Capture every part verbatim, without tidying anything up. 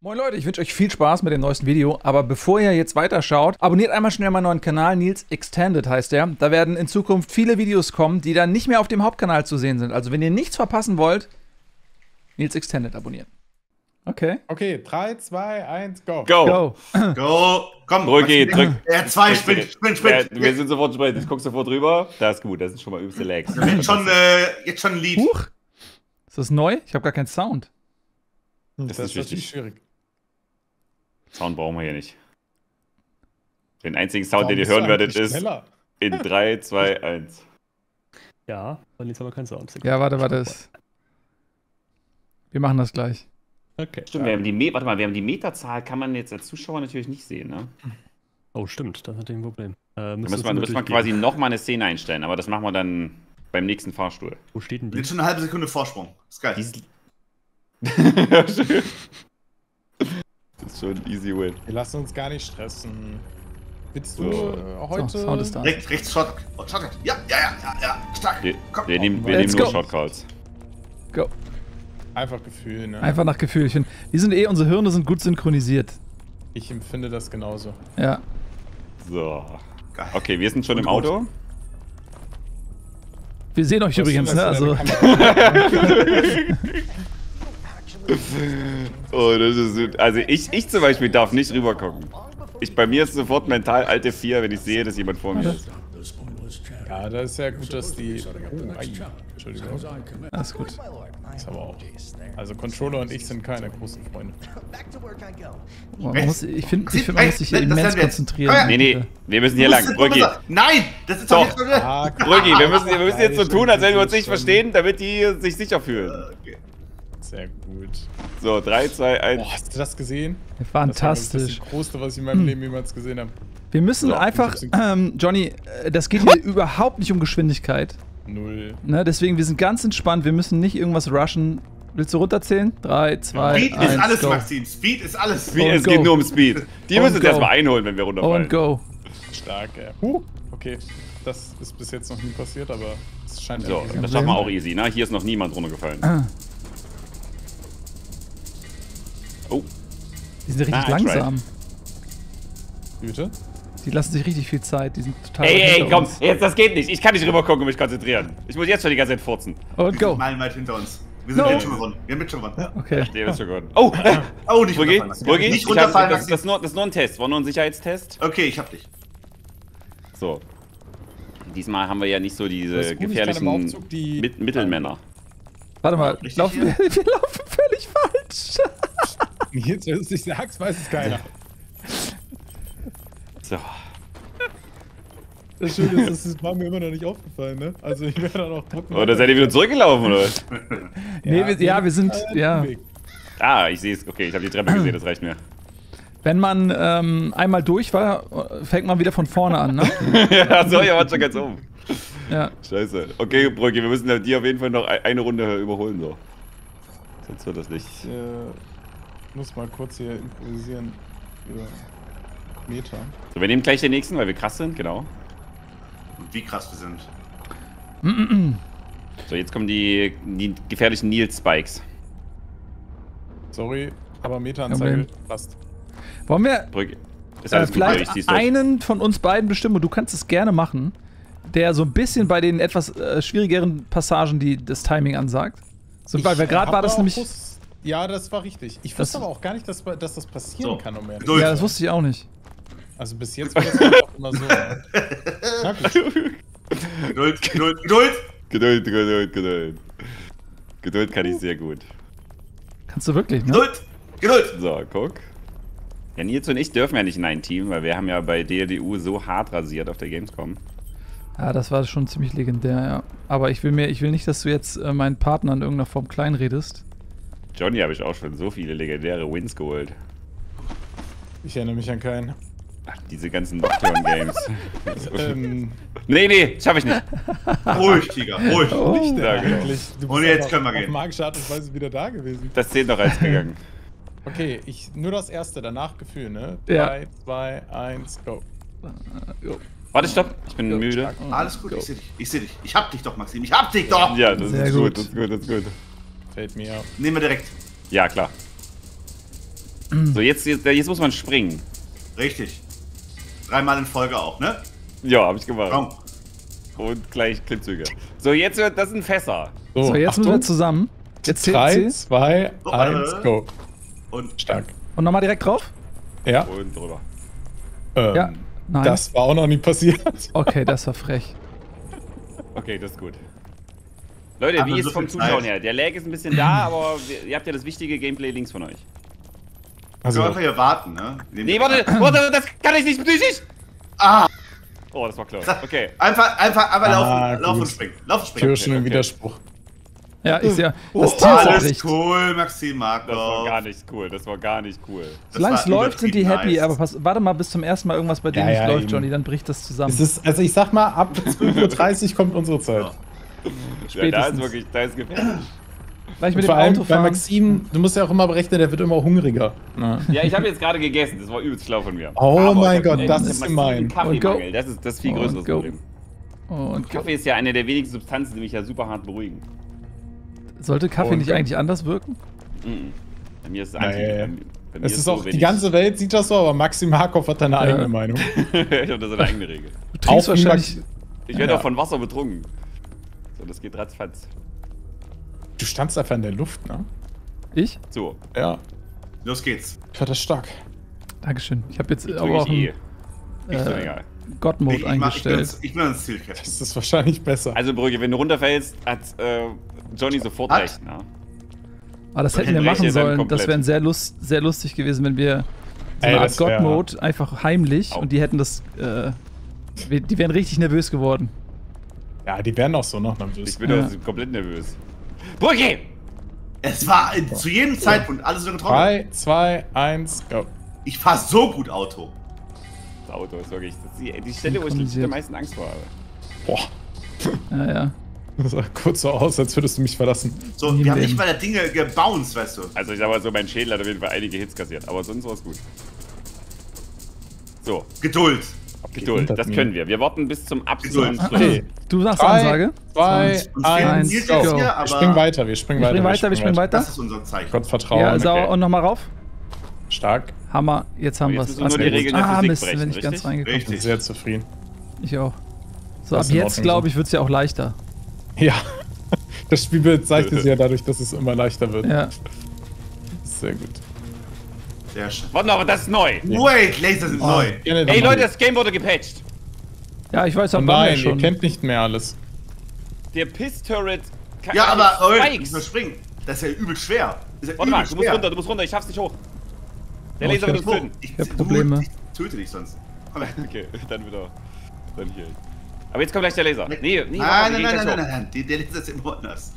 Moin Leute, ich wünsche euch viel Spaß mit dem neuesten Video, aber bevor ihr jetzt weiterschaut, abonniert einmal schnell meinen neuen Kanal, Nils Extended heißt der. Da werden in Zukunft viele Videos kommen, die dann nicht mehr auf dem Hauptkanal zu sehen sind. Also wenn ihr nichts verpassen wollt, Nils Extended abonnieren. Okay. Okay, drei, zwei, eins, go. Go. Go. Go. Komm, Drücki, drück. R zwei, sprint, sprint, sprint. Ja, wir sind sofort sprint. Ich guck sofort rüber. Das ist gut, das ist schon mal übelste Lags. Jetzt schon, äh, jetzt schon ein Lied. Huch. Ist das neu? Ich habe gar keinen Sound. Das, Das ist ist natürlich wichtig. schwierig. Sound brauchen wir hier nicht. Den einzigen Sound, den ihr Warum hören bist du werdet, eigentlich ist schneller? in drei, zwei, eins. Ja, dann jetzt haben wir keinen Sound. Ja, warte, warte. es- Wir machen das gleich. Okay. Stimmt, wir haben die Me warte mal, wir haben die Meterzahl, kann man jetzt als Zuschauer natürlich nicht sehen, ne? Oh, stimmt, das ist natürlich ein Problem. Äh, Da müsst muss ihr man, jetzt muss mal man quasi nochmal eine Szene einstellen, aber das machen wir dann beim nächsten Fahrstuhl. Wo steht denn die? Jetzt schon eine halbe Sekunde Vorsprung. Ist geil. Dies ja, schön. Das ist schon ein easy win. Wir lassen uns gar nicht stressen. Willst du So. äh, heute... So, Sound ist da. Rechts, rechts, Shot. Oh, Shotgun. Ja, ja, ja, ja, ja. Stark. Wir, Komm. wir nehmen, wir Let's nehmen nur go. Shotcalls. Go. Einfach Gefühl, ne? Einfach nach Gefühl. Ich find, die sind eh, unsere Hirne sind gut synchronisiert. Ich empfinde das genauso. Ja. So. Geil. Okay, wir sind schon im Und gut. Auto. Wir sehen euch Was übrigens, schön, ne? dass du Also. deine Kamera- Oh, das ist, also ich, ich zum Beispiel darf nicht rüber gucken. Ich, bei mir ist sofort mental alte vier, wenn ich sehe, dass jemand vor mir ist. Ja, das ist ja gut, dass die... Oh, ei. Entschuldigung. Alles gut. Das aber auch. Also Controller und ich sind keine großen Freunde. Man muss, ich finde, ich find, man Ey, muss sich hier das immens werden wir jetzt. konzentrieren. Komm her. Nee, nee, wir müssen hier Du lang. musst- Brüggi, Nein, das ist Doch. doch jetzt schon wieder. Ah, guck Brüggi, wir mal. müssen, wir müssen jetzt so tun, als wenn wir uns nicht verstehen, damit die sich sicher fühlen. Okay. Sehr gut. So, drei, zwei, eins. Boah, hast du das gesehen? Fantastisch. Das war das Größte, was ich in meinem Leben jemals gesehen habe. Wir müssen So, einfach, ein bisschen- ähm, Johnny, äh, das geht hier überhaupt nicht um Geschwindigkeit. Null. Ne? Deswegen, wir sind ganz entspannt. Wir müssen nicht irgendwas rushen. Willst du runterzählen? drei, zwei, Speed eins, ist alles, go. Maxim. Speed ist alles. Wie, Und es go. geht nur um Speed. Die Und müssen uns go. erstmal einholen, wenn wir runterfallen. Und go. Stark, ey. Huh. Okay, das ist bis jetzt noch nie passiert, aber es scheint So, irgendwie- das schaffen wir auch easy, ne? Hier ist noch niemand runtergefallen. Ah, Oh, die sind richtig Ah, I tried. langsam. Bitte? Die lassen sich richtig viel Zeit. Die sind total ey, weit ey, hinter komm, uns. jetzt, das geht nicht. Ich kann nicht rüber gucken und mich konzentrieren. Ich muss jetzt schon die ganze Zeit furzen. Und Wir go. sind meilenweit hinter uns. Wir sind No. jetzt schon gewonnen. Wir haben jetzt schon gewonnen. Okay. Der ist schon gut. Oh, Oh, nicht Brüggi, runterfallen. Maxim. Brüggi, Nicht ich hab, runterfallen, das, das, Maxim. ist nur, das ist nur ein Test. War nur ein Sicherheitstest. Okay, ich hab dich. So. Diesmal haben wir ja nicht so Das diese ist gut, ich kann im gefährlichen Aufzug die- Mit Mittelmänner. Warte mal. Richtig Laufen wir, wir laufen völlig falsch. Jetzt, wenn du es nicht sagst, weiß es keiner. So. Das Schöne ist, das war mir immer noch nicht aufgefallen, ne? Also ich werde dann auch gucken. Oder seid ihr wieder zurückgelaufen, oder? Nee, wir, ja, wir sind, ja. Ah, ich sehe es. Okay, ich habe die Treppe gesehen, das reicht mir. Wenn man ähm, einmal durch war, fängt man wieder von vorne an, ne? Ja, so, ihr wart schon ganz oben. Ja. Scheiße. Okay, Brücke, wir müssen die auf jeden Fall noch eine Runde überholen, so. Sonst wird das nicht. Ich äh, muss mal kurz hier improvisieren. Über Meter. So, wir nehmen gleich den nächsten, weil wir krass sind, genau. Wie krass wir sind. So, jetzt kommen die, die gefährlichen Nils-Spikes. Sorry, aber Meteranzeige Problem. passt. Wollen wir Brücke. Ist äh, alles gut, Brücke, ich vielleicht zieh's durch. einen von uns beiden bestimmen, und du kannst es gerne machen, der so ein bisschen bei den etwas äh, schwierigeren Passagen die, das Timing ansagt? So, weil wir Ich gerade hab war das auch nämlich. gewusst- Ja, das war richtig. Ich Das- wusste aber auch gar nicht, dass, dass das passieren So. kann, um ehrlich zu Geduld. sein. Ja, das wusste ich auch nicht. Also bis jetzt war das auch immer so. Na gut. Geduld, Geduld, Geduld. Geduld, Geduld, Geduld. Geduld kann ich sehr gut. Kannst du wirklich, ne? Geduld. Geduld. So, guck. Ja, Nils und ich dürfen ja nicht in ein Team, weil wir haben ja bei D L D U so hart rasiert auf der Gamescom. Ja, das war schon ziemlich legendär, ja. Aber ich will mir, ich will nicht, dass du jetzt äh, meinen Partner in irgendeiner Form kleinredest. Johnny habe ich auch schon so viele legendäre Wins geholt. Ich erinnere mich an keinen. Ach, diese ganzen Nocturne-Games. Ähm, nee, nee, schaffe ich nicht. Ruhig, Tiger, ruhig. Oh. nicht Ja, genau. eigentlich. Du Und bist jetzt einfach können wir auf gehen. magische Art und Weise wieder da gewesen. Das zählt noch als gegangen. Okay, ich, nur das erste, danach Gefühl, ne? Ja. drei, zwei, eins, go. Jo. Warte, stopp. Ich bin Ja, müde. stark. Alles gut, ich seh dich. Ich seh dich. Ich hab dich doch, Maxim. Ich hab dich doch. Ja, das Sehr ist gut. gut. Das ist gut, das ist gut. Fällt mir auf. Nehmen wir direkt. Ja, klar. So, jetzt, jetzt, jetzt muss man springen. Richtig. Dreimal in Folge auch, ne? Ja, hab ich gemacht. Komm. Und gleich Klimmzüge. So, jetzt wird das sind Fässer. So, jetzt müssen wir zusammen. Jetzt zählt drei, sie. zwei, So, eins, äh, go. Und Stark. Und nochmal direkt drauf? Ja. Und drüber. Ähm, Ja. Nein. Das war auch noch nie passiert. Okay, das war frech. Okay, das ist gut. Leute, Ach, wie nur ist so es vom viel Zuschauen Zeit. her? Der Lag ist ein bisschen da, aber wir, ihr habt ja das wichtige Gameplay links von euch. wir Also, können einfach hier warten, ne? Indem Nee, wir- warte, warte, das kann ich nicht psychisch! Ah! Oh, das war close. Okay. Einfach, einfach, einfach Ah, laufen, laufen gut. und springen. Laufen und springen. Kirschen im okay. Widerspruch. Ja, ich sehe. Oh, Das Tier alles zerbricht. cool, Maxim Das war gar Markov. nicht cool, das war gar nicht cool. Solange es war läuft, sind die übertrieben happy, nice. aber pass, warte mal, bis zum ersten Mal irgendwas bei denen Ja, nicht ja, läuft, eben. Johnny, dann bricht das zusammen. Es ist, also ich sag mal, ab zwölf Uhr dreißig kommt unsere Zeit. Ja. Ja, da ist Spätestens. wirklich, da ist gefährlich. Gleich mit Vor dem allem Auto bei fahren. Maxim, du musst ja auch immer berechnen, der wird immer hungriger. Ne? Ja, ich habe jetzt gerade gegessen, das war übelst schlau von mir. Oh Aber mein ich hab- Gott, ich das hab ist massiven gemein. Kaffeemangel, Und das ist das viel Und größeres go. Problem. Und Kaffee ist ja eine der wenigen Substanzen, die mich ja super hart beruhigen. sollte Kaffee Und nicht go. eigentlich anders wirken? Mhm. Bei mir ist es Nee. anti. Bei mir Es ist so, auch, wenn die ich- ganze Welt sieht das so, aber Maxim Markov hat eine eigene Meinung. Ich habe da so eine eigene Regel. Du trinkst Auch wie wahrscheinlich. Max- Ich werde Ja. auch von Wasser betrunken. So, das geht ratzfatz. Du standst einfach in der Luft, ne? Ich? So, Ja, Los geht's. ich fand das stark. Dankeschön. Ich habe jetzt ich aber drücke auch ich eh. einen Ist doch äh, egal. God-Mode Ich, ich, mach, ich, bin, eingestellt. ins- ich bin ans Ziel catchen. Das ist wahrscheinlich besser. Also, Brügge, wenn du runterfällst, hat äh, Johnny sofort Hat? recht. Ne? Aber das Ich hätten wir breche machen dann sollen. komplett. Das wäre sehr, lust, sehr lustig gewesen, wenn wir so Ey, eine Art das wär- God-Mode einfach heimlich Au. und die hätten das. Äh, wir- die wären richtig nervös geworden. Ja, die werden auch so noch nervös. Ich bin Ja. doch komplett nervös. Brügge! Es war in, zu jedem Zeitpunkt alles unter Kontrolle. drei, zwei, eins, go. Ich fahr so gut Auto. Das Auto ist wirklich das ist die, die Stelle, wo ich Synchronisiert. am meisten Angst vor habe. Boah, Ja, ja. das sah kurz so aus, als würdest du mich verlassen. So, Nie wir haben im nicht Leben. mal der Dinge gebounced, weißt du. Also ich sag mal so, mein Schädel hat auf jeden Fall einige Hits kassiert, aber sonst war es gut. So, Geduld. Geduld, unter das mir. können wir. Wir warten bis zum absoluten Geduld. Schluss. Okay. Du sagst Drei, Ansage. zwei, Sonst- Uns eins, fehlen go. Ziel jetzt hier, Wir aber springen weiter, wir springen Wir weiter. springen weiter, wir springen weiter. das ist unser Zeichen. Gott vertrauen. Ja, sauer okay. und nochmal rauf. Stark. Hammer, jetzt haben wir Jetzt es. müssen wir nur die Regeln der Ah, Physik Mist, brechen, wenn ich ganz richtig? reingekommen Ich bin Richtig. sehr zufrieden. Ich auch. So, Das ab ist in jetzt, Ordnung glaube so. ich, wird es ja auch leichter. Ja. Das Spielbild zeigt es ja dadurch, dass es immer leichter wird. Ja. Sehr gut. Sehr schön. Warte noch, aber das ist neu. Wait, Laser sind neu. Gerne Ey dann Leute, mal. das Game wurde gepatcht. Ja, ich weiß, Oh ab wann nein, ja schon. ihr kennt nicht mehr alles. Der Piss-Turret kann Ja, aber oh, ich Spikes. muss springen. Das ist ja übel schwer. Das ist ja Warte mal, übel du musst schwer. runter, du musst runter, ich schaff's nicht hoch. Der Oh, Laser ich wird uns Oh, töten. ich, hab du- Probleme. Ich töte dich sonst. Komm her. Okay, dann wieder. Dann hier. Aber jetzt kommt gleich der Laser. Nee, nee, Nein, warte, nein, wir nein, gehen nein, nein, gleich nein, nein. Der Laser ist immer anders.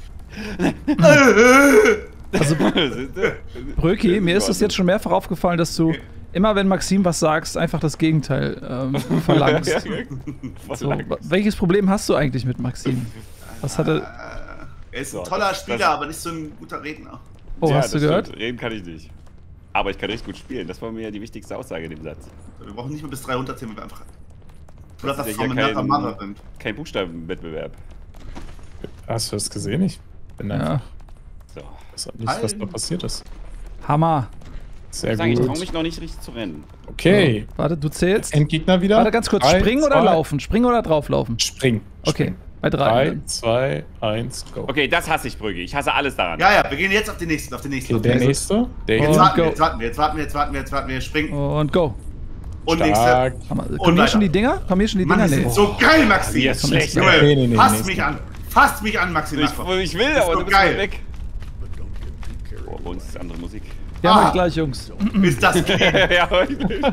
Also, hoch. Bröki, mir ist es jetzt schon mehrfach aufgefallen, dass du immer, wenn Maxim was sagst, einfach das Gegenteil ähm, verlangst. Ja, So, verlangt. wa- welches Problem hast du eigentlich mit Maxim? Was hat er. Er ist So, ein toller das- Spieler, das- aber nicht so ein guter Redner. Oh, Ja, hast du das gehört? stimmt. Reden kann ich nicht. Aber ich kann richtig gut spielen. Das war mir die wichtigste Aussage in dem Satz. Wir brauchen nicht mehr bis drei runterzählen, wenn wir einfach. Das Brother ist ja from hier another kein- mother sind. Kein Buchstabenwettbewerb. Hast du das gesehen? Ich bin Ja. einfach. So. Ich weiß nicht, was da passiert ist. Hammer. Sehr Ich sage, ich traue gut. mich noch nicht richtig zu rennen. Okay. So, warte, du zählst. Endgegner wieder. Warte ganz kurz, Drei, springen oder zwei, laufen? Springen oder drauflaufen? Spring. Okay, bei drei. drei, zwei, eins, go. Okay, das hasse ich, Brügge. Ich hasse alles daran. Ja, ja, wir gehen jetzt auf den nächsten, auf den nächsten. Okay, auf den der nächsten. nächste. Der Jetzt Und warten wir, go. jetzt warten wir, jetzt warten wir, jetzt warten wir, jetzt warten wir, springen. Und go. Und Stark. nächste. Hammer. Und Kommen hier weiter. schon die Dinger? Kommen hier schon die Mann, Dinger? die Nee. sind so geil, Maxi. Hier ist schlecht. Junge, Nee, nee, nee, fass nächste. mich an. Fass mich an, Maxi. Ich, Markov. ich will, Das ist aber so du bist geil. weit weg. Oh, bei uns ist andere Musik. Ja, mach Ah. ich gleich, Jungs. Ist das geil? ja, mach ich gleich.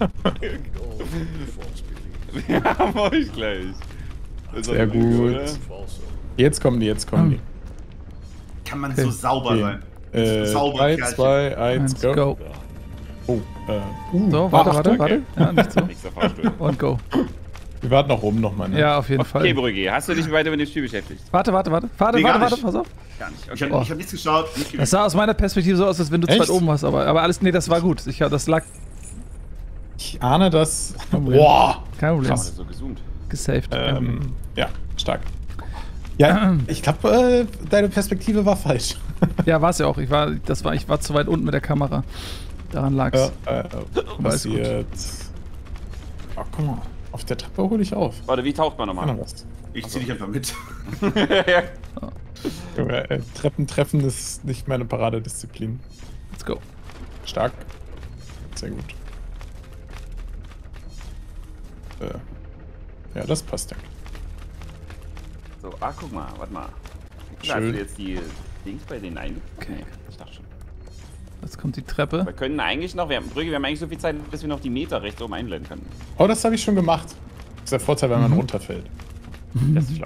ja, mach ich gleich. Das ist Sehr auch richtig, gut. oder? Jetzt kommen die, jetzt kommen die. Kann man Okay. so sauber Okay. sein. Äh, Sauber, drei, Kerlchen. zwei, eins, Eins, go. go. Oh, äh, uh, So, warte, Achtung. warte, warte. Ja, nicht so. Nächster Fahrstuhl. Und go. Wir warten noch oben nochmal, ne? Ja, auf jeden Okay, Fall. Brügge, hast du dich weiter mit dem Spiel beschäftigt? Warte, warte, warte. Warte, Nee, warte, gar warte, nicht. pass auf. Gar nicht. Ich Okay. habe hab nichts geschaut. Nicht Das gewusst. sah aus meiner Perspektive so aus, als wenn du zu weit Echt? oben warst, aber, aber alles, nee, das war gut. Ich, das lag, Ich ahne das. Problem. Boah! kein Problem. Krass. So gesoomt. Gesaved. Ähm, ja, stark. Ja, ich glaube, äh, deine Perspektive war falsch. Ja, war es ja auch. Ich war, das war, ich war zu weit unten mit der Kamera. Daran lag's. Ja, äh, passiert. Ach, guck mal. Auf der Treppe hole ich auf. Warte, wie taucht man nochmal? Genau was. Ich zieh dich einfach mit. Junge, äh, Treppen treffen ist nicht meine Paradedisziplin. Let's go. Stark. Sehr gut. Äh. Ja, das passt ja. So, ah, guck mal, warte mal. Schön. Hast du jetzt die Dings bei denen eingebaut? Okay. Nee, ich dachte schon. Jetzt kommt die Treppe. Wir können eigentlich noch, wir haben, Brügge, wir haben eigentlich so viel Zeit, bis wir noch die Meter rechts oben einblenden können. Oh, das habe ich schon gemacht. Das ist der Vorteil, wenn man Mhm. runterfällt. Das ist schlau.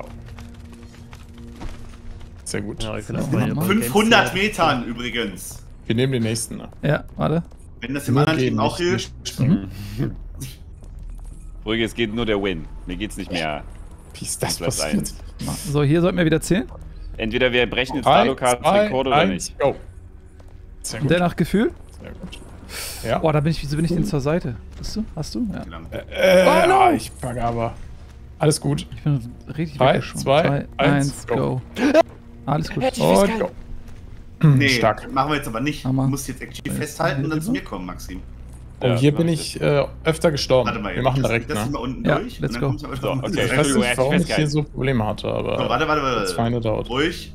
Sehr gut. Ja, ich bin auch Ja, bei Mann. fünfhundert Metern übrigens. Wir nehmen den nächsten. Ne? Ja, warte. Wenn das dem Nur anderen gehen, Team auch nicht- hilft. nicht springen. Brügge, es geht nur der Win. Mir geht's nicht mehr. Wie ist das Platz passiert? eins. So, hier sollten wir wieder zählen. Entweder wir brechen jetzt Drei, Dalukas zwei, Rekord oder eins, nicht. go. Sehr Und gut. der nach Gefühl? Sehr gut. Ja. Oh, da bin ich, wieso bin ich denn zur Seite? Hast du? Hast du? Ja. Äh, Oh, no. ah, ich bugge aber. Alles gut. Ich bin richtig Drei, weggeschoben. zwei, Drei, eins, eins, go. go. Alles gut. Und go. Nee, Stark. machen wir jetzt aber nicht. Du Hammer. musst jetzt actually festhalten und dann zu mir kommen, Maxim. Oh, Ja, hier mach bin ich ich äh, öfter gestorben. Warte mal, Wir machen das- direkt, das ne? mal unten Ja, durch. let's und go. dann komm ich aber So, drauf. okay. Ich weiß Entschuldigung, nicht, er hat warum sich ich hier festgehalten. so Probleme hatte, aber So, warte, warte, warte. das Feinde dauert. Ruhig.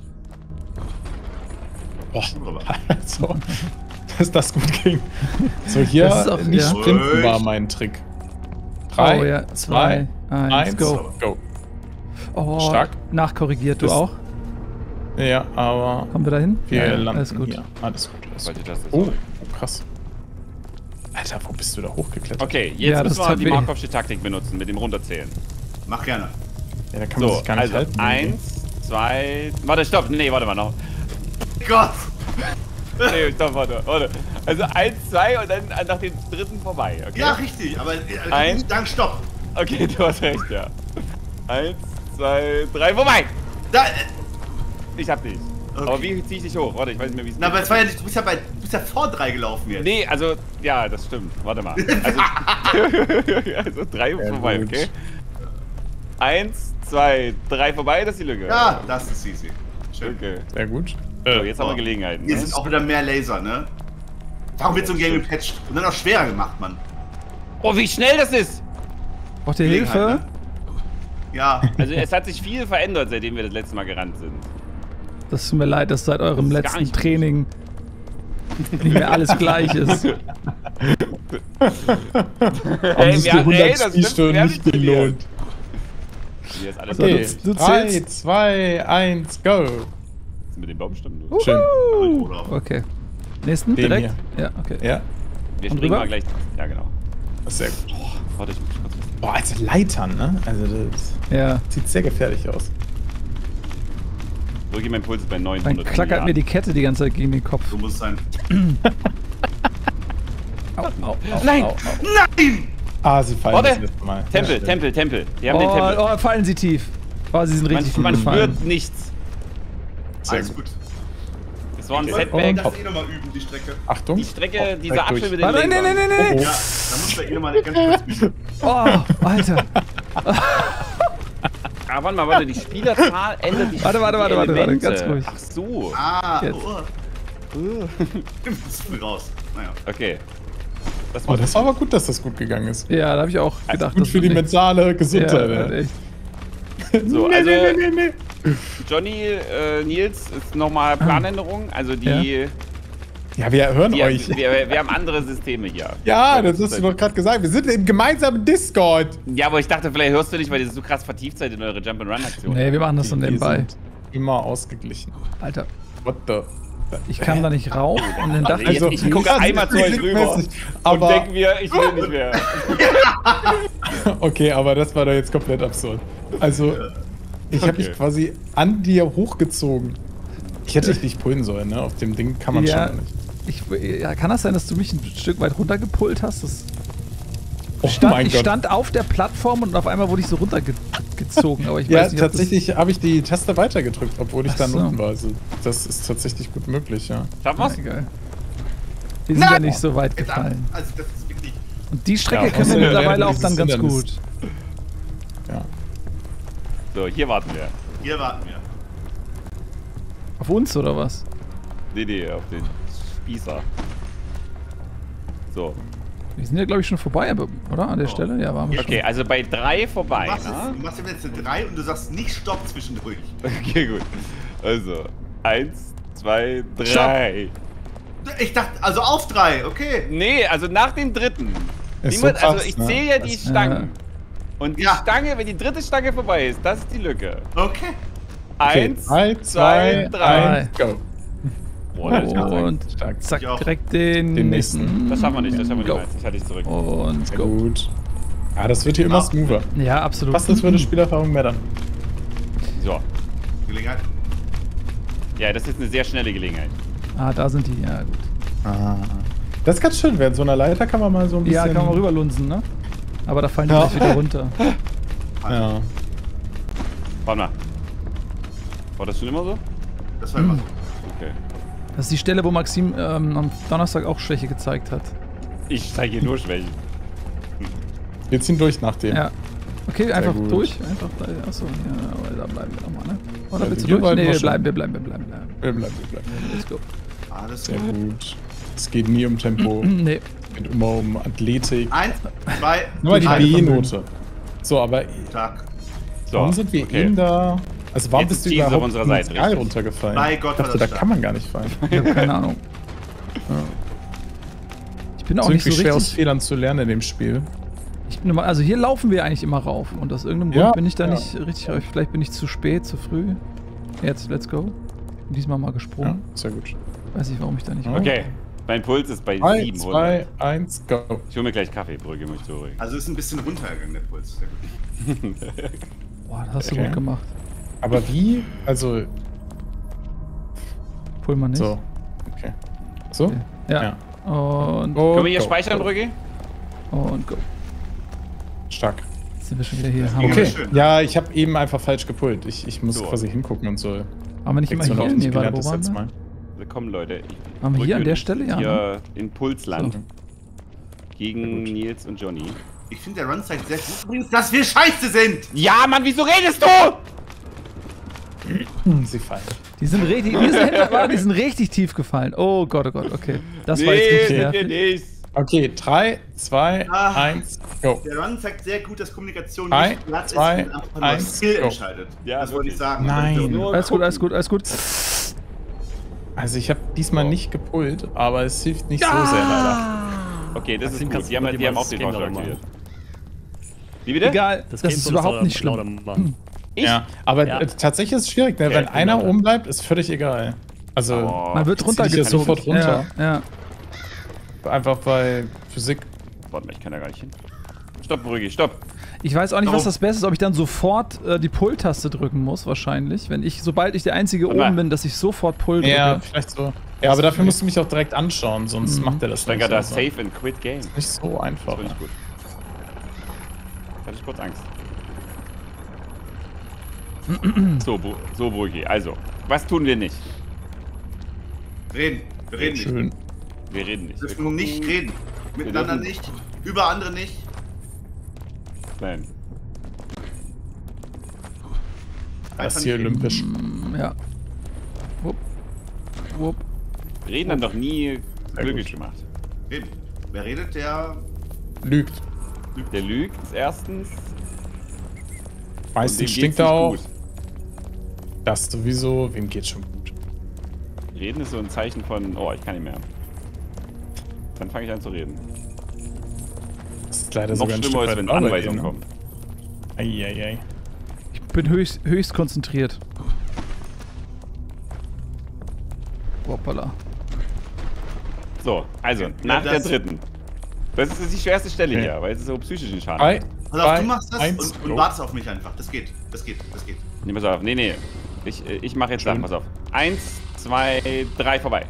Boah, Rüber. so, dass das gut ging. So, hier Das ist auch- nicht ja. sprinten Ruhig. war mein Trick. Drei, Oh ja, zwei, eins, eins, go. go. Oh, Stark. nachkorrigiert, du Das- auch? Ja, aber Kommen wir da hin? wir Ja, ja, landen alles gut. hier. Alles gut. Alles Wollte gut. das jetzt Oh, so. oh, krass. Alter, wo bist du da hochgeklettert? Okay, jetzt Ja, das müssen wir tat die weh. Markovsche Taktik benutzen, mit dem Runterzählen. Mach gerne. Ja, da kann man So, sich gar nicht also halten. eins, zwei, warte, stopp, nee, warte mal noch. Gott! Nee, stopp, warte, warte. Also eins, zwei und dann nach dem dritten vorbei, okay? Ja, richtig, aber äh, Eins. dann stopp. Okay, du hast recht, ja. Eins, zwei, drei, vorbei! Da, äh, Ich hab dich. Okay. Aber wie zieh ich dich hoch? Warte, ich weiß nicht mehr, wie es na, geht. aber es war ja nicht, du bist ja bei, du bist ja vor drei gelaufen jetzt. Nee, also, ja, das stimmt. Warte mal. Also, also drei Sehr vorbei, gut. okay? Eins, zwei, drei vorbei, das ist die Lücke. Ja, das ist easy. Schön. Okay. Sehr gut. So, Äh, jetzt haben wir Oh. Gelegenheiten. Hier Ne? sind auch wieder mehr Laser, ne? Warum wird so ein Game Stimmt. gepatcht? Und dann auch schwerer gemacht, Mann. Oh, wie schnell das ist! Braucht ihr Gelegenheit, Hilfe? ne? Ja. Also, es hat sich viel verändert, seitdem wir das letzte Mal gerannt sind. Das tut mir leid, dass seit eurem Das ist gar letzten nicht gut. Training nicht mehr alles gleich ist. Hey, Haben sich die wir- ey, hundert das stimmt, Spielstunden wir haben nicht nicht trainiert. gelohnt. Hier ist alles Okay, du- du drei, zählst. zwei, eins, go. mit dem Baumstamm. Schön. Okay. Nächsten, Den direkt? Ja, okay. Ja, Wir Und springen rüber? mal gleich. Ja, genau. sehr gut. Warte, ich muss kurz. Boah, als Leitern, ne? Also das Ja. sieht sehr gefährlich aus. Drücke mein Puls ist bei Dann neunhundert. klackert mir die Kette die ganze Zeit gegen den Kopf. So muss es sein. Au, au, au, Nein! au, au. Nein! Ah, sie fallen Warte. das letzte Mal. Tempel, Ja, Tempel, Tempel. Wir haben den Oh, Tempel. oh, fallen sie tief. Oh, sie sind Man, richtig gut man gefallen. spürt nichts. Sehr Alles gut. gut. Es war ein Wir Setback. wollen das eh nochmal üben, die Strecke. Achtung. Die Strecke, Oh, dieser direkt Abschnitt durch. mit den Warte, nee, nee, Lasern. nee, nee. Oh, Ja, da muss man eh nochmal ganz kurz üben. Oh, Alter. Ah, warte mal, warte, die Spielerzahl ändert die Warte, warte, die warte, warte, warte, Elemente. ganz ruhig. Ach so. Ah, Jetzt. oh. Du bist früh raus. Naja. Okay. Das Oh, war das war aber gut, dass das gut gegangen ist. Ja, da habe ich auch gedacht. Gut für die wird mentale nicht- Gesundheit. Ja, Ja, echt. so. nee, Also, nee, nee, nee, nee. Johnny, äh, Nils, ist nochmal Planänderung. Also die. Ja, wir hören Wir, euch. wir, wir haben andere Systeme hier. Ja, das hast du doch gerade gesagt. Wir sind im gemeinsamen Discord. Ja, aber ich dachte, vielleicht hörst du nicht, weil ihr so krass vertieft seid in eure Jump'n'Run-Aktion. Nee, wir machen das so Wir nebenbei. sind immer ausgeglichen. Alter, What the? ich kam da nicht rauf und dann dachte Also, ich, ich gucke ja, einmal zu euch rüber mäßig, und Aber, denke mir, ich will nicht mehr. okay, aber das war doch jetzt komplett absurd. Also, ich habe Okay. mich quasi an dir hochgezogen. Ich hätte dich nicht pullen sollen, ne? Auf dem Ding kann man Ja. schon nicht. ich, ja, kann das sein, dass du mich ein Stück weit runtergepullt hast? Das Oh stand, mein ich Gott. stand auf der Plattform und auf einmal wurde ich so runtergezogen. Aber ich Ja, weiß nicht, ob tatsächlich habe ich die Taste weitergedrückt, obwohl ich Ach dann so. unten war. Also, das ist tatsächlich gut möglich, ja. Schaffen das... wir's? Ja, egal. Wir sind ja nicht so weit Verdammt. gefallen. Also, das ist wirklich. Und die Strecke Ja, können außer wir wir mittlerweile werden auch dann dieses ganz Hindernis. gut. Ja. So, hier warten wir. Hier warten wir. Auf uns oder was? Nee, nee, auf den Spießer. So. Wir sind ja, glaube ich, schon vorbei, aber- oder? An der Stelle? Ja, waren wir schon. Okay, also bei drei vorbei, Du machst, ne? jetzt, du machst jetzt eine drei und du sagst nicht Stopp zwischendurch. Okay, gut. Also, eins, zwei, drei. Ich dachte, also auf drei, okay. Nee, also nach dem dritten. Ist Niemand, so krass, also ich ne? zähle ja die Das- Stangen. Und die Ja. Stange, wenn die dritte Stange vorbei ist, das ist die Lücke. Okay. Okay, Eins, drei, zwei, drei. eins, go. Boah, das, ist stark. Und Stark. zack, Ich auch. direkt den, Den nächsten. nächsten. Das schaffen wir nicht, das schaffen wir Go. nicht. Ich hatte dich zurück. Und Sehr go. gut. Ah, das wird hier immer Ah. smoother. Ja, absolut. Fast als würde Spielerfahrung mehr dann. So. Gelegenheit. Ja, das ist eine sehr schnelle Gelegenheit. Ah, da sind die, ja gut. Ah. Das ist ganz schön, während so einer Leiter kann man mal so ein Ja, bisschen... kann man rüberlunsen, ne? Aber da fallen die Ja. gleich wieder runter. Ja. Warte mal. War das schon immer so? Das war immer so. Okay. Das ist die Stelle, wo Maxim ähm, am Donnerstag auch Schwäche gezeigt hat. Ich zeige hier nur Schwächen. Wir ziehen durch nach dem. Ja. Okay, einfach gut. durch. Einfach da. Achso, ja, aber da bleiben wir nochmal, ne? Oder Ja, willst du wir durch? bleiben Nee, auch wir schon. bleiben, wir bleiben, wir bleiben, wir bleiben. Wir bleiben, wir bleiben. Let's go. Alles Sehr gut. gut. Es geht nie um Tempo. Nee. Es geht immer um Athletik. Eins, zwei, Nur die drei. B-Note. So, aber Tag. So, warum sind wir okay. eben da... Also warum Jetzt bist du ist Jesus auf überhaupt unserer in den Seite, Regal richtig. runtergefallen? Bei Gott ich war dachte, das da stark. kann man gar nicht fallen. Ich habe keine Ahnung. Ja. Ich bin Es auch ist nicht so irgendwie schwer aus richtig. Fehlern zu lernen in dem Spiel. Ich bin immer, also hier laufen wir eigentlich immer rauf. Und aus irgendeinem Grund Ja, bin ich da ja. nicht richtig. Vielleicht bin ich zu spät, zu früh. Jetzt, let's go. Bin diesmal mal Ja, gesprungen. sehr gut. Weiß nicht, warum ich da nicht Ja. war. Okay. Mein Puls ist bei drei, siebenhundert. zwei, eins, go. Ich hol mir gleich Kaffee, beruhige mich zurück. Also ist ein bisschen runtergegangen, der Puls. Sehr gut. Boah, das hast du Okay. gut gemacht. Aber wie? Also, Pull mal nicht. so. Okay. So? Okay. Ja. Ja. Und, Oh, Können wir hier go. speichern, Brügge? und go. Stark. Jetzt sind wir schon wieder hier. Das Haben ging wir, Okay. schön. Ja, ich habe eben einfach falsch gepult. Ich, ich muss So. quasi hingucken und so. waren wir nicht immer Lektion hier? auch nicht Nee, warte, gelernt wo das waren letzte wir? Mal. Willkommen, Leute. Ich Waren wir hier an Brügge der und Stelle? Ja, Hier in Pulsland. So. Gegen Nils und Johnny. Ich finde, der Run zeigt sehr gut übrigens, dass wir scheiße sind. Ja, Mann, wieso redest du? Hm, sie fallen. Die sind richtig, die sind, hinter- die sind richtig tief gefallen. Oh Gott, oh Gott, okay. Das war nee, jetzt richtig sind wir nervig. nicht. Okay, drei, zwei, Ah. eins, go. Der Run zeigt sehr gut, dass Kommunikation Drei, nicht Platz ist, zwei, sondern einfach nur eins, Skill go. entscheidet. Ja, das wollte ich wirklich. sagen. Nein. Nur Alles gut, alles gut, alles gut. Also ich habe diesmal So. nicht gepult, aber es hilft nicht so sehr leider. Okay, das Maxim, ist gut. kannst Die du haben, mal die haben auch das den Game Vorschlag lauter aktiviert. Wie bitte? Egal, das, Game ist soll das überhaupt lauter- nicht schlimm. lauter machen. Ich? Ja, aber Ja. äh, tatsächlich ist es schwierig, ne? Okay, Wenn einer genau. oben bleibt, ist völlig egal. Also Oh, Man wird zieh dich jetzt runtergezogen. sofort runter. Ja, ja. einfach bei Physik. Warte mal, ich kann da gar nicht hin. Stopp, Brügge, stopp. Ich weiß auch nicht, was Warum? das Beste ist, ob ich dann sofort äh, die Pull-Taste drücken muss, wahrscheinlich. Wenn ich, sobald ich der Einzige Warte mal. oben bin, dass ich sofort Pull drücke. Ja, vielleicht so. Ja, aber dafür musst du mich auch direkt anschauen, sonst Mhm. macht er das Stenger da Also, safe and quit game. Nicht so einfach. Das finde ich gut. Da hatte ich kurz Angst. so, Bru- so, Brügge, also, was tun wir nicht? Reden. Wir reden nicht. Schön. Wir reden nicht. Wir Wir dürfen nicht reden. Miteinander dürfen- nicht. Über andere nicht. Nein. Das Einfach ist hier nicht reden. olympisch. Mm, Ja. Wupp. Wupp. Reden haben doch nie Sehr glücklich gut. gemacht. Reden. Wer redet, der. Lügt. Der lügt erstens. und dem Meistens geht's stinkt nicht er auch. gut. Das sowieso. Wem geht's schon gut? Reden ist so ein Zeichen von, oh, ich kann nicht mehr. Dann fange ich an zu reden. Das ist leider Noch sogar ein Stück schlimmer ist, weit wenn in Arbeit, Anweisungen ne? kommen. Eieiei. Ich bin höchst, höchst konzentriert. Hoppala. So, also, nach der das- dritten. Das ist die schwerste Stelle Okay. hier, weil es ist so psychischen Schaden. Drei, Pass auf, zwei, du machst das eins, und, und go. wartest auf mich einfach. Das geht. Das geht. Das geht. Nee, pass auf. Nee, nee. Ich, äh, ich mache jetzt Schön. Sachen. Pass auf. Eins, zwei, drei, vorbei.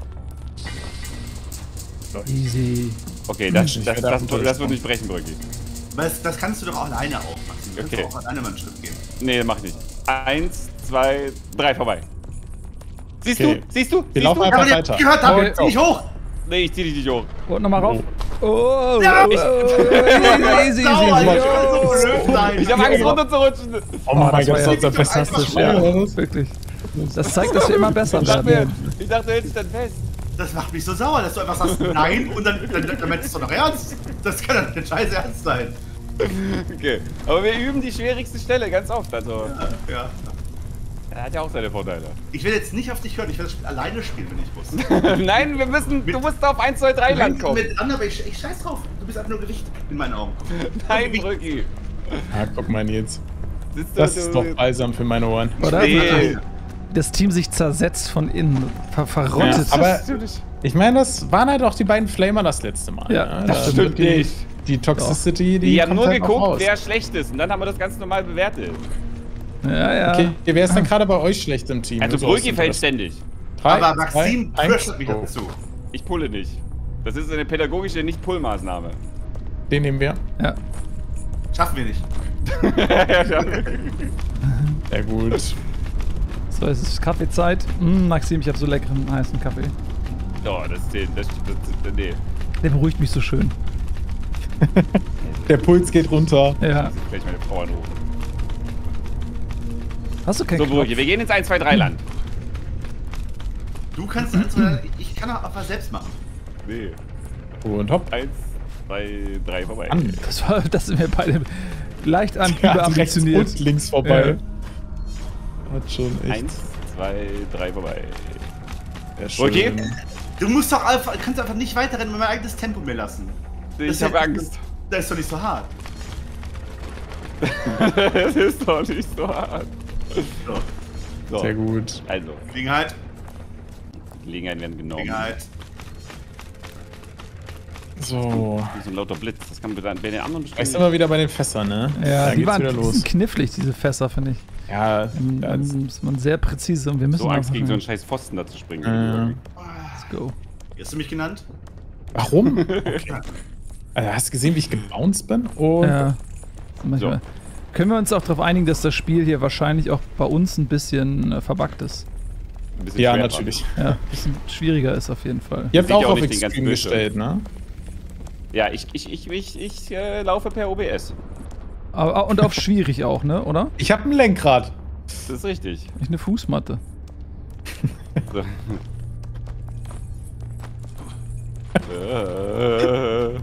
Easy. Okay, das, Ich das, werde das, auf das, den das wird nicht brechen, Brücki. Das, das kannst du doch auch alleine auch machen. Du kannst Okay. doch auch alleine mal einen Schritt gehen. Nee, mach ich nicht. Eins, zwei, drei, vorbei. Siehst Okay. du? Siehst du? Wir Siehst laufen du? einfach Aber weiter. ihr gehört habt, Okay. zieh dich hoch! Nee, ich zieh dich nicht hoch. Und nochmal rauf. Oh, Ja, oh, ich- oh, easy, easy, Sau, easy. Alter, ich kann so blöd sein. Ich hab Angst runterzurutschen. Oh mein das Gott, war das ist Fantastisch, ja. ja. Wirklich. Das zeigt, dass wir immer besser Ich dachte, werden. ich dachte, du hältst dich dann fest. Das macht mich so sauer, dass du einfach sagst nein und dann, dann, dann meinst du es doch noch ernst. Das kann doch nicht scheiße ernst sein. Okay, aber wir üben die schwierigste Stelle ganz oft, also. Ja, ja. Er hat ja auch seine Vorteile. Ich will jetzt nicht auf dich hören, ich will das Spiel alleine spielen, wenn ich muss. Nein, wir müssen, du musst auf eins, zwei, drei Land kommen. Mit anderen, aber ich, ich scheiß drauf. Du bist einfach nur Gewicht in meinen Augen. Nein, Brücki. Ja, guck mal jetzt. Siehst du, Das du- ist doch eisam für meine Ohren. Oder? Nee. Das Team sich zersetzt von innen, ver verrottet. Ja, aber Das stimmt nicht. ich meine, das waren halt auch die beiden Flamer das letzte Mal. Ja, ne? das Da stimmt die, nicht. Die Toxicity, die Die haben kommt nur halt auch geguckt, raus. wer schlecht ist und dann haben wir das ganz normal bewertet. Ja, ja. Okay, wer ist denn gerade bei euch schlecht im Team? Also So aus Brücki dem fällt Interesse. ständig. Drei, Aber Maxim zwei, prescht eins, mich go. dazu. Ich pulle nicht. Das ist eine pädagogische Nicht-Pull-Maßnahme. Den nehmen wir. ja. Schaffen wir nicht. Sehr gut. So, es ist Kaffeezeit. Mm, Maxim, ich habe so leckeren heißen Kaffee. Oh, das ist den, das, das, das, nee. Der beruhigt mich so schön. Der Puls geht runter. Ja. Ich gleich meine Frau anrufen. Hast du keinen So, Knopf? Brücki, wir gehen ins eins, zwei, drei Land. Du kannst also, ich kann auch was selbst machen. Nee. Und hopp. Eins, zwei, drei vorbei. An. Das, war, das sind wir beide leicht an, Ja, rechts überambitioniert. und links vorbei. Hat schon echt. Eins, zwei, drei vorbei. Sehr schön. Okay. Du musst doch einfach, kannst einfach nicht weiterrennen und mein eigenes Tempo mir lassen. Ich Das habe ist- Angst. Das ist doch nicht so hart. Das ist doch nicht so hart. So, So, Sehr gut. also, Gelegenheit, Gelegenheit werden genommen. Gelegenheit. So. Das ist ein lauter Blitz. Das kann man bei den anderen Jetzt bestimmt sind wir wieder bei den Fässern, ne? Ja, da die geht's waren wieder ein los. bisschen knifflig, diese Fässer, finde ich. Ja, Dann ja, dann ist man sehr präzise und wir müssen so Angst einfach- gegen so einen scheiß Pfosten da zu springen. Äh. Let's go. Wie hast du mich genannt? warum? Okay. Also, hast du gesehen, wie ich gebounced bin? Und Ja. Manchmal. So. Können wir uns auch darauf einigen, dass das Spiel hier wahrscheinlich auch bei uns ein bisschen äh, verbuggt ist? Ein bisschen ja, schwer natürlich. Ja, ein bisschen schwieriger ist auf jeden Fall. Ihr habt Sieht auch ja auch auf nicht den ganzen Extreme Bildschirm. gestellt, ne? dran. Ja, ich, ich, ich, ich, ich äh, laufe per O B S. Aber, und auf schwierig auch, ne? Oder? Ich habe ein Lenkrad. Das ist richtig. Ich eine Fußmatte. So. Äh,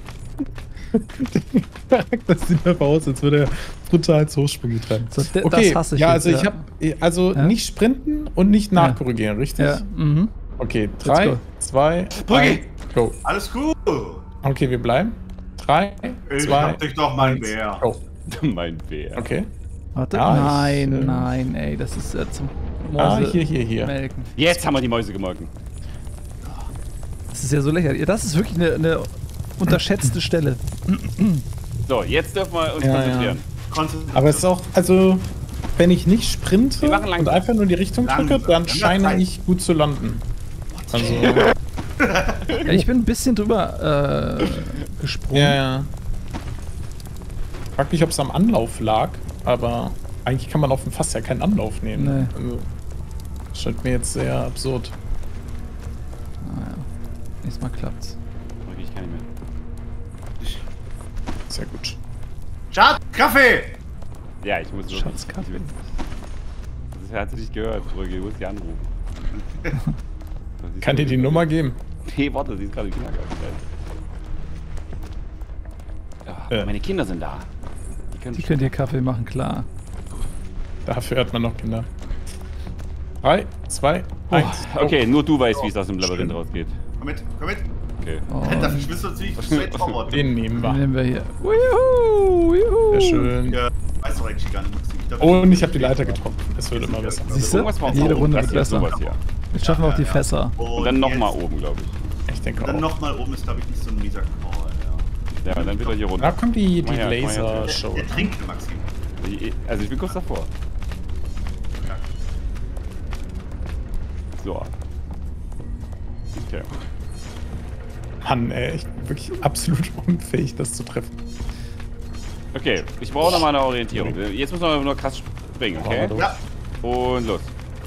Das sieht einfach aus, als würde er brutal ins Hochsprung getreiben. So, d- Okay, das hasse ich ja, jetzt, also ich ja. habe also Ja? nicht sprinten und nicht nachkorrigieren, richtig? Ja, mhm. Okay, go. drei, zwei, Brücki! eins, go. Alles gut. Okay, wir bleiben. Drei, Ich zwei, hab dich doch, mein eins, Bär. go. mein Bär. Okay. Warte. Ja, ich, nein, äh, nein, ey, das ist äh, zum Ah, Mäuse hier, hier, hier. melken. Jetzt haben wir die Mäuse gemolken. Das ist ja so lächerlich. Das ist wirklich eine, eine unterschätzte Stelle. So, jetzt dürfen wir uns Ja, konzentrieren. Konzentriert. Aber es ist auch, also, wenn ich nicht sprinte Wir machen langsam. und einfach nur die Richtung drücke, Langsam. dann Wir haben scheine Zeit. ich gut zu landen. Also, Ja, ich bin ein bisschen drüber äh, gesprungen. ja, ja. Frag mich, ob es am Anlauf lag, aber eigentlich kann man auf dem Fass ja keinen Anlauf nehmen. Nee. Also, das scheint mir jetzt sehr absurd. Naja, nächstes Mal klappt's. Okay, ich kann nicht mehr. Sehr gut. Schatz, Kaffee! Ja, ich muss wirklich. Schatz, Kaffee. Das hat sie nicht gehört, Brücki. Du musst die anrufen. Kann dir die Nummer geben? Nee, warte, sie ist gerade im Kindergarten. Ja, Äh. Meine Kinder sind da. Die können Die könnt ihr Kaffee machen, klar. Dafür hat man noch Kinder. Drei, zwei, Oh, eins. okay, nur du weißt, wie es aus dem Labyrinth Schön. rausgeht. Komm mit, komm mit. Okay. Oh, Da verschwindest du natürlich straight forward. Den nehmen wir. nehmen wir hier. Juhu, juhu. Sehr schön. Ja, weißt du eigentlich gar nicht, Maxim. glaub, Und ich habe die Leiter getroffen. Es wird immer besser. Siehst du? Irgendwas brauchen wir Jede oben. Runde Das wird hier ist besser. sowas hier. Jetzt schaffen wir auch die Ja, ja. Fässer. Und dann nochmal jetzt- oben, glaube ich. Ich denke Und dann auch. nochmal oben ist, glaube ich, nicht so ein mieser Call. Ja. Ja, dann wieder hier Da runter. kommt die, die Komm her, komm her. Laser-Show. Der trinkt, Maxim. Also ich bin kurz davor. So. Okay. Mann, ey, ich bin wirklich absolut unfähig, das zu treffen. Okay, ich brauche nochmal eine Orientierung. Jetzt müssen wir nur krass springen, okay? Oh, Ja, Und los.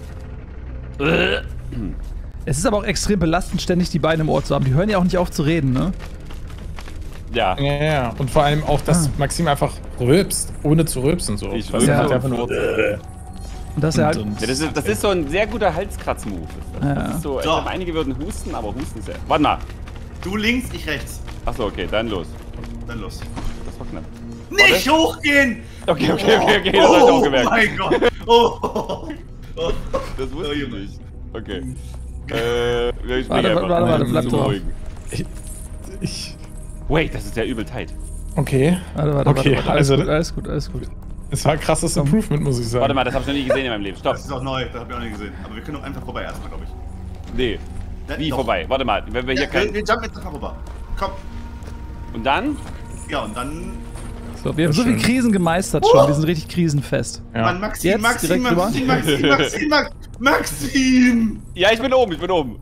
Es ist aber auch extrem belastend, ständig die Beine im Ohr zu haben. Die hören ja auch nicht auf zu reden, ne? Ja. Ja, ja, und vor allem auch, dass Ah. Maxim einfach rülpst, ohne zu rülpsen so. Ich Weißt du, rülpse macht und einfach nur. furze. Und das ist ja halt. Und- Ja, das, ist, das ist so ein sehr guter Halskratz-Move. Das, Ja. das ist so, ich So. glaube, einige würden husten, aber husten ist ja. Warte mal. Du links, ich rechts. Achso, okay, dann los. Dann los. Das war knapp. Nicht hochgehen! Okay, okay, okay, okay, das hab ich auch Oh gemerkt. mein Gott! Oh, oh, oh. Das wusste Oh, ich Junge. nicht. Okay. Äh, ich mich Warte, einfach warte, warte, zu bleib drauf. beruhigen. Ich, ich, Wait, das ist ja übel tight. okay. Warte, warte, Okay, warte, warte. Alles also- gut, alles gut, alles gut. Es war ein krasses Improvement, muss ich sagen. Warte mal, das habe ich noch nie gesehen in meinem Leben. Stopp. Das ist auch neu, das hab ich auch nicht gesehen. Aber wir können auch einfach vorbei erstmal, glaube ich. Nee. Ja, Wie doch. vorbei? Warte mal, wenn wir hier Ja, wir, können. wir jumpen jetzt einfach rüber. Komm. Und dann? Ja, und dann. So, wir haben so viele Krisen gemeistert schon. Wir sind richtig krisenfest. Ja. Mann, Maxim, Jetzt Maxim, direkt rüber? Maxim, Maxim, Maxim, Maxim, Maxim! Ja, ich bin oben, ich bin oben.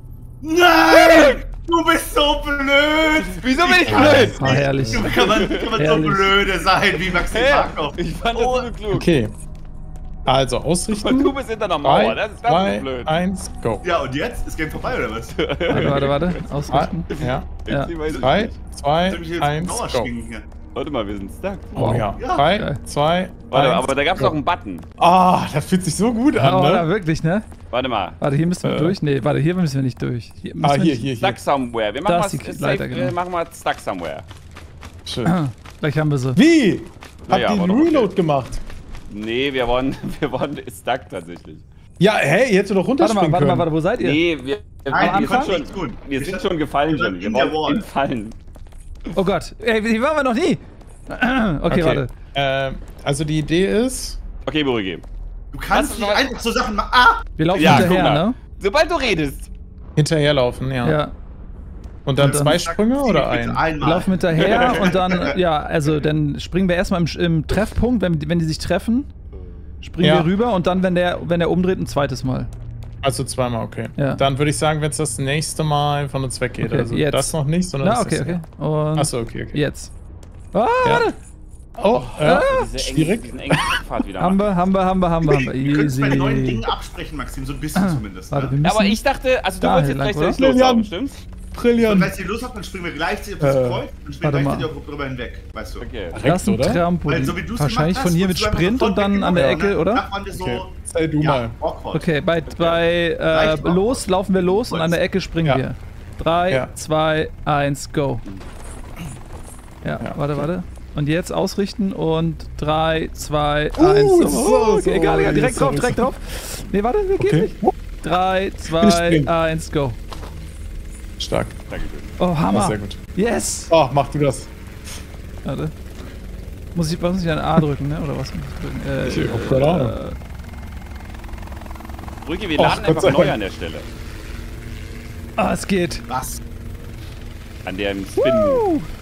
Nein! Du bist so blöd! Wieso bin ich kann blöd? es Ah, nicht. herrlich. Wie kann man, wie kann man so Herrlich. blöde sein wie Maxim Hä? Markov? Ich fand das Oh. so klug. Okay. Also, Und ausrichten. du bist hinter einer Mauer, drei, das ist, das zwei, ist blöd. eins, go. Ja, und jetzt? Ist Game vorbei oder was? Warte, warte, warte. Ah, Ausrichten. ja. Ja. Ich weiß es drei, nicht. zwei, Soll ich mich jetzt eins, Dauer go. schwingen hier? Warte mal, wir sind stuck. Oh ja. Ja. drei, Geil. zwei, Warte, eins, aber da gab es go. noch einen Button. Ah, das fühlt sich so gut an, Oh, ne? da wirklich, ne? Warte mal. Warte, hier müssen wir Äh. durch. Nee, warte, hier müssen wir nicht durch. Hier müssen Ah, wir hier, nicht. hier, Stuck hier. somewhere. Wir Da machen ist die mal safe, Leiter, wir genau. machen mal stuck somewhere. Schön. Gleich haben wir sie. Wie? Naja, Habt ihr aber einen doch okay. Reload gemacht? Nee, wir wollen, wir wollen stuck tatsächlich. Ja, hey, ihr hättet doch Warte mal, runterspringen warte mal, können. warte, wo seid ihr? Nee, wir, wir, Nein, wir, wir können sind, nichts schon, tun. wir Wir sind sind- schon gefallen. wir Schon. sind Wir in der wollen Wall. fallen. Oh Gott. Ey, hier waren wir noch nie. Okay, warte. Ähm, also die Idee ist. Okay, beruhige. Du kannst Was- nicht was- einfach so Sachen machen. Ah! Wir laufen Ja, guck hinterher, mal. ne? Sobald du redest. Hinterherlaufen, ja. Ja. Und dann Und dann- zwei Sprünge oder Bitte ein? Wir Einmal. laufen hinterher und dann, ja, also dann springen wir erstmal im, im Treffpunkt, wenn, wenn die sich treffen, springen Ja. wir rüber und dann, wenn der, wenn der umdreht, ein zweites Mal. Also zweimal, okay. Ja. Dann würde ich sagen, wenn es das nächste Mal von uns weggeht. Okay, also jetzt. das noch nicht, sondern Na, das okay, ist okay. Und Achso, okay, okay. jetzt. Ah, Ja. warte. Oh, ja. Diese enge- schwierig. diesen engen Pfad wieder Haben machen. wir, haben wir, haben wir, haben wir, haben wir. Wir können es bei neuen Dingen Easy. absprechen, Maxim, so ein bisschen zumindest. Warte, wir Ne? müssen, Aber ich dachte, also du Da wolltest jetzt lang, gleichzeitig oder? loslaufen, Lilian. stimmt's? Und Brillant. wenn sie Lust hat, dann springen wir gleichzeitig auf das Äh, Kreuz und springen warte mal. gleichzeitig auch drüber hinweg, weißt du. Okay. das Direkt, ist ein oder? Weil Trampolin. so wie du es Wahrscheinlich gemacht von hier hast, mit wurdest du einfach Sprint sofort und dann an der weggenommen, Ecke, ne? oder? Danach waren wir so, Okay, sei du ja, mal. awkward. Okay, bei, bei äh, Leicht auch. los laufen wir los und an der Ecke springen Ja. wir. drei, Ja. zwei, eins, go. Ja, Ja, warte, okay. warte. Und jetzt ausrichten und drei, zwei, Uh, eins. so, Oh, okay, so, egal, egal, direkt sorry, drauf, direkt sorry. drauf. Nee, warte, wir gehen Okay. nicht. drei, Bin zwei, ich springen. eins, go. Stark. Dankeschön. Oh, Oh, Hammer. sehr gut. Yes. Oh, mach du das. Warte. Muss ich, was muss ich an A drücken, ne? Oder was muss ich drücken? Äh, Ich hab keine Ahnung. äh, Brücke, wir Och, laden Gott einfach sei neu Dank. an der Stelle. Ah, es geht. Was? An dem Spin-Move. Uh.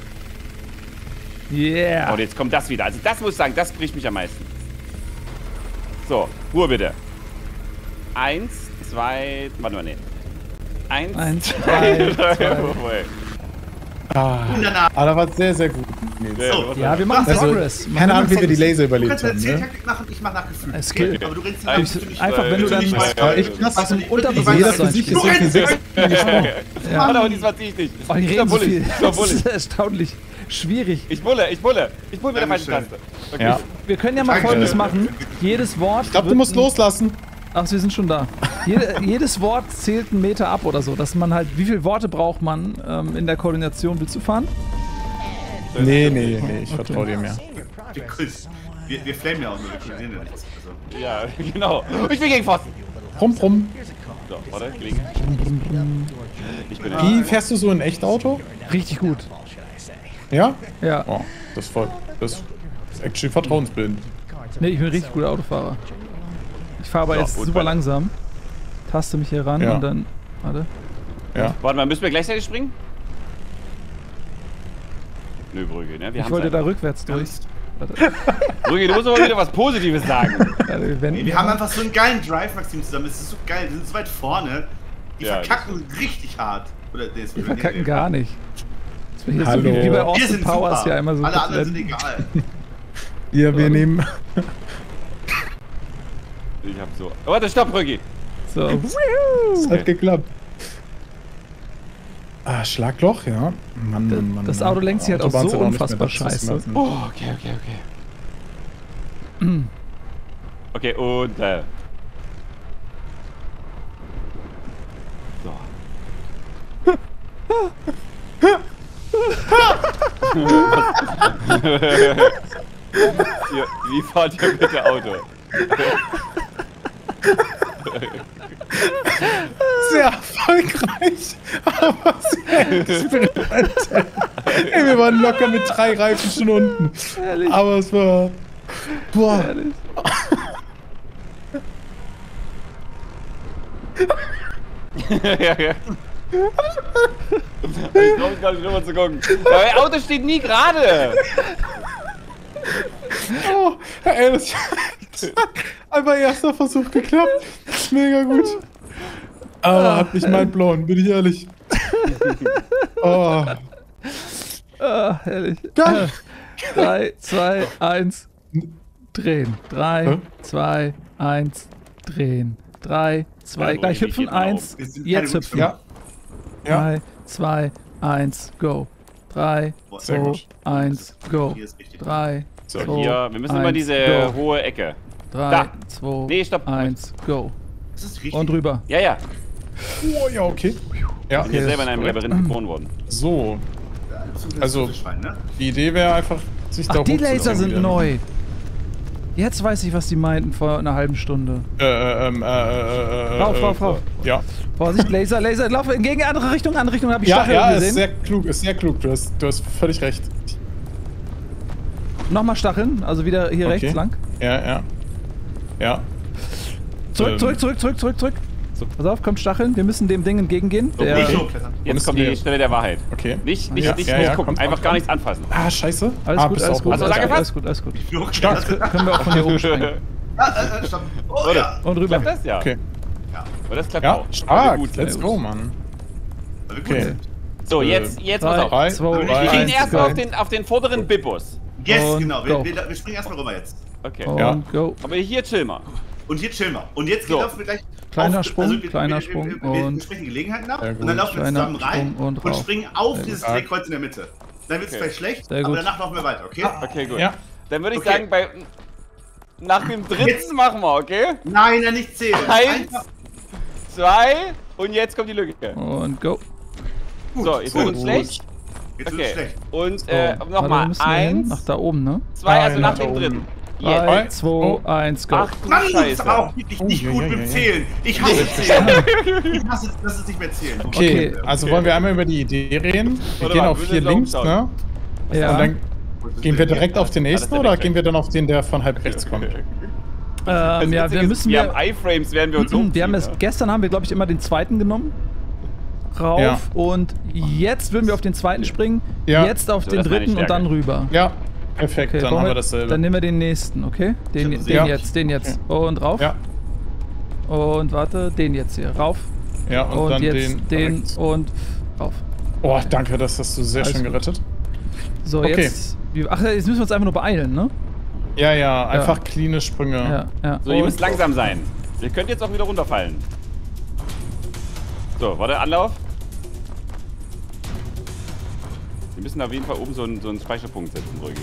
Yeah. Und jetzt kommt das wieder. Also das muss ich sagen, das bricht mich am meisten. So, Ruhe bitte. Eins, zwei, warte mal, nee. Eins, Eins, zwei, zwei, drei, zwei. vorbei. Ah, Und danach. aber das war sehr, sehr gut. Nils. Ja, So. Ja, wir machen Also, Progress. keine Ahnung, wie wir die Laser. Laser Du überlebt kannst eine haben, ne? Zähltaktik machen, ich mach nach Gefühl. Es geht. Aber du rennst Eins, nicht nicht- Einfach, wenn du dann nicht was- weißt, Aber echt krass. was du im nicht Unterbewusstsein weißt, Jeder für sich Du ist irgendwie rennst sechs einfach- Ja. Warte, aber diesmal zieh ich nicht. Oh, die Ich reden so bulle, viel. ich Das bulle. ist erstaunlich schwierig. Ich bulle, ich bulle. Ich bulle mit der falschen Dankeschön. Taste. Okay. Ja. Wir können ja mal Danke. Folgendes machen. Jedes Wort. Ich glaube, du wird musst ein- loslassen. Ach, wir sind schon da. Jede, jedes Wort zählt einen Meter ab oder so, dass man halt, wie viele Worte braucht man ähm, in der Koordination? Willst du fahren? Nee, nee, nee, ich vertraue dir mehr. Wir, wir, wir flamen ja auch nur, wir koordinieren ja nichts. Also. Ja, genau. Ich bin gegen Pfosten. Brumm, brumm. So, warte, klinge. Ich bin Wie fährst du so ein Echtauto? Richtig gut. Ja? Ja. Oh, das ist voll. Das ist actually vertrauensbildend. Nee, ich bin ein richtig guter Autofahrer. Ich fahre aber Ja, jetzt gut, super weil- langsam. Taste mich hier ran Ja. und dann. Warte. Ja. Warte mal, müssen wir gleichzeitig springen? Nö, Brügge, ne? Wir Ich haben's wollte da einfach. rückwärts durch. Warte. Brügge, du musst aber wieder was Positives sagen. Warte, wir wenden. Wir haben einfach so einen geilen Drive, Maxim, zusammen. Es ist so geil, wir sind so weit vorne. Die Ja, verkacken richtig hart. Oder, nee, das Wir verkacken gar nicht. Das war hier Hallo. so wie, wie bei Wir Austin sind Powers super. ja immer so. Alle anderen komplett- sind egal. Ja, wir nehmen. Ich hab so. Oh, warte, stopp, Brügge. So. Es hat geklappt. Ah, Schlagloch, ja. Mann, Mann, Mann. das Mann. Auto lenkt sich halt auch Autobahn so sind nicht mehr unfassbar das, was scheiße. wir müssen. Oh, okay, okay, okay. Okay, und äh. Ihr, wie fahrt ihr bitte Auto? Sehr erfolgreich, aber sehr experimentell. Ey, wir waren locker mit drei Reifen schon unten. Ehrlich. Aber es war... Boah. Ehrlich. Ja, ja. Ich traue mich gar nicht rüber zu gucken. Mein Auto steht nie gerade. Oh, ey, das einfach erster Versuch geklappt. Mega gut. Aber hat mich mindblown, bin ich ehrlich. Oh. Ah, herrlich. Geil. drei, zwei, eins, drehen. drei, Hä? zwei, eins, drehen. drei, zwei, Ja, gleich wie hüpfen. geht man eins, auf? Wir sind jetzt keine hüpfen. Ja. Ja. drei, zwei, eins, go. drei, Sehr zwei, gut. eins, go. Hier ist richtig. drei, So, zwei, hier, wir müssen eins, immer diese go. hohe Ecke. drei, Da. zwei, Nee, stopp. eins, go. Das ist richtig. Und rüber. Ja, ja. Oh, ja, okay. Ja, Wir sind hier selber in einem korrekt. Labyrinth geboren worden. So, Also- Das Schwein, ne? die Idee wäre einfach, sich da Ach, die hochzulaufen Laser sind wieder. neu. Jetzt weiß ich, was die meinten vor einer halben Stunde. Äh, äh, ähm, äh, äh, äh, Rauf, äh, rauf, rauf. Ja. Vorsicht, Laser, Laser, lauf in gegen andere Richtung, andere Richtung, hab ich Ja, Stacheln ja, ist gesehen. sehr klug, ist sehr klug. Du hast, du hast völlig recht. Nochmal Stacheln, also wieder hier Okay. rechts lang. Ja, ja. Ja. Zurück, Ähm. zurück, zurück, zurück, zurück, zurück. So. Pass auf, kommt Stacheln, wir müssen dem Ding entgegengehen. Der, Nicht Okay. hochklettern. Jetzt müssen kommt die wir- Stelle der Wahrheit. Okay. Nicht, nicht, Ja, nicht ja, ja, hochgucken, kommt, einfach kommt, gar kommt. nichts anfassen. Ah, scheiße. alles ah, gut, bist alles auch gut, Hast du alles da gut, gefasst? alles gut, alles gut. Stark. Kö- Können wir auch von hier oben springen. Ah, äh, äh, stopp. Oh, Oder? ja. Und rüber. Klappt das? Ja. Okay. Aber das klappt Ja, auch. stark. Gut, Let's sehr go, gut. Mann. Weil wir gut Okay. sind. So, jetzt, jetzt pass Drei, auf. Drei, zwei, Wir Wir drei, gehen eins, erstmal go. auf den, auf den vorderen Bibbus. Yes, Und genau. Wir, go. wir, wir springen erstmal rüber jetzt. Okay. Und Ja. go. Aber hier chill mal. Und hier chillen wir. Und jetzt So. laufen wir gleich. Kleiner auf, Sprung, wir, kleiner wir, Sprung wir, wir, wir, und- wir sprechen die Gelegenheiten ab Sehr und dann gut. laufen wir Kleiner zusammen rein Sprung und und, rauf. springen auf Sehr dieses gut. Drehkreuz in der Mitte. Dann wird es Okay. vielleicht schlecht, Sehr aber gut. danach laufen wir weiter, okay? Okay, gut. Ja. Dann würde ich Okay. sagen, bei nach dem dritten Jetzt. machen wir, okay? Nein, ja nicht zählen. Eins, Einfach- zwei und jetzt kommt die Lücke. Und go. Gut, So, jetzt gut. wird uns schlecht. Jetzt wird Okay. es schlecht. Und So, äh, warte, wo nochmal müssen wir hin? eins, Nach da oben, ne? zwei, also Ah, nach ja, dem da dritten. oben. Jetzt. drei, Drei, zwei, eins, go. Ach du Mann, das Scheiße. ist aber auch wirklich nicht Oh, gut ja, ja, mit ja. Zählen. Ich hasse Zählen. Ich hasse, das ist nicht mehr Zählen. Okay, Okay. also wollen wir einmal über die Idee reden. Wir Warte gehen mal, auf wir hier müssen links, umschauen. ne? Ja. Und dann gehen wir direkt auf den nächsten der oder weg, gehen weg. wir dann auf den, der von halb rechts kommt? Ähm, Das ja, Witzige wir ist, müssen wir wir. haben iFrames, werden wir uns Mhm, wir haben umziehen, es, gestern haben wir, glaube ich, immer den zweiten genommen. Rauf. Ja. Und jetzt würden wir auf den zweiten springen. Ja. Jetzt auf So, den das ist meine dritten und dann Stärke. rüber. Ja, perfekt, Okay, dann wollen haben wir wir- dasselbe. Dann nehmen wir den nächsten, okay? Den, den Ja. jetzt, den jetzt. Und rauf. Ja, Und warte, den jetzt hier. Rauf. ja, und, Und, dann jetzt den. den rechts. und rauf. Oh, danke, das hast du sehr Alles schön gut. gerettet. So, Okay. jetzt. wie- Ach, jetzt müssen wir uns einfach nur beeilen, ne? Ja, ja, einfach cleane Sprünge. Ja, ja. So, ihr Und- müsst langsam sein. Ihr könnt jetzt auch wieder runterfallen. So, warte, Anlauf. Wir müssen auf jeden Fall oben so einen, so einen Speicherpunkt setzen, Rögi.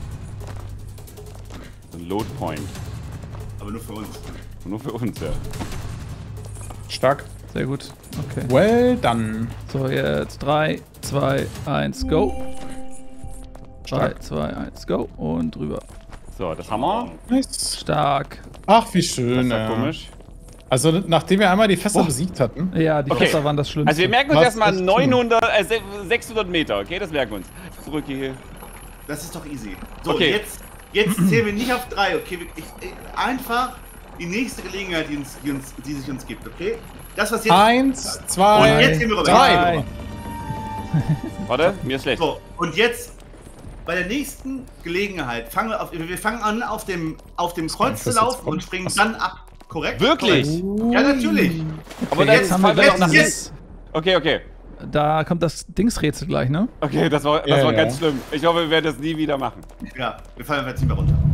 So ein Load Point. Aber nur für uns. Und nur für uns, ja. Stark. Sehr gut. Okay. Well done. So, jetzt drei, zwei, eins, go. drei, Stark. zwei, eins, go. Und rüber. So, das haben wir. Nice. Stark. Ach, wie Das schön. ist ja Ja. komisch. Also, nachdem wir einmal die Fässer besiegt hatten. Ja, die Okay. Fässer waren das Schlimmste. Also wir merken uns Was erstmal ist tun? neunhundert, äh, se- sechshundert Meter, okay? Das merken wir uns. Zurück hier. Das ist doch easy. So, Okay. jetzt, jetzt zählen wir nicht auf drei, okay? Wir- Ich, ich, einfach die nächste Gelegenheit, die, uns, die, uns, die sich uns gibt, okay? Das, was jetzt... Eins, Und zwei, jetzt gehen wir rüber. drei. Jetzt Warte, mir ist schlecht. So, und jetzt bei der nächsten Gelegenheit fangen wir auf, wir fangen an auf dem, auf dem Kreuz zu das jetzt laufen kommt. und springen Achso. dann ab. Korrekt? Wirklich? Korrekt. Ja, natürlich. Aber Okay, dann jetzt haben wir fallen wir gleich doch nach jetzt- links. Okay, okay. Da kommt das Dingsrätsel gleich, ne? Okay, das war, das Ja, war ja. ganz schlimm. Ich hoffe, wir werden das nie wieder machen. Ja, wir fallen jetzt nicht mehr runter.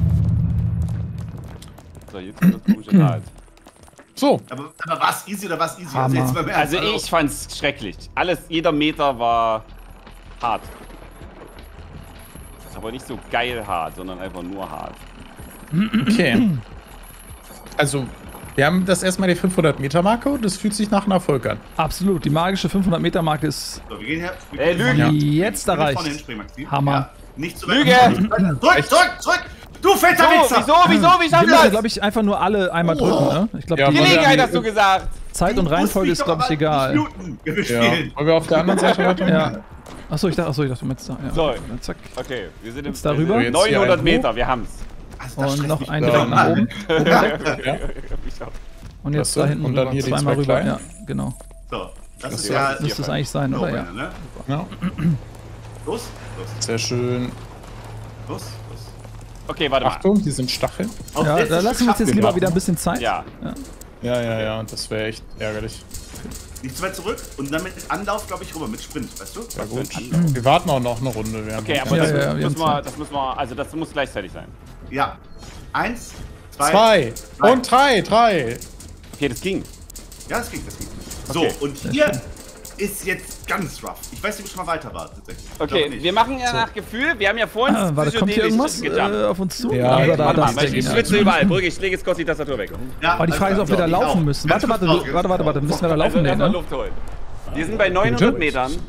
So, jetzt kommt das komische Rad. So. Aber, aber was easy oder was easy? Hammer. jetzt mal im Ernst, Also ich fand's schrecklich. Alles, jeder Meter war hart. Aber nicht so geil hart, sondern einfach nur hart. Okay. Also, Wir haben das erstmal die fünfhundert Meter Marke und das fühlt sich nach einem Erfolg an. Absolut. Die magische fünfhundert Meter Marke ist So, wir gehen her. Wir Ey, gehen Lüge. vorne hin. jetzt Wir gehen erreicht. vorne hinspringen, Maxi. Hammer. Ja, nicht zu weit. Lüge. Zurück, zurück, zurück! Du fetter So, Wichser! wieso, wieso, wie Wir schaffen müssen, das? glaube ich, einfach nur alle einmal Oh. drücken, ne? Ich glaube, Ja, die wollen wir- Gelegenheit hast du gesagt. Zeit und Du Reihenfolge musst ist, mich glaube ich, doch aber egal. nicht muten. Wir Ja. spielen. Wollen wir auf der anderen Seite weiter? Ja. Achso, ich dachte, achso, ich dachte, du meinst da. Ja. So. Dann zack. Okay, wir sind im Jetzt darüber? wir sind Jetzt hier neunhundert ein Meter, wir haben's. Also, das Und stresst noch mich ein Ja. direkt nach oben. Ja. Und jetzt Achso, da hinten und dann rüber. hier die Zweimal zwei rüber. kleinen? Ja, genau. So, das ist Okay. ja. Müsste es eigentlich sein, oder? Ja. No-Brainer, ne? Ja. Los, los, Sehr schön. los, los. Okay, warte mal. Achtung, die sind Stacheln. Auf Ja, letztes da lassen wir uns jetzt Stück lieber haben. wieder ein bisschen Zeit. Ja. Ja, ja, ja, das wäre echt ärgerlich. Nicht zu weit zurück und dann mit Anlauf, glaube ich, rüber mit Sprint, weißt du? Ja gut. Wir warten auch noch eine Runde. Wir haben Okay, noch aber Ja, das, ja, ja, wir müssen haben wir, Zeit. das müssen wir, also das muss gleichzeitig sein. Ja. Eins, zwei. zwei drei. und drei, drei. Okay, das ging. Ja, das ging, das ging. Okay. So, und hier ist jetzt ganz rough. Ich weiß nicht, ob ich schon mal weiter war. tatsächlich. Ich Okay, glaube nicht. wir machen ja nach Gefühl. Wir haben ja vorhin Ah, warte, kommt hier irgendwas gejumpt. äh, auf uns zu? Ja, Oder warte da, Warte das mal, Ding, ich ja. schwitze überall. Brügge, ich lege jetzt kurz die Tastatur weg. Ja, Aber die Frage ist, ob wir da also, laufen ich müssen. auch. Warte, warte, Ganz kurz warte, warte, warte. Müssen wir da Also laufen? Nee, erstmal ne? Luft holen. Wir sind bei neunhundert Metern. Äh,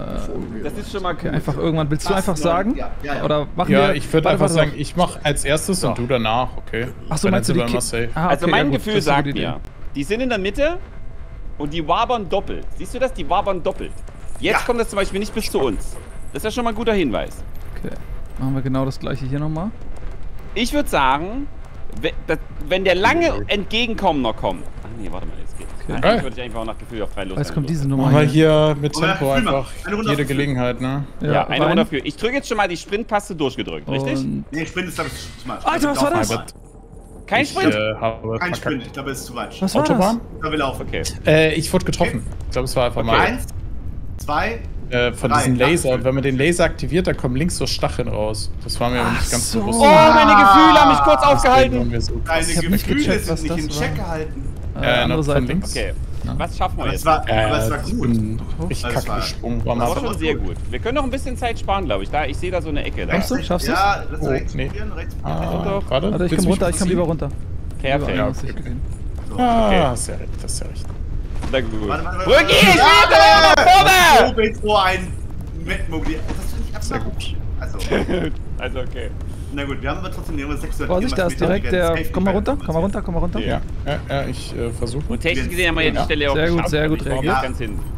Das ist schon mal okay, gut. einfach irgendwann. Willst du Fast einfach neun, sagen? ja, ja, ja. Oder machen Ja, wir... ich würde warte, einfach warte, sagen, warte. ich mache als erstes und du danach, okay? Ach so, Dann meinst du sind die wir immer Ki- safe. Ah, Also okay, mein ja, gut, Gefühl das ist eine sagt gute Idee. mir, die sind in der Mitte und die wabern doppelt. Siehst du das? Die wabern doppelt. Jetzt Ja. kommt das zum Beispiel nicht bis zu uns. Das ist ja schon mal ein guter Hinweis. Okay, machen wir genau das gleiche hier nochmal. Ich würde sagen, we- das- wenn der lange Entgegenkommen noch kommt. Ach nee, warte mal, jetzt geht's. Okay. Eigentlich würde ich einfach auch nach Gefühl auf drei los. Jetzt kommt diese Machen Nummer wir hier. hier mit Wollen wir Tempo Gefühl machen? einfach Eine Runde jede auf Gefühl. Gelegenheit, ne? Ja, eine rein. Runde dafür. Ich drücke jetzt schon mal die Sprintpaste durchgedrückt, richtig? Und Nee, Sprint ist, glaube ich, zu weit. Alter, was war das? Laufen Kein Ich Sprint? äh, habe wir. Kein verkackt. Sprint, ich glaube, es ist zu weit. was war Autobahn? Ich glaube, wir laufen. Okay. Äh, ich wurde getroffen. Ich glaube, es war einfach mal Eins, zwei, äh, von drei. diesem Laser. Ja. Und wenn man den Laser aktiviert, dann kommen links so Stacheln raus. Das war mir aber nicht ganz so. bewusst. Oh, meine Gefühle haben mich kurz Deswegen aufgehalten. waren wir so krass. deine Ich hab nicht Gefühle gecheckt, was sind nicht das in Check war. gehalten. das? Äh, Äh, andere noch von Seite. links. Okay. Was schaffen wir Aber jetzt? es war, Äh, aber es war ich gut. bin richtig Das kacke war- gesprungen. War Das mal war schon sehr gut. Wir können noch ein bisschen Zeit sparen, glaube ich. Da, ich sehe da so eine Ecke. Da. Schaffst du? Schaffst du's? Ja, lass Oh, rechts nee. probieren, rechts Ah, probieren. doch. warte, Warte, ich willst komm du runter, mich ich komm lieber runter. Perfekt. Lieber Ja, anders okay. gesehen. So. Ah, Okay. hast ja recht, hast ja recht. Na gut. Warte, warte, warte. Brügge, ich will Ja, jetzt nach vorne! So willst du ein Mitmobil. Das finde ich Sehr absolut gut. Also, Also okay. na gut, wir haben aber trotzdem irgendwas sechshundert Vorsicht, da ist Kilometer, direkt die werden der... safe Komm mal nicht runter, weiter komm mal runter, komm mal runter. Ja, ja, ja ich äh, versuche. Und technisch gesehen haben wir ja die Ja. Stelle auch Sehr gut, geschafft. sehr gut Also ich war reagiert. bis ganz hinten.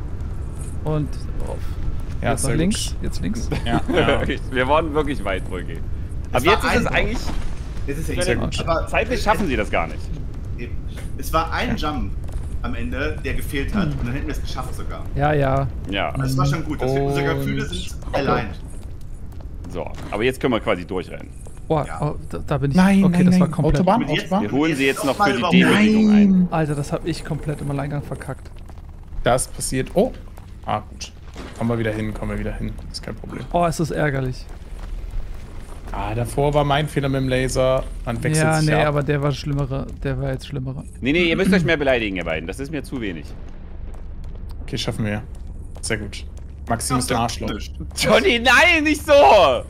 Und auf. Ja, Jetzt sehr nach gut. links, jetzt links. Ja, ja. Wir waren wirklich weit, Brügge. Aber war jetzt ist es ein- eigentlich... Es ist echt Sehr gut. Aber Zeitlich schaffen sie das gar nicht. es war ein Jump am Ende, der gefehlt hat. Und dann hätten wir es geschafft sogar. Ja, ja. Ja, Das war schon gut. Das Und- unsere Gefühle sind allein. so. Aber jetzt können wir quasi durchrennen. Boah, Ja. oh, da, da bin ich... Nein, okay, nein, das war nein. komplett... Autobahn, Und jetzt- Autobahn. Wir holen sie jetzt noch für die Nein. Demütigung ein. Alter, das habe ich komplett im Alleingang verkackt. Das passiert. Oh. Ah, gut. Kommen wir wieder hin, kommen wir wieder hin. Ist kein Problem. Oh, ist das ärgerlich. Ah, davor war mein Fehler mit dem Laser. Man wechselt Ja, sich nee, ab. aber der war schlimmere. Der war jetzt schlimmerer. Nee, nee, ihr müsst euch mehr beleidigen, ihr beiden. Das ist mir zu wenig. Okay, schaffen wir. Sehr gut. Maxim ist ein Arschloch. Johnny, nein, nicht so!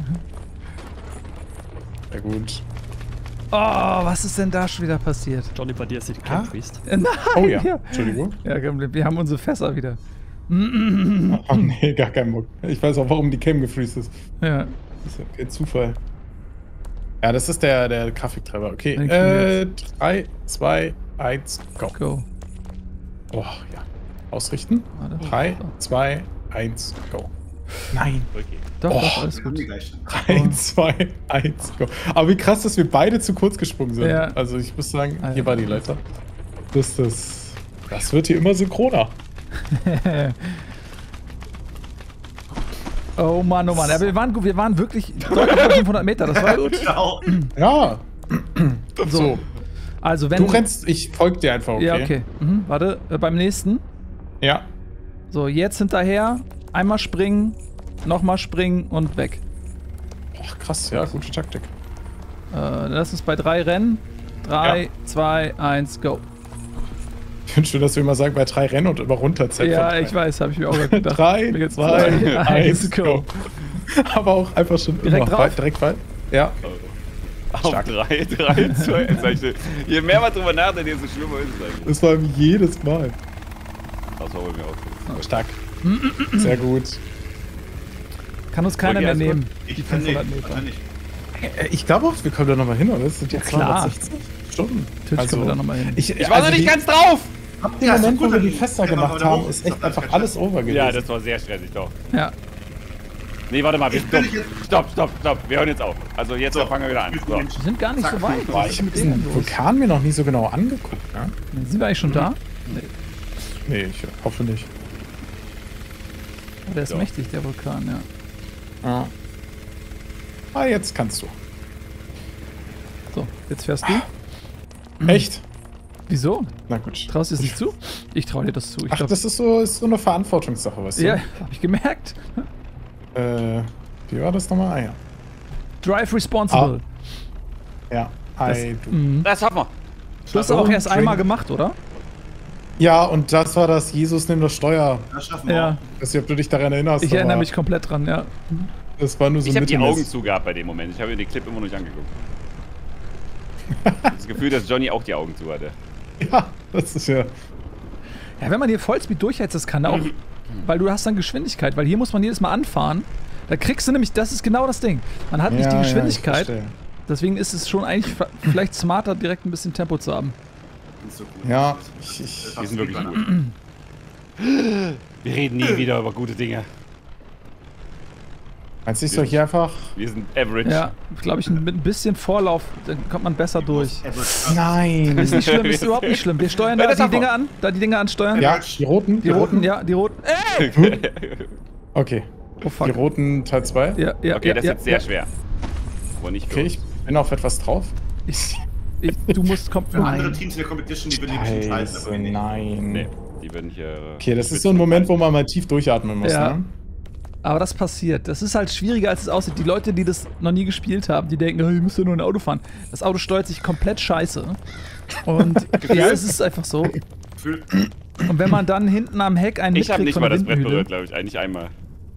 Sehr gut. Oh, was ist denn da schon wieder passiert? Johnny, bei dir ist die Ah? Camp Priest. Äh, Nein! Oh ja, Entschuldigung. Ja, komm, wir haben unsere Fässer wieder. Oh nee, gar kein Bock. Ich weiß auch, warum die Cam gefreezed ist. Ja. Das ist ja kein Zufall. Ja, das ist der, der Grafiktreiber. Okay, Den äh, drei, zwei, eins, go. Go. Oh, ja. Ausrichten. Warte. drei, zwei, eins, go. Nein. Okay. Doch, Oh. doch, alles Haben gut. die gleich schon. drei, zwei, eins, go. Aber wie krass, dass wir beide zu kurz gesprungen sind. Ja. Also ich muss sagen, Alter. hier war die Leiter. Das, das, das wird hier immer synchroner. Oh Mann, oh Mann. Ja, wir, waren, gut, wir waren wirklich deutlich über fünfhundert Meter. Das war gut. Ciao. Ja. So. Also, wenn. Du rennst, ich folge dir einfach, okay? Ja, okay. Mhm, warte, äh, beim nächsten. Ja. So, jetzt hinterher. Einmal springen, nochmal springen und weg. Ach, krass, ja, gute Taktik. Äh, lass uns bei drei rennen. Drei, Ja. zwei, eins, go. Ich wünsche mir, dass wir immer sagen, bei drei Rennen und immer runterzählen. Ja, ich weiß, habe ich mir auch gerade gedacht. Drei, Jetzt zwei, drei, eins, go. Aber auch einfach schon Direkt immer drauf? weit, direkt weit. Ja. Auf Stark. drei, drei, zwei. Je mehr man drüber nachdenkt, desto schlimmer ist es eigentlich. Das war jedes Mal. Das war bei mir auch so. Stark. Sehr gut. Kann uns keiner Okay, mehr alles gut. nehmen. Ich Die kann nicht. fünfhundert Meter. Kann nicht. Äh, Ich glaube auch, wir kommen da nochmal hin, oder? Das sind jetzt klar. zweihundertsechzig Stunden. Natürlich können wir da nochmal hin. Ich, Ich war noch nicht ganz drauf! Ab dem Ja, ist Moment, doch wo gut, wir die dann Fester gehen wir mal gemacht wieder haben, hoch. ist Ist echt doch einfach ganz alles over gewesen. Ja, das war sehr stressig, doch. Ja. Nee, warte mal, wir, Ich bin stopp, jetzt- stopp, stopp, stopp. Wir hören jetzt auf. Also jetzt So. fangen wir wieder an. So. Wir sind gar nicht Zack, so weit. Boah, Was ich ist habe mit diesen denen los? Vulkan mir noch nie so genau angeguckt, ne? Sind wir eigentlich schon da? Nee. Nee, ich hoffe nicht. Oh, der ist Ja. mächtig, der Vulkan, ja. Ja. Ah, jetzt kannst du. So, jetzt fährst du. Echt? Wieso? Na gut. Traust du es nicht zu? Ich traue dir das zu. Ich Ach, glaub, das ist so, ist so eine Verantwortungssache, weißt du? ja, hab ich gemerkt. Äh, wie war das nochmal? Ah, ja. Drive responsible. Ja, Das, I do. mhm. Das schaffen wir. Du hast auch erst einmal gemacht, oder? Ja, und das war das Jesus nimmt das Steuer. Das schaffen wir. Ja. auch. Ich weiß nicht, ob du dich daran erinnerst. Ich erinnere aber mich komplett dran, ja. Das war nur so Ich habe die mittelmäßig. Augen zugehabt bei dem Moment. Ich habe mir den Clip immer noch nicht angeguckt. Das Gefühl, dass Johnny auch die Augen zu hatte. Ja, das ist ja. Ja, wenn man hier Vollspeed durchheizt, das kann auch, weil du hast dann Geschwindigkeit, weil hier muss man jedes Mal anfahren. Da kriegst du nämlich, das ist genau das Ding. Man hat nicht ja, die ja, ich Geschwindigkeit, verstehe. deswegen ist es schon eigentlich fa- vielleicht smarter, direkt ein bisschen Tempo zu haben. Das ist so gut. Ja, ich, ich, Das Die hast sind du wirklich lieber. gut. Wir reden nie wieder über gute Dinge. meinst du, ich soll hier einfach. Wir sind average. Ja, glaube ich, mit ein bisschen Vorlauf, dann kommt man besser durch. Er wird- Nein! Ist nicht schlimm, ist überhaupt nicht schlimm. Wir steuern Ja, da das die darf man. Dinge an, da die Dinge ansteuern. Ja, die roten? Die roten, ja, die roten. Ey! Okay. Oh fuck. Die roten Teil zwei. Ja, ja, Okay, ja, das ist ja, jetzt sehr ja. schwer. Aber nicht für Okay, uns. ich bin auf etwas drauf. Ich, ich, du musst kommen. Für andere Nein. Teams in der Competition, die würden die bestimmt halten, aber Scheiße, wir nicht. nein. Nee, die würden hier... Okay, das ist so ein Moment, wo man mal tief durchatmen muss, Ja. ne? Aber das passiert. Das ist halt schwieriger, als es aussieht. Die Leute, die das noch nie gespielt haben, die denken, oh, ihr müsst ja nur ein Auto fahren. Das Auto steuert sich komplett scheiße. Und ja, es ist einfach so. Gefühl- Und wenn man dann hinten am Heck einen Ich habe mitkriegt nicht von mal der das Brett Windmühle. berührt, glaube ich. Eigentlich einmal.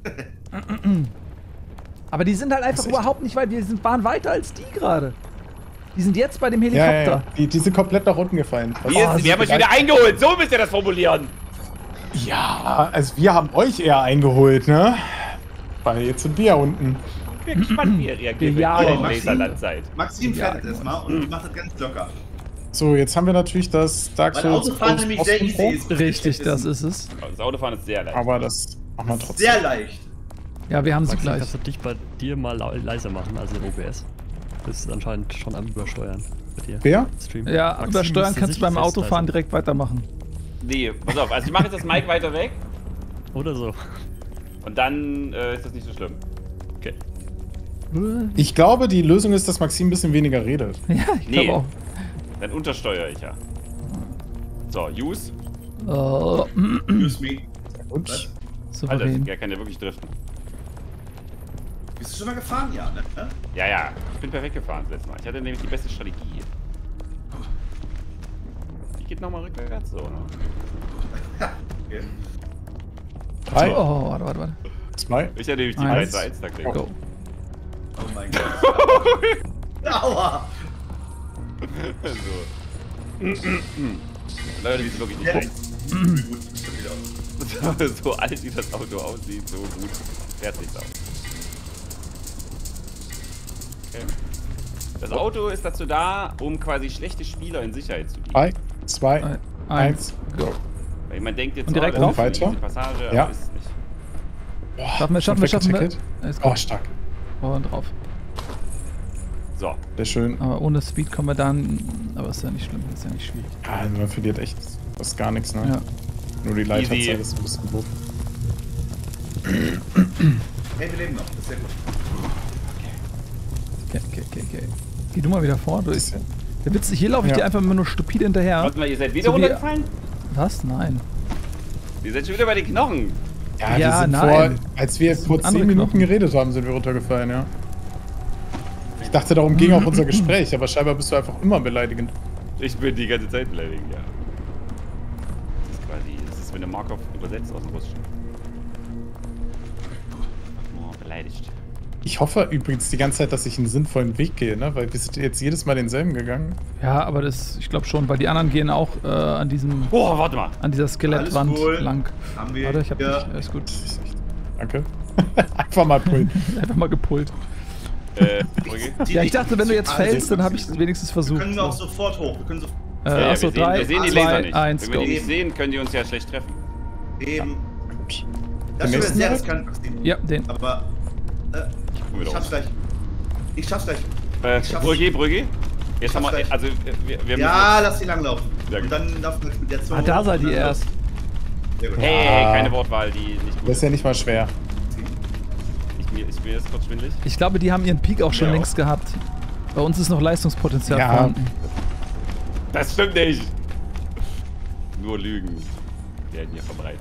Aber die sind halt einfach Das ist echt- überhaupt nicht weit. Wir sind, waren weiter als die gerade. Die sind jetzt bei dem Ja, Helikopter. ja, ja. Die, die sind komplett nach unten gefallen. Was- Wir, Oh, das wir haben ist euch wieder eingeholt. So müsst ihr das formulieren. Ja, also wir haben euch eher eingeholt, ne? Weil jetzt sind wir ja unten. Ich bin gespannt, wie ihr reagiert, Ja, wenn ihr ja. in Laserland seid. Maxim Ja, fährt erstmal und macht das ganz locker. So, jetzt haben wir natürlich das Dark Weil Souls. Autofahren Post- nämlich sehr Post- easy ist. Richtig, das ist es. Das Autofahren ist sehr leicht. Aber das machen wir trotzdem. Sehr leicht. Ja, wir haben sie Maxim, gleich. kannst du dich bei dir mal lau- leiser machen, also im O B S. Das ist anscheinend schon am Übersteuern bei dir. Wer? Stream. Ja, Maxim übersteuern müsste kannst du sich beim selbst Autofahren leiser direkt weitermachen. Nee, pass auf. Also ich mache jetzt das Mic weiter weg machen. Oder so. und dann äh, ist das nicht so schlimm. Okay. Ich glaube, die Lösung ist, dass Maxim ein bisschen weniger redet. Ja, ich Nee. glaube Dann untersteuere ich ja. So, use. auch. Äh, Use me. Und Was? Alter, souverän. der kann ja wirklich driften. Bist du schon mal gefahren? Ja, ne? Ja, ja. Ich bin perfekt gefahren das letzte Mal. Ich hatte nämlich die beste Strategie. Die geht nochmal rückwärts. So, ne? Okay. drei, Oh, warte, warte, warte. zwei, Ich hatte nämlich die drei Eins. zwei eins Taktik. Go. Oh mein Gott. Aua! So. Leute, die sind wirklich nicht Ja. leicht. Wie gut ist das wieder aus? So alt wie das Auto aussieht, so gut fährt sich's auch. Okay. Das Auto ist dazu da, um quasi schlechte Spieler in Sicherheit zu bieten. drei, zwei, Ein- eins, go. Weil man denkt jetzt, Und direkt oh, das drauf? ist eine Weiter? easy Passage, Ja. aber ist es nicht. Boah, Schaffen wir, schaffen wir, schaffen wir. weggetickelt. Alles Oh, gut. stark. Oh, drauf. So, Sehr schön. Aber ohne Speed kommen wir dann. Aber ist ja nicht schlimm, ist ja nicht schwierig. Ja, man verliert echt fast gar nichts, ne? Ja. Nur die Leiterzeit Easy. ist ein bisschen hoch. Hey, wir leben noch. Das ist sehr gut. Okay, okay, okay, okay. Geh du mal wieder vor. Du, Bisschen. der Witz, hier laufe ich Ja. dir einfach immer nur stupide hinterher. warte mal, ihr seid wieder So wie- runtergefallen? Was? Nein. Ihr seid schon wieder bei den Knochen. Ja, Ja, wir sind nein. vor, als wir vor andere zehn Minuten Knochen. geredet haben, sind wir runtergefallen, ja. Ich dachte, darum ging auch unser Gespräch, aber scheinbar bist du einfach immer beleidigend. Ich bin die ganze Zeit beleidigt, ja. Das ist quasi, das ist, wenn der Markov übersetzt aus dem Russischen. Oh, beleidigt. Ich hoffe übrigens die ganze Zeit, dass ich einen sinnvollen Weg gehe, ne? Weil wir sind jetzt jedes Mal denselben gegangen. Ja, aber das, ich glaube schon, weil die anderen gehen auch äh, an diesem, Oh, warte mal. an dieser Skelettwand Alles cool. lang. Haben wir. Warte, ich hab ja. nicht, alles gut. Danke. Einfach mal pullen. Einfach mal gepult. Äh, Brügge? Die- Ja, ich dachte, wenn du jetzt Also, fällst, dann habe ich es wenigstens Wir versucht. können auch sofort hoch. Wir können so Äh, Ja, ja, achso, wir, sehen, drei, wir sehen die zwei, Laser nicht. eins, Wenn wir go. die nicht sehen, können die uns ja schlecht treffen. eben. Gut. Das Den ist schon sehr nächsten riskant, Maxim. Ja, den. Aber. Äh, Gucken wir ich doch. schaff's gleich. Ich schaff's gleich. Äh, Ich schaff's. Brügge, Brügge. Jetzt haben wir, schaff's gleich. also, äh, wir, wir Ja, lass sie langlaufen. Sehr Und gut. dann laufen wir jetzt mit der Zunge. Ah, da hoch seid und ihr dann erst. los. Sehr gut. Hey, Ah. keine Wortwahl, die nicht gut Das ist ja nicht mal schwer. Ich, mir, ist mir jetzt kurz schwindelig. Ich glaube, die haben ihren Peak auch schon Ja. längst gehabt. Bei uns ist noch Leistungspotenzial Ja. vorhanden. Das stimmt nicht. Nur Lügen werden hier verbreitet.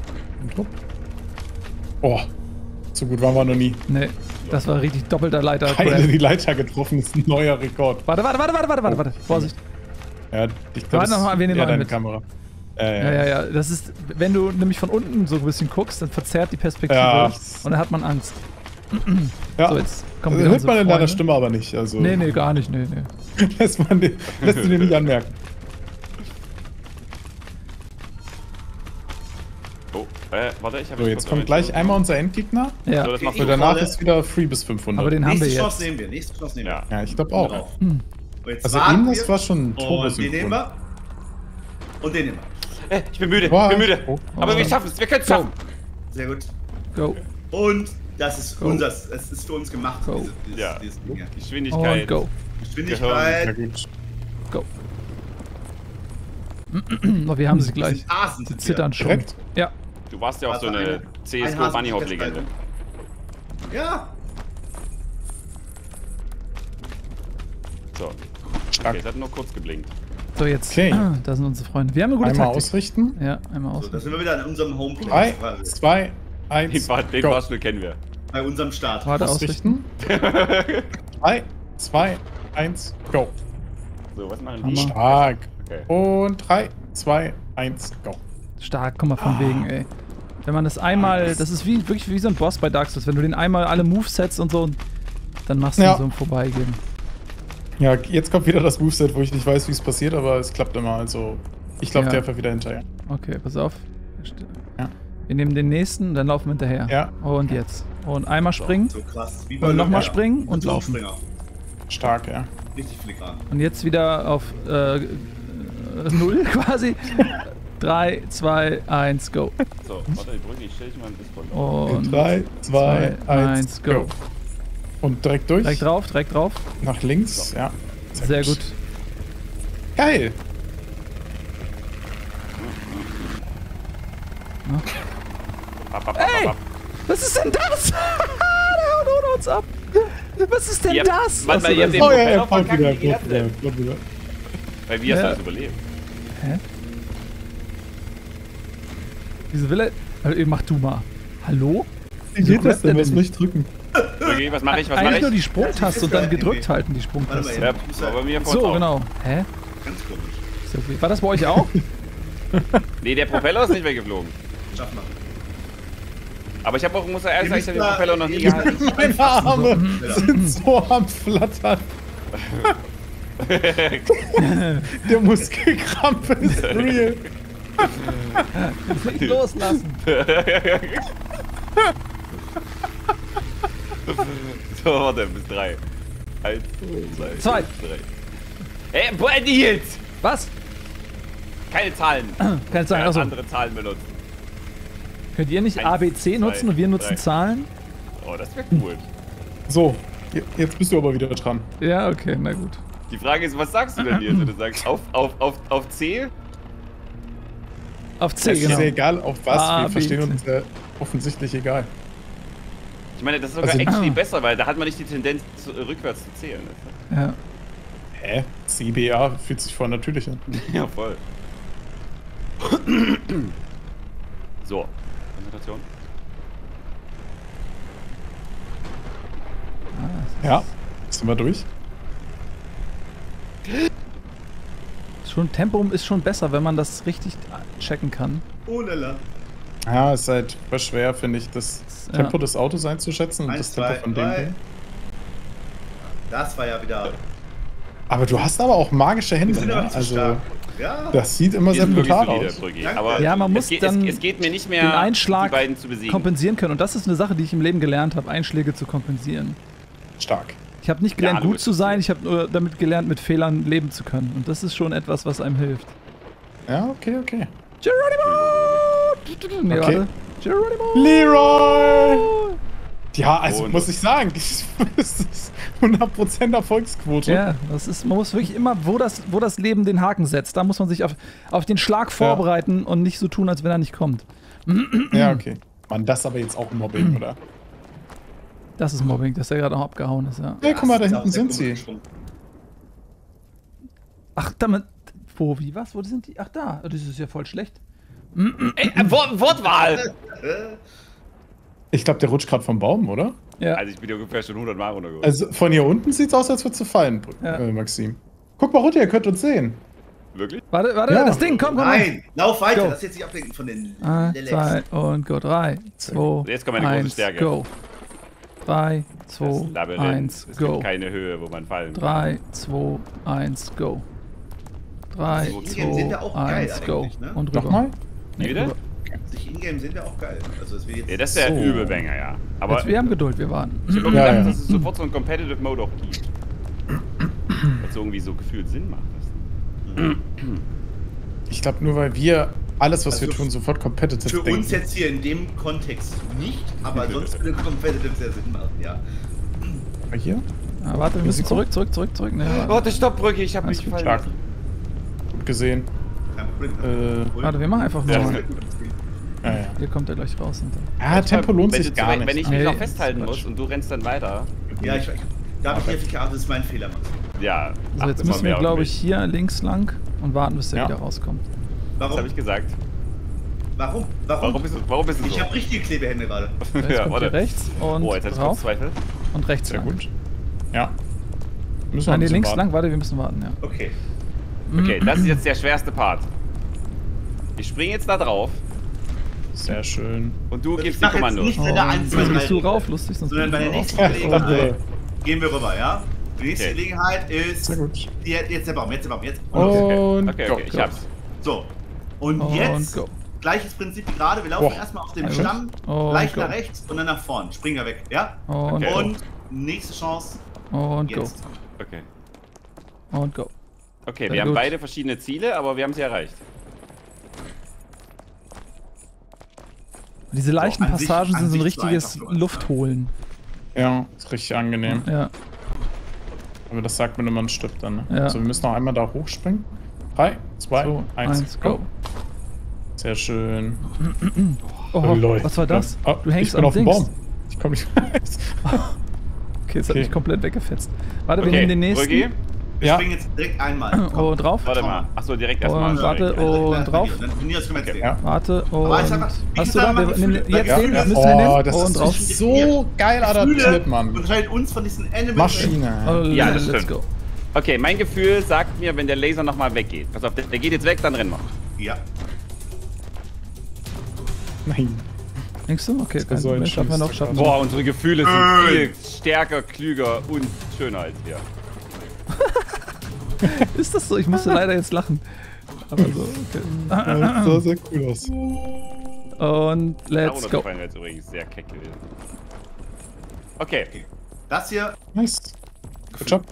Oh, so gut waren wir noch nie. Nee, das war richtig doppelter Leiter. Keine die Leiter getroffen, ist ein neuer Rekord. Warte, warte, warte, warte, warte, warte, warte. Vorsicht. Ja, ich glaube, Warte noch mal, wir nehmen ja noch deine mit. Kamera. Äh, Ja, ja, ja. Das ist, wenn du nämlich von unten so ein bisschen guckst, dann verzerrt die Perspektive Ja. und dann hat man Angst. ja. So, jetzt kommen Das wieder hört unsere man in deiner Freunde. Stimme aber nicht. Also Nee, nee, gar nicht, nee, nee. lässt, man dir, lässt du dir nicht anmerken. Oh, äh, warte, ich habe So, jetzt kommt gleich einmal unser Endgegner. Ja, So, das macht Und so danach Rolle. ist wieder Free bis fünfhundert. aber den haben wir Nächste Chance jetzt. nehmen wir. Nächste Chance nehmen wir. Ja. ja, ich glaube auch. Genau. Hm. Und jetzt Also warten eben, das wir. war schon Und den nehmen Turbo-Synchron. wir. Und den nehmen wir. Äh, ich bin müde, Boah. ich bin müde. Oh. Aber wir schaffen es, wir können es schaffen. Sehr gut. Go. Und das ist Go. unser, es ist für uns gemacht. Go. Diese, dieses, Ja. dieses Ding hier. Geschwindigkeit. Und go. Ja, Geschwindigkeit. gut. Go. Oh, wir haben sie Die gleich. sind Hasen. Sie sind zittern schon. Direkt? Ja. Du warst ja auch so Also eine eine- C S ein G O Hasen Bunny Hop Legende. wir. Ja. So. Stark. Okay, es hat nur kurz geblinkt. So, jetzt. Okay. Ah, da sind unsere Freunde. Wir haben eine gute Einmal Taktik. ausrichten. Ja, einmal So, da ausrichten. sind wir wieder an unserem Homeplay. drei, zwei, Den, eins, Fahr den go. Fahrstuhl kennen wir. Bei unserem Start. Warte, ausrichten. Ausrichten. drei, zwei, eins, go. So, was machen Hammer. die? Stark. Okay. Und drei, zwei, eins, go. Stark, guck mal von wegen, ey. Wenn man das einmal, das ist wie wirklich wie so ein Boss bei Dark Souls, wenn du den einmal alle Movesets und so, dann machst du Ja. ihn so im Vorbeigehen. Ja, jetzt kommt wieder das Moveset, wo ich nicht weiß, wie es passiert, aber es klappt immer. Also, ich laufe Ja. dir einfach wieder hinterher. Okay, pass auf. Ja. Wir nehmen den nächsten, dann laufen wir hinterher. Ja. Und jetzt. Und einmal springen. So krass. Wie Und nochmal ja. springen und So ein laufen. Springer. Stark, ja. Richtig filigran. Und jetzt wieder auf äh, äh, null quasi. drei, zwei, eins, go. So, warte, die Brücke, ich stelle dich mal ein bisschen runter. Und drei, zwei, eins, eins, go. go. Und direkt durch. Direkt drauf, direkt drauf. Nach links, ja. Sehr gut. Geil. Ab, ab, ab, Ey! ab, ab. Was ist denn das? Der haut ohne uns ab. Was ist denn Ihr habt- das? warte mal, Achso, ihr habt das- den Oh ja, Propeller er kommt verkackt, wieder, wie geht kommt das wieder, kommt wieder. Weil wie hast du Ja. das überlebt? Hä? Wieso will er? Also, mach du mal. Hallo? Wie geht das denn? Lass mich drücken. Brücke, was mache ich, was mache Eigentlich ich? nur die Sprungtaste und dann irgendwie. gedrückt halten, die Warte Sprungtaste. mal, Ja, war bei mir vorhin So, auch. genau. Hä? Ganz komisch. Ist okay. War das bei euch auch? Nee, der Propeller ist nicht weggeflogen. Schaff mal. Aber ich habe auch, muss ja ehrlich sagen, ich habe den müssen Propeller da- noch nie ihr gehalten. Meine Arme sind so am Flattern. Der Muskelkrampf ist real. Nicht loslassen. So, warte, bis drei. Eins, zwei, Zwei. drei. Hey, boah, Nils! Was? Keine Zahlen. Keine Zahlen, Ja, achso. andere Zahlen benutzen. Könnt ihr nicht Eins, A B C nutzen zwei, und wir nutzen drei. Zahlen? Oh, das wäre cool. So, je- jetzt bist du aber wieder dran. Ja, okay, na gut. Die Frage ist, was sagst du denn jetzt, wenn du sagst, auf, auf, auf, auf C? Auf C, Es genau. ist ja egal, auf was, A, wir B, verstehen C. uns äh, offensichtlich egal. Ich meine, das ist sogar Also- actually Ah. besser, weil da hat man nicht die Tendenz, zu, rückwärts zu zählen. Ja. Hä? C B A fühlt sich voll natürlich an. Ja, voll. So, Konzentration. Ja, sind wir durch? Schon Tempo ist schon besser, wenn man das richtig checken kann. Oh lala. Ja, ist halt voll schwer, finde ich, das Ja. Tempo des Autos einzuschätzen und Eins, das Tempo zwei, von dem drei. Ding. Das war ja wieder. Aber du hast aber auch magische Wir Hände, sind aber ne? nicht so Also, stark. Ja. das sieht immer Die sehr sind wirklich brutal solide, aus. Brügge. Danke. Aber Ja, man muss es, geht, dann es, es geht mir nicht mehr, den Einschlag die beiden zu besiegen. kompensieren können. Und das ist eine Sache, die ich im Leben gelernt habe, Einschläge zu kompensieren. Stark. Ich habe nicht gelernt, Ja, du gut bist zu sein, es. ich habe nur damit gelernt, mit Fehlern leben zu können. Und das ist schon etwas, was einem hilft. Ja, okay, okay. Geronimo! Nee, Okay. warte. Geronimo! Leroy! Ja, also Und- muss ich sagen, das ist hundert Prozent Erfolgsquote. Ja, das ist, man muss wirklich immer, wo das, wo das Leben den Haken setzt, da muss man sich auf, auf den Schlag vorbereiten und nicht so tun, als wenn er nicht kommt. Ja, okay. Mann, das ist aber jetzt auch Mobbing, oder? Das ist Mobbing, dass er gerade auch abgehauen ist, ja. Hey, guck mal, da Das ist hinten auch sehr sind gut sie. gesprungen. Ach, damit. Wo, wie, was? Wo sind die? Ach, da. Das ist ja voll schlecht. Ey, äh, Wort, Wortwahl! Ich glaube, der rutscht gerade vom Baum, oder? Ja. Also ich bin ja ungefähr schon hundert Mal runtergeholt. Also von hier unten sieht's aus, als würde es fallen, Ja. äh, Maxim. Guck mal runter, ihr könnt uns sehen. Wirklich? Warte, warte, Ja. das Ding, komm, komm. Nein, lauf weiter. Go. Das ist jetzt nicht ablenken von den Eins, Lelex. zwei und go. Drei, zwei, Jetzt kommt meine große eins, Stärke. go. Drei, Das zwei, Labyrinth. eins, Es go. gibt keine Höhe, wo man fallen kann. Drei, zwei, eins, go. Drei, Die Ingame sind ja zwei, auch geil eins, go. eigentlich, ne? Und rüber. Nochmal? Nee, Wieder? rüber. Sich Ingame sind wir auch geil. Also es wird jetzt. Ja, das ist der So. Übelbanger, ja. Aber Jetzt, wir haben Geduld, wir warten. ich hab immer Ja, gedacht, ja. dass es sofort so einen Competitive Mode auch gibt. Was irgendwie so gefühlt Sinn macht. Ich glaube nur, weil wir alles, was wir Also tun, sofort competitive Für denken. uns jetzt hier in dem Kontext nicht, aber sonst würde Competitive sehr Sinn machen, ja. Mal hier? Ah, warte, wir müssen Risiko? zurück, zurück, zurück, zurück. Nee, warte. Warte, stopp, Brücke, ich hab Alles mich gut, gefallen. Stark. Gut gesehen. Kein Problem. Äh, Warte, wir machen einfach Ja, nur. das ja, ja. Hier kommt er gleich raus. Und dann. Ja, Tempo lohnt wenn sich du gar zurück, nicht. Wenn ich mich Nee, noch festhalten ist muss Quatsch. und du rennst dann weiter. Ja, ich, da habe ich wirklich geachtet, das ist mein Fehler, Max. Ja. So, ach, jetzt das war müssen wir, mehr glaube auf ich, mich. hier links lang und warten, bis der Ja. wieder rauskommt. Was Warum? habe ich gesagt? Warum? Warum? Warum ist es, warum ist es Ich so? habe richtige Klebehände gerade. Jetzt ja, kommt warte. hier rechts und Oh, jetzt hatte ich kurz drauf Zweifel. und rechts Sehr lang. gut. Ja. Müssen wir Nein, ein nee, bisschen links warten. lang, warte, wir müssen warten, ja. Okay. Okay, das ist jetzt der schwerste Part. Ich springe jetzt da drauf Sehr schön. und du Ich gibst die mach jetzt Kommandos. nicht bei der Und eins, dann zwei, gehst du drei, rauf, lustig, sonst sondern bei der bin ich nächsten raus. Gelegenheit gehen wir rüber, ja? Die nächste Okay. Gelegenheit ist. Sehr gut. Die, jetzt der Baum, jetzt der Baum, jetzt. Und Okay, go. okay, ich hab's. So. Und, Und jetzt. go. Gleiches Prinzip wie gerade. Wir laufen Boah. erstmal auf dem Okay. Stamm, Und leicht go. nach rechts und dann nach vorn. Springen wir weg, ja? Und Okay. go. Und nächste Chance. Und go. Jetzt. Okay. Und go. Okay, Sehr wir haben gut. beide verschiedene Ziele, aber wir haben sie erreicht. Diese leichten an sich- Passagen an sind so ein sich so richtiges einfach nur. Luftholen. Ja, ist richtig angenehm. Ja. Aber das sagt man immer, man stirbt dann. Ne? Ja. Also wir müssen noch einmal da hochspringen. drei, zwei, So, eins, eins, go. go. Sehr schön. Oh, Lol. was war das? Oh, Du hängst ich bin am auf dem Dings. Baum. Ich komm nicht weiß. Okay, jetzt hat Okay. mich komplett weggefetzt. Warte, wir Okay, nehmen den nächsten. Brüggi. Wir Ja. springen jetzt direkt einmal. Oh, drauf. Warte mal. Achso, direkt erstmal. Und warte, direkt. oh. Dann- drauf. Dann von mir aus können wir jetzt Ja. gehen. Warte und. Aber ich sag mal, wie Hast du gesagt, da? mal Wir Gefühle. nehmen jetzt Ja, den, ja. müssen Oh, wir nehmen. das und ist drauf. so geil adaptiert, Gefühle Mann. unterscheidet uns von diesen Animals. Maschine. Oh, Ja, das let's stimmt. go. Okay, mein Gefühl sagt mir, wenn der Laser nochmal weggeht. Pass auf, der, der geht jetzt weg, dann rennen wir. Ja. Nein. Denkst du? Okay, kein so ein Problem. Schaffen wir noch, schlimmster schaffen wir Boah, unsere Gefühle sind Äh. viel stärker, klüger und schöner als wir. noch. Ist das so? Ich musste leider jetzt lachen. Aber so, okay. Das sah sehr cool aus. Und Da let's go. runtergefallen wäre jetzt übrigens sehr keck gewesen. Okay. Das hier. Nice. Good job.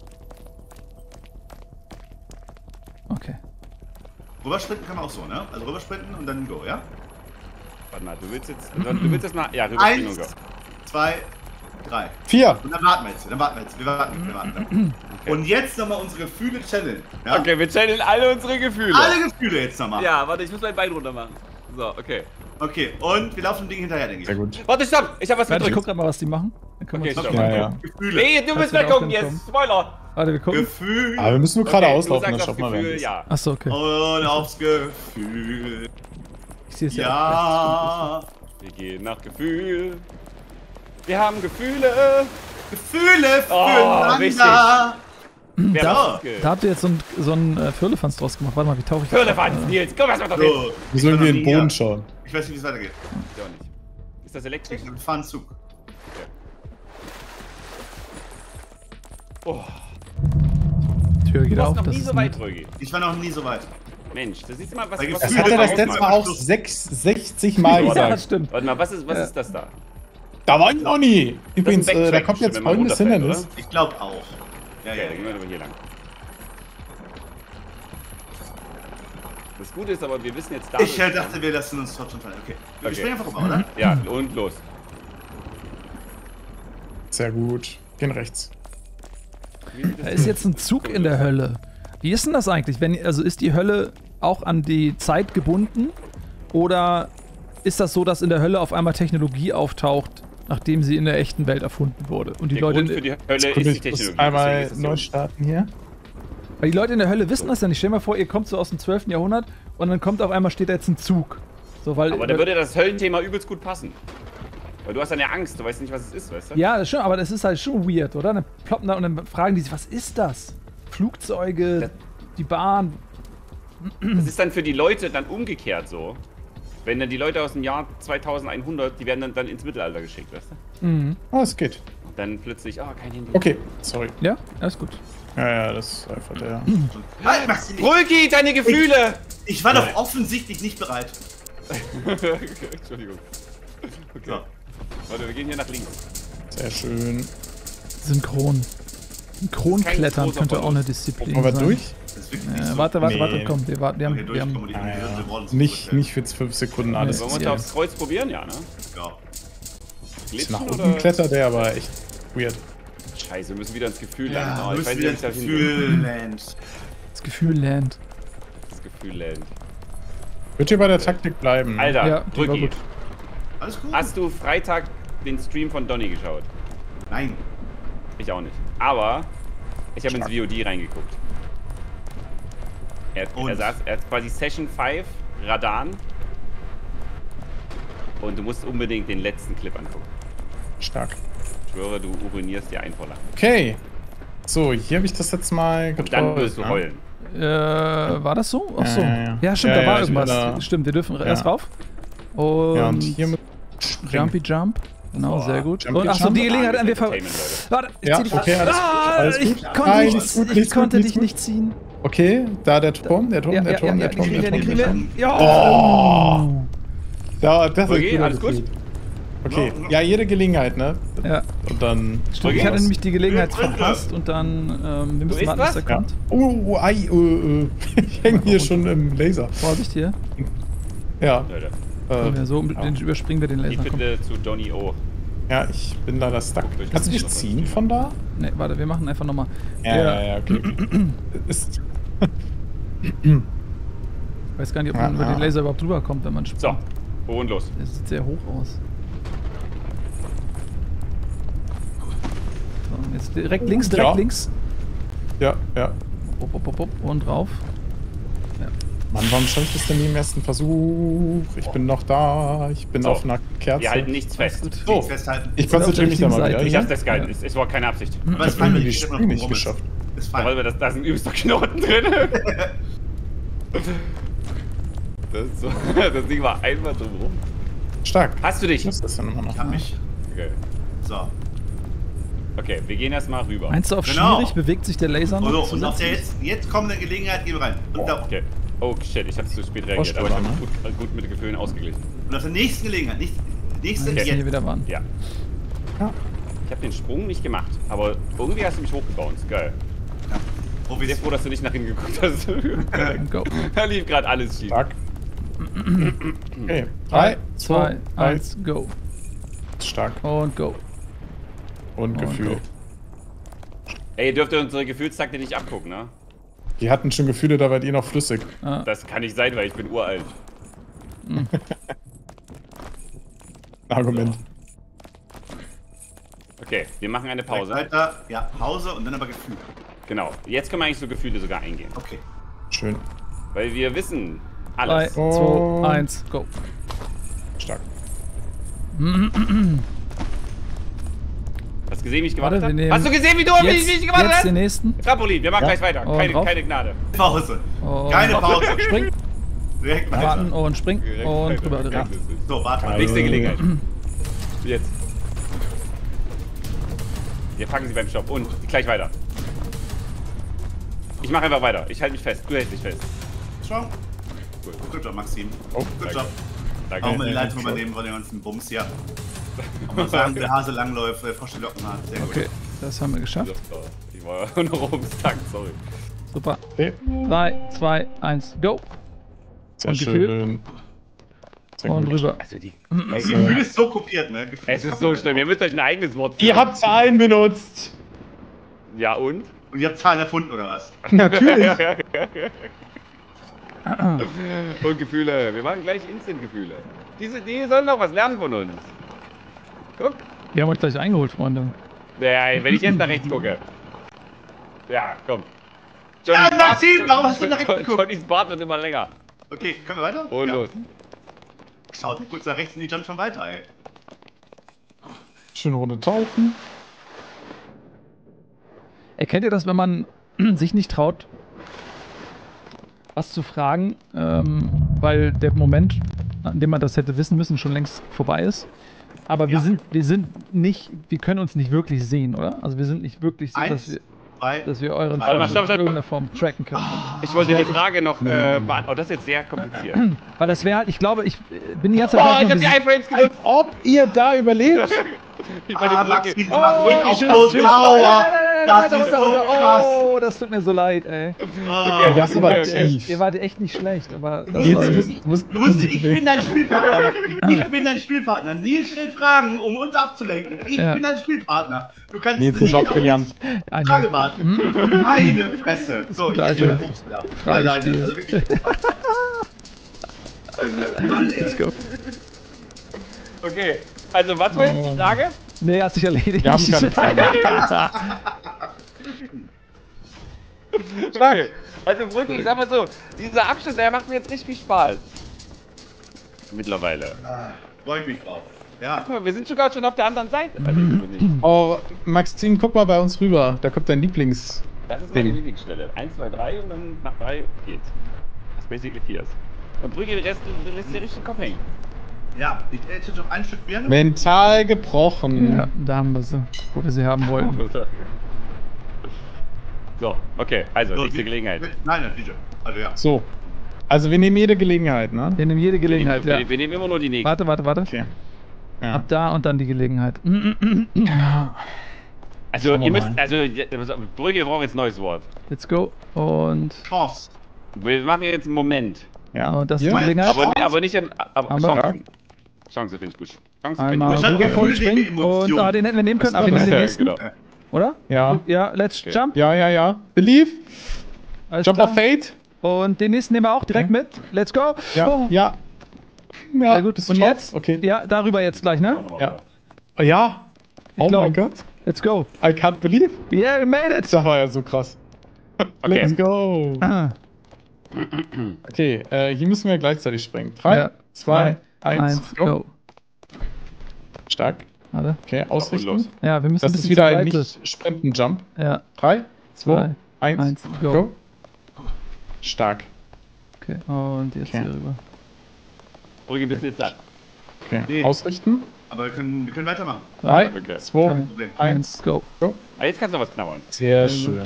Okay. Rübersprinten kann man auch so, ne? Also rübersprinten und dann go, ja? Warte mal, du willst jetzt. Du willst jetzt nach. Ja, rüberspringen und Eins, go. zwei, drei. Vier. Und dann warten wir jetzt. Dann warten wir jetzt. Wir warten, wir warten. Und jetzt nochmal unsere Gefühle channeln. Ja? Okay, wir channeln alle unsere Gefühle. Alle Gefühle jetzt nochmal. Ja, warte, ich muss mein Bein runter machen. So, okay. Okay, und wir laufen dem Ding hinterher, denke ich. Sehr gut. Warte, stopp! Ich hab was Warte, ich gedrückt. guck grad mal, was die machen. Dann können wir Okay, uns stopp. Ja, ja. Gefühle. Nee, du Kannst musst du da weggucken auch jetzt. hinkommen? Spoiler! Warte, wir gucken. Gefühl. Aber wir müssen nur gerade Okay, du auslaufen, sagst dann das schaffen wir Gefühl, das. ja. Achso, okay. Und aufs Gefühl. Ich sehe es ja. auch. Ja. Wir gehen nach Gefühl. Wir haben Gefühle. Gefühle Oh, füreinander. Wer Da. macht's ge- Da habt ihr jetzt so ein, so ein äh, Firlefanz draus gemacht. Warte mal, wie tauche ich Firlefanz, Nils, komm, was macht doch hin? So, Wir ich sollen war wir noch in den nie Boden hier. schauen. Ich weiß nicht, wie es weitergeht. Ich auch nicht. Ist das elektrisch? Wir fahren Zug. Oh, Tür du geht warst auf. noch Das nie ist so nett. weit, Rögi. Ich war noch nie so weit. Mensch, das siehst du mal, was, Weil was Das Gefühl- hat er das Ja, letzte Mal auch sechs, sechzig Mal Ja, gesagt. das stimmt. Warte mal, was ist, was Ja. ist das da? Da war ich noch nie. Übrigens, Das ist ein äh, da Backtrack, kommt jetzt wenn man folgendes runterfällt, Hindernis. oder? Ich glaube auch. Ja, Okay, ja, dann gehen wir ja. aber hier lang. Das Gute ist aber, wir wissen jetzt da. Ich äh, dachte, wir lassen uns trotzdem fallen. Okay. Wir Okay. springen einfach rüber, oder? Ja, und los. Sehr gut. Gehen rechts. Da ist jetzt ein Zug in der Hölle. Wie ist denn das eigentlich? Wenn, also ist die Hölle auch an die Zeit gebunden? Oder ist das so, dass in der Hölle auf einmal Technologie auftaucht, nachdem sie in der echten Welt erfunden wurde? Und die Der Leute, Grund für die Hölle ist Sekunde, die ich muss Technologie. einmal deswegen ist es neu so. starten hier. weil die Leute in der Hölle wissen das ja nicht. Stell dir mal vor, ihr kommt so aus dem zwölften Jahrhundert und dann kommt auf einmal, steht da jetzt ein Zug. So, weil, Aber da würde das Höllenthema übelst gut passen. Weil du hast dann ja Angst, du weißt nicht, was es ist, weißt du? ja, das stimmt, aber das ist halt schon weird, oder? Dann ploppen da und dann fragen die sich, was ist das? Flugzeuge, Das- die Bahn. Das ist dann für die Leute dann umgekehrt so. Wenn dann die Leute aus dem Jahr zweitausendeinhundert, die werden dann, dann ins Mittelalter geschickt, weißt du? Mhm. Oh, es geht. Und dann plötzlich, ah, kein Handy. Okay, sorry. Ja, alles gut. Ja, ja, das ist einfach der. Halt, Maxi! Brülki, deine Gefühle! Ich war doch offensichtlich nicht bereit. Entschuldigung. Okay. So. Warte, wir gehen hier nach links. Sehr schön. Synchron. Synchronklettern großer könnte auch eine Verlust. Disziplin Wollen wir sein. durch? Das ist wirklich nicht Äh, so. warte, warte, Nee. warte, komm, wir, warten, wir, Okay, haben, wir haben durchkommen, die- Ah, wir- ja. wir wollen uns Nicht, zurückstellen. nicht für fünf Sekunden alles. Wollen wir uns Ja. aufs Kreuz probieren? Ja, ne? Ja. Ist Glitschen nach oder? unten klettert der, aber echt weird. Scheiße, wir müssen wieder ins Gefühl Ja, lernen. Oh, du ich weiß bist nicht, wieder ob ich das da hin Gefühl, Land. das Gefühl lernt. Das Gefühl lernen. Wird ihr bei der Taktik bleiben? Alter, Ja, die war Brücki, gut. Alles gut? hast du Freitag den Stream von Donny geschaut? Nein. Ich auch nicht. Aber ich habe ins Stark. V O D reingeguckt. Er, hat- er, Und? saß, er hat quasi Session fünf, Radan. Und du musst unbedingt den letzten Clip angucken. Stark. Ich schwöre, du urinierst dir ein vor Lachen. Okay. So, hier habe ich das jetzt mal Und getroffen. dann wirst du heulen. Äh, war das so? Ach so. Ja, Ja, ja, ja. stimmt, Ja, da war ja, ich irgendwas. bin da- Stimmt, wir dürfen Ja. erst rauf. Und, Ja, und hier mit springen. Jumpy Jump. Genau, Boah. sehr gut. Jumpy Und achso, Jump. die Gelegenheit an wir ver... Entertainment, Leute. Warte, ich Ja, zieh dich okay, alles gut, ah, alles ich gut. konnte, Nein, nicht, nichts gut, ich nichts konnte gut, dich nichts nicht ziehen. Okay, da der Turm, der Turm, Ja, der ja, Turm, ja, der die Turm, kriegen der wir, die Turm, kriegen der wir. Turm. Ja. Oh! Da, das ist Okay, ein alles gutes gut? Gefühl. Okay, ja, jede Gelegenheit, ne? Ja. Und dann. Stimmt, ich hatte nämlich die Gelegenheit Drück, drück. verpasst und dann, ähm, wir müssen isst warten, bis was? der Ja. kommt. Oh, ei, äh, äh. Ich hänge hier schon im Laser. Vorsicht hier. Ja, Leute, Wenn wir äh, so, den überspringen wir den ich Laser. Komm. finde zu Donny O. ja, ich bin leider stuck. Ich Kannst du muss nicht noch ziehen was von da? Ne, warte, wir machen einfach nochmal. Ja, ja, ja, okay. Ist, Ich weiß gar nicht, ob man Ja, über den ja. Laser überhaupt drüber kommt, wenn man springt. So, und los. Der sieht sehr hoch aus. So, jetzt direkt links, direkt Ja. links. ja, ja. Upp, upp, upp, upp, und rauf. Mann, warum schaffe ich das denn nie im ersten Versuch? Ich bin noch da, ich bin So. auf einer Kerze. Wir halten nichts fest. Gut. So, Festhalten. ich Sind auf konzentriere der mich da mal richtigen wieder. Seite. Ich Ja? hab das geil. Es, es war keine Absicht. Aber es Ich habe war die nicht Sprünge nicht geschafft. Ist Weil fein. wir das, da sind übelster Knoten drin. Das, ist so, das Ding war einfach drum rum. Stark. Hast du dich? Was ist das denn immer noch? Ich hab mich. Okay. So. Okay, wir gehen erstmal rüber. Meinst du, auf Genau. schwierig bewegt sich der Laser noch? So, und auf der zusätzlich? jetzt, jetzt kommende Gelegenheit gehen wir rein. Und, da, Okay. Oh shit, ich habe zu spät reagiert, aber ich Vorsteuern, habe ne? gut, gut mit den Gefühlen ausgeglichen. und auf der nächsten Gelegenheit, nicht nächste Wir müssen hier jetzt. wieder warten. Ja. Ja. Ich habe den Sprung nicht gemacht, aber irgendwie hast du mich hochgebounced. Geil. Wo Sehr wir froh, dass du nicht nach hinten geguckt hast. Go. Da lief gerade alles schief. Stark. Okay, drei, drei, zwei, zwei, eins, go. eins. Stark. Und go. Und Und Gefühl. go. Ey, ihr dürft unsere Gefühlstakte nicht abgucken, ne? Die hatten schon Gefühle, da wart ihr noch flüssig. Ah, Das kann nicht sein, weil ich bin uralt. Argument. Okay, wir machen eine Pause. Weiter, ja, Pause und dann aber Gefühl. Genau. Jetzt können wir eigentlich so Gefühle sogar eingehen. Okay. Schön. Weil wir wissen drei, alles. Und- zwei, eins, go. Stark. Das gesehen, wie ich gewartet Warte, wir habe? nehmen Hast du gesehen, wie du wie Jetzt, ich gewartet jetzt hast? den nächsten. Trampolin, wir machen Ja. gleich weiter. Und Keine, drauf. keine Gnade. Pause. Und Keine Pause. spring, Direkt weiter. warten und spring Direkt und weiter. drüber direkt. So, warte mal. Nächste Gelegenheit. Jetzt. Wir fangen sie beim Stopp und gleich weiter. Ich mache einfach weiter. Ich halte mich fest. Du hältst dich fest. Schon? Cool. Gut Job, Maxim. Oh, Gut danke. Job. Danke. Auch mal die Leitung übernehmen von den ganzen Bums hier. Und mal sagen, der Hase langläuft, der frische Locken hat. Sehr gut. Okay, das haben wir geschafft. Ich war noch oben stuck, sorry. Super. Okay. drei, zwei, eins, go. Sehr Und Gefühl? schön. Sehr Und gut. rüber. Also die. Gefühl ist so kopiert, ne? Gefühl Es ist so schlimm. Ihr müsst euch ein eigenes Wort. Ihr habt Zahlen benutzt. Ja und? Und ihr habt Zahlen erfunden, oder was? Natürlich. Und Gefühle. Wir machen gleich Instant-Gefühle. Diese, die sollen noch was lernen von uns. Guck. Wir haben euch gleich eingeholt, Freunde. Ja, wenn ich jetzt nach rechts gucke. Ja, komm. Ja, Johnnys Maxim, Bart- warum hast du nach rechts geguckt? Johnnys Bart wird immer länger. Okay, können wir weiter? Und Ja. los. Schaut kurz nach rechts und die jumpt schon weiter, ey. Schöne Runde tauchen. Erkennt ihr das, wenn man sich nicht traut, was zu fragen, ähm, weil der Moment, an dem man das hätte wissen müssen, schon längst vorbei ist? Aber wir Ja. sind, wir sind nicht, wir können uns nicht wirklich sehen, oder? Also wir sind nicht wirklich so, dass Eins, wir, zwei, dass wir euren Warte mal, Fortschritt stopp, stopp. in irgendeiner Form tracken können. Ich wollte die Frage noch äh, beantworten. Oh, das ist jetzt sehr kompliziert. Weil das wäre halt, ich glaube, ich äh, bin die ganze Zeit Oh, halt ich nur hab die dieses- iFrames genutzt. Ob ihr da überlebt? Ich Ah, meine, Maxi, Brücke. du machst mich auch schön, so schön. sauer. Nein, nein, nein, Das nein, ist nein, so nein, krass. Oh, das tut mir so leid, ey. Ah. Das war Okay, okay. tief. Ihr wart echt nicht schlecht, aber das Jetzt war, musst, musst, Du musst, ich bin dein Spielpartner. Ich bin dein Spielpartner. Nils stellt Fragen, um uns abzulenken. Ich Ja. bin dein Spielpartner. Du kannst Nils, den nicht Job auf gelernt. eine Frage warten. Meine Fresse. So, ich Also, bin der Fragestil. Also wirklich. Let's go. Okay, also was war jetzt die Frage? Nee, hat sich erledigt. Wir haben keine Frage. Frage. Also Brücke, ich sag mal so, dieser Abschnitt, der macht mir jetzt richtig viel Spaß. Mittlerweile. Freue ich mich drauf. Ja. Guck mal, wir sind sogar schon auf der anderen Seite. Also, ich bin nicht. Oh, Maxim, guck mal bei uns rüber. Da kommt dein Lieblings... Das ist meine Ding. Lieblingsstelle. eins, zwei, drei und dann nach drei geht's. Das ist basically vier. Und Brücke lässt, lässt dir richtig den Kopf hängen. Ja, ich hätte noch ein Stück Bier. Mental gebrochen. Ja, da haben wir sie, wo wir sie haben wollten. So, okay, also So, nächste die- Gelegenheit. Nein, nein, D J. Also ja. So. Also wir nehmen jede Gelegenheit, ne? Wir nehmen jede Gelegenheit, wir, ja. wir nehmen immer nur die nächste. Warte, warte, warte. Okay. Ja. Ab da und dann die Gelegenheit. Also Schauen wir ihr müsst, mal. also Brücke, wir brauchen jetzt ein neues Wort. Let's go. Und, Chance. Wir machen jetzt einen Moment. Ja. und das ist Ja. die Gelegenheit. Aber, aber nicht in. Aber Haben wir? Chance. Chance finde ich gut. Chance finde Einmal ich hat rüber Gefühl, voll die springen. Emotion. Und ah, den hätten wir nehmen können, aber wir nehmen den gut. nächsten. Genau. Oder? Ja. Ja, let's Okay. jump. Ja, ja, ja. Believe. Alles Jump klar. of Fate. Und den nächsten nehmen wir auch direkt Okay. mit. Let's go. Ja. Oh. Ja. Ja. Sehr gut. Bist du Und drauf? jetzt? Okay. Ja, darüber jetzt gleich, ne? Ja. Oh, ja. Ich Oh glaub. mein Gott. Let's go. I can't believe. Yeah, we made it. Das war ja so krass. Okay. Let's go. Ah, Okay, äh, hier müssen wir gleichzeitig springen. Drei, Ja. zwei, eins, eins, go. go. Stark. Warte. Okay, Und ausrichten. los. Ja, wir müssen Das ein ist bisschen wieder zur ein Seite. Nicht-Sprinten-Jump. Ja, Drei, zwei, zwei, eins, eins, go. go. Stark. Okay, und jetzt Okay. hier rüber. Brücke, bist du jetzt da? Okay, Nee. ausrichten. Aber wir können, wir können weitermachen. Drei, Okay. zwei, Kein Problem. eins, go. go. Ah, jetzt kannst du noch was knabbern. Sehr schön.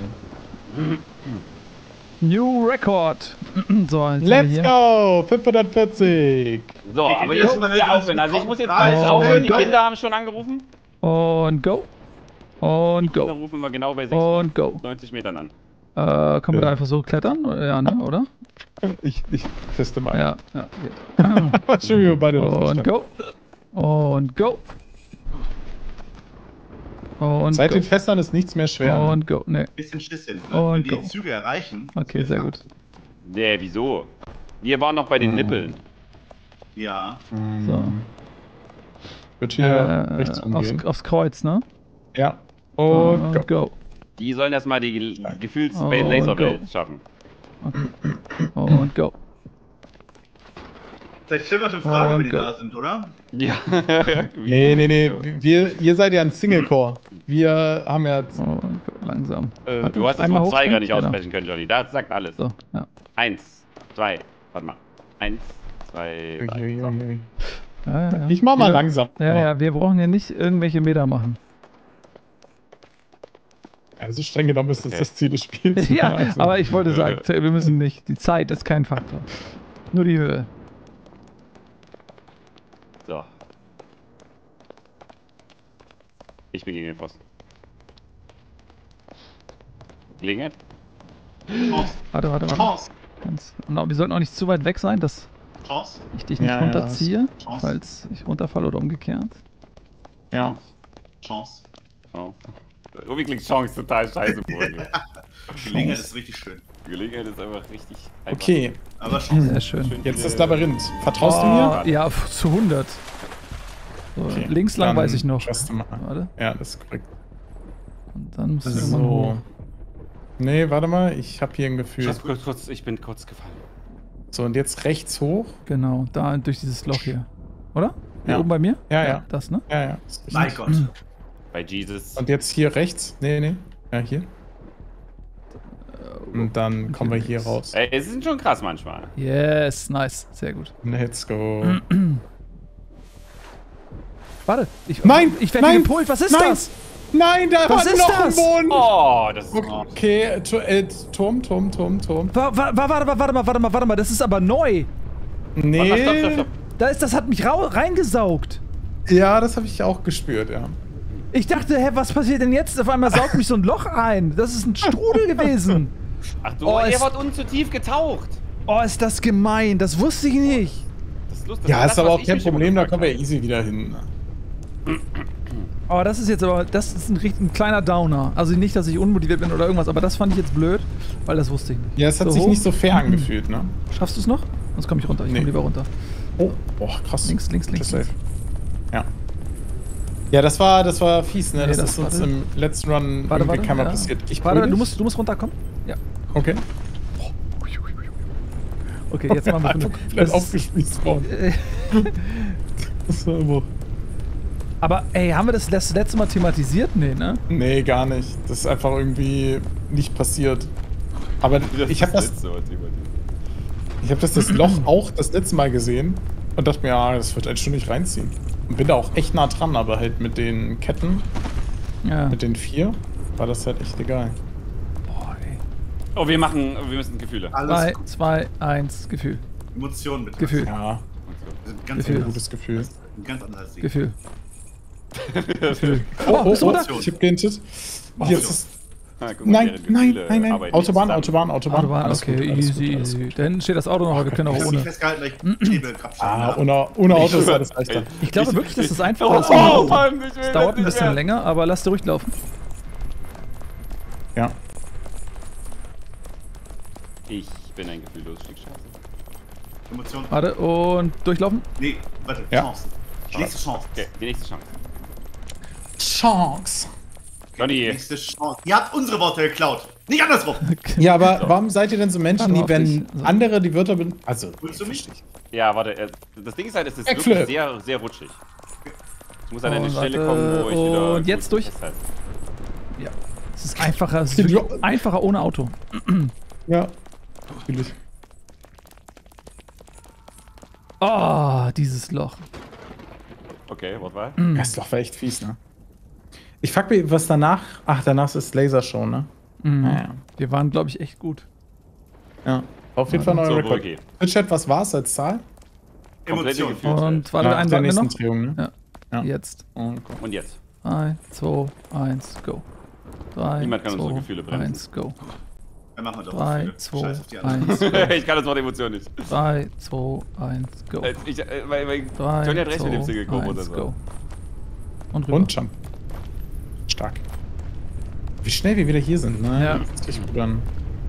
New Record. So, jetzt Let's haben wir hier. go! fünfhundertvierzig. So, Ich- aber ich- jetzt muss ich aufhören. Also ich muss jetzt alles Oh, aufhören. Die go. Kinder haben schon angerufen. Und go. Und Dann go. rufen wir genau bei Und go. sechsundneunzig Metern an. Äh, können wir da einfach so klettern? Ja, ne, oder? Ich, ich teste mal. Ja, ja. Geht. Schön, wie wir beide das Und verstanden. go. Und go. Und Seit go. den Fässern ist nichts mehr schwer. Und go. Ne. Bisschen Schlüsschen. Und Wenn die go. Züge erreichen. Okay, sehr gut. Nee, wieso? Wir waren noch bei den Nippeln. Ja. So. Wird hier Äh, rechts aufs, umgehen. aufs Kreuz, ne? Ja. Und Und go. go. Die sollen erstmal die Ge- Oh, Gefühls-Laserwelt go. schaffen. Und go. Vielleicht stellen wir schon Fragen, Oh, wenn die Gott. da sind, oder? Ja. Nee, nee, nee. Wir, ihr seid ja ein Single-Core. Wir haben ja. Oh, langsam. Äh, Warte, du hast das einmal Wort zwei hochspringen? gar nicht Genau. aussprechen können, Johnny. Das sagt alles. So, ja. Eins, zwei, warte mal. Eins, zwei, drei. So. Uiuiui. Ja, ja, ja. Ich mach mal Wir- langsam. Ja, ja, wir brauchen ja nicht irgendwelche Meter machen. Also streng genommen ist das Okay. das Ziel des Spiels. Ja, Also, aber ich wollte sagen, wir müssen nicht. Die Zeit ist kein Faktor. Nur die Höhe. So. Ich bin gegen den Pfosten. Gelegenheit? Chance. Warte, warte, warte. Chance. Ganz, und wir sollten auch nicht zu weit weg sein, dass Chance. ich dich nicht Ja, ja, runterziehe, Chance. falls ich runterfalle oder umgekehrt. Ja. Chance. Oh. Irgendwie klingt Chance total scheiße vor dir. Gelegenheit ist richtig schön. Gelegenheit ist einfach richtig. Einfach Okay, Aber Chance. Sehr schön. schön jetzt viele- das Labyrinth. Vertraust du mir? Oh, ja, f- zu hundert. So, Okay, links lang dann weiß ich noch. schaust du mal. Warte. Ja, das ist korrekt. Und dann muss ich irgendwann So. hoch. Nee, warte mal, ich habe hier ein Gefühl. Kurz, kurz, kurz, ich bin kurz gefallen. So, und jetzt rechts hoch. Genau, da durch dieses Loch hier. Oder? Hier Ja. oben bei mir? Ja, ja. Das, ne? Ja, ja. ist richtig. Mein Gott. Bei Jesus. Und jetzt hier rechts. Nee, nee. Ja, hier. Und dann kommen wir hier links. raus. Ey, es ist schon krass manchmal. Yes, nice. Sehr gut. Let's go. Warte, ich, Nein, ich werde nein, gepult. Was ist nein. das? Nein, da Was war ist noch das? ein Boden. Oh, das ist. Okay, tu- äh, Turm, Turm, Turm, Turm. Wa- wa- wa- Warte mal, warte mal, warte mal, warte mal. Das ist aber neu. Nee. Warte, stopp, stopp, stopp. Da ist, das hat mich rau reingesaugt. Ja, das habe ich auch gespürt, ja. Ich dachte, hä, was passiert denn jetzt? Auf einmal saugt mich so ein Loch ein. Das ist ein Strudel gewesen. Ach du, Oh, ihr es- wart unten zu tief getaucht. Oh, ist das gemein. Das wusste ich nicht. Das ist lustig. Ja, Das ist das, aber was auch ich kein mich immer Problem, da gefragt kommen wir habe. easy wieder hin. Oh, das ist jetzt aber, das ist ein, richtig, ein kleiner Downer. Also nicht, dass ich unmotiviert bin oder irgendwas, aber das fand ich jetzt blöd, weil das wusste ich nicht. Ja, es hat So sich hoch. nicht so fair angefühlt, ne? Schaffst du es noch? Sonst komme ich runter. Ich Nee. komme lieber runter. Oh, boah, krass. Links, links, links, Das ist links. safe. Ja. Ja, das war, das war fies, ne? Nee, das, das ist uns warte. im letzten Run Warte, irgendwie warte. keinmal Ja. passiert. Ich Warte, pull du dich. musst, du musst runterkommen. Ja. Okay. Okay, jetzt machen wir Einfach das komplett ist- aufgespießt worden. äh, Das war immer... Aber ey, haben wir das, das letzte Mal thematisiert? Nee, ne? Nee, gar nicht. Das ist einfach irgendwie nicht passiert. Aber ich habe das, letzte Mal Thema. ich hab das, das Loch auch das letzte Mal gesehen und dachte mir, ja, das wird ein Stück nicht reinziehen. Und bin da auch echt nah dran, aber halt mit den Ketten, Ja. mit den vier, war das halt echt egal. Boah, ey. Oh, wir machen, wir müssen Gefühle. Alles drei, gut. zwei, eins, Gefühl. Emotionen bitte. Gefühl. Ja, Wir sind ganz Gefühl. ein anders. gutes Gefühl. Ein ganz anderes Ding. Gefühl. Oh, oh, bist du oh, da? ich hab gehintet. Oh, Jetzt so. ist... Ah, guck mal, Nein, deren nein, Gefühle nein, nein. arbeiten Autobahn, zusammen. Autobahn, Autobahn. Autobahn, Alles okay, gut, alles easy, gut, alles easy. gut. Da hinten steht das Auto noch, aber wir können auch Ich ohne. festgehalten, weil ich Hebel Ah, ohne, ohne Auto ist alles leichter. Ich glaube wirklich, dass das einfacher Oh, ist. oh Mann, ich will Es dauert das ein nicht bisschen mehr. länger, aber lass dir ruhig laufen. Ja. Ich bin ein gefühlloses Stück Scheiße. Emotionen. Warte, und durchlaufen. Nee, warte, Ja. Chance. Die nächste Chance. Okay, die nächste Chance. Chance. Johnny. Die nächste Chance. Ihr habt unsere Worte geklaut. Nicht andersrum. Ja, aber warum seid ihr denn so Menschen, die, Warte auf wenn dich. So. andere die Wörter benutzen... Also, Willst du mich? verstehe ich. Ja, warte, äh, das Ding ist halt, es ist Backflip. wirklich sehr, sehr rutschig. Ich muss an eine Und Stelle warte, kommen, wo ich wieder... und jetzt gut durch. festhalte. Ja. Es ist einfacher, es ist wirklich einfacher ohne Auto. Ja, natürlich. Oh, dieses Loch. Okay, Wortwahl. Das Loch war echt fies, ne? Ich frag mich, was danach... Ach, danach ist Lasershow, ne? Mhm. Ja, ja. Wir waren, glaube ich, echt gut. Ja. Auf jeden Fall neuer So, Rekord. okay. Chat, was war's als Zahl? Komplette Emotionen. Gefühlswelt. Und warte, Nach einen der sollten wir nächsten noch. Drehung, ne? Ja. Ja. Jetzt. Okay. Und jetzt. drei, zwei, eins, go. drei, Niemand kann unsere zwei, Gefühle bremsen. eins, go. Dann machen wir doch drei, Gefühle. zwei, Scheiß auf die anderen. eins, go. Ich kann das Wort Emotion nicht. drei, zwei, eins, go. Äh, Ich, äh, weil, weil drei, Johnny hat recht mit dem zwei, Single Cope oder eins, so. go. Und rüber. Und Jump. Stark. Wie schnell wir wieder hier sind, ne? Ja. Das ist gut an.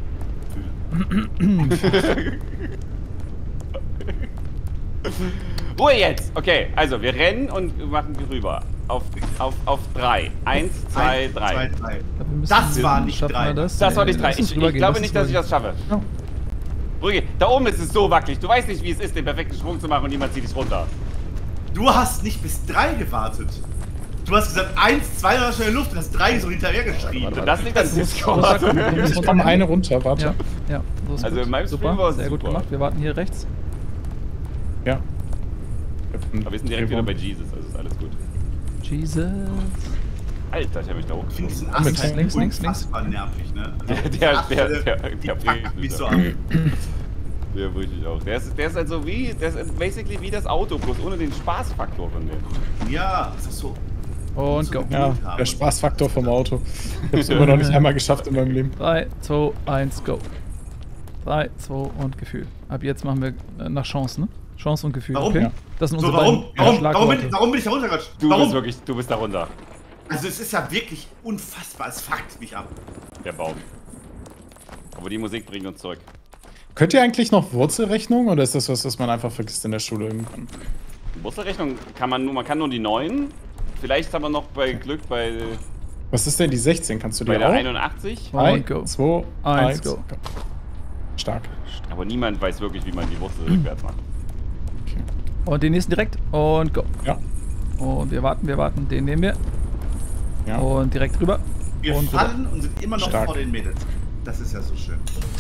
Ruhe jetzt! Okay, also wir rennen und machen rüber. Auf, auf, auf drei. Eins, zwei, Eins, drei. zwei, drei. Ja, wir müssen- Das war nicht schaffen wir drei. Das, Das war Nee, nicht drei. lass uns Ich, ich rübergehen, glaube lass nicht, uns dass ich das schaffe. Brügge, da oben ist es so wackelig. Du weißt nicht, wie es ist, den perfekten Sprung zu machen und niemand zieht dich runter. Du hast nicht bis drei gewartet. Du hast gesagt, eins, zwei, dann hast du in der Luft und hast drei so hinterher geschrieben. Und das liegt an Discord. Discord. Ich komme eine runter, warte. Ja, ja, so ist Also gut. in meinem Stream super, war es sehr gut super. gemacht. Wir warten hier rechts. Ja. Aber wir sind direkt wieder bei Jesus, also ist alles gut. Jesus. Alter, ich hab mich da Ich finde diesen hochgezogen. Ast Links, links, links. unfassbar nervig, ne? Also, Der- die der- Astfalle, der- der- die der packt bringt mich mich so da. an. Der richtig auch. Der ist, der ist halt so wie, der ist basically wie das Auto, bloß ohne den Spaßfaktor von dem. Ja, ist das so. Und go. Ja, der Spaßfaktor vom Auto. Ich hab's immer noch nicht einmal geschafft in meinem Leben. drei, zwei, eins, go. drei, zwei und Gefühl. Ab jetzt machen wir äh, nach Chance, ne? Chance und Gefühl. Warum? Okay? Ja. Das sind So, unsere warum? beiden Warum, warum, Schlagworte. bin, warum bin ich da runtergerutscht? Du Warum? bist wirklich, du bist da runter. Also es ist ja wirklich unfassbar, es fuckt mich ab. Der Baum. Aber die Musik bringt uns zurück. Könnt ihr eigentlich noch Wurzelrechnung oder ist das was, was man einfach vergisst in der Schule irgendwann? Wurzelrechnung kann man nur, man kann nur die neun. Vielleicht haben wir noch bei Glück bei, Was ist denn die sechzehn? Kannst du bei die der auch? einundachtzig. drei, Und go. zwei, Eins, eins, go. Stark. Aber niemand weiß wirklich, wie man die Wurzel rückwärts macht. Und den nächsten direkt. Und go. Ja. Und wir warten, wir warten. Den nehmen wir. Ja. Und direkt rüber. Wir Und fallen und sind immer noch Stark. vor den Mädels. Das ist ja so schön.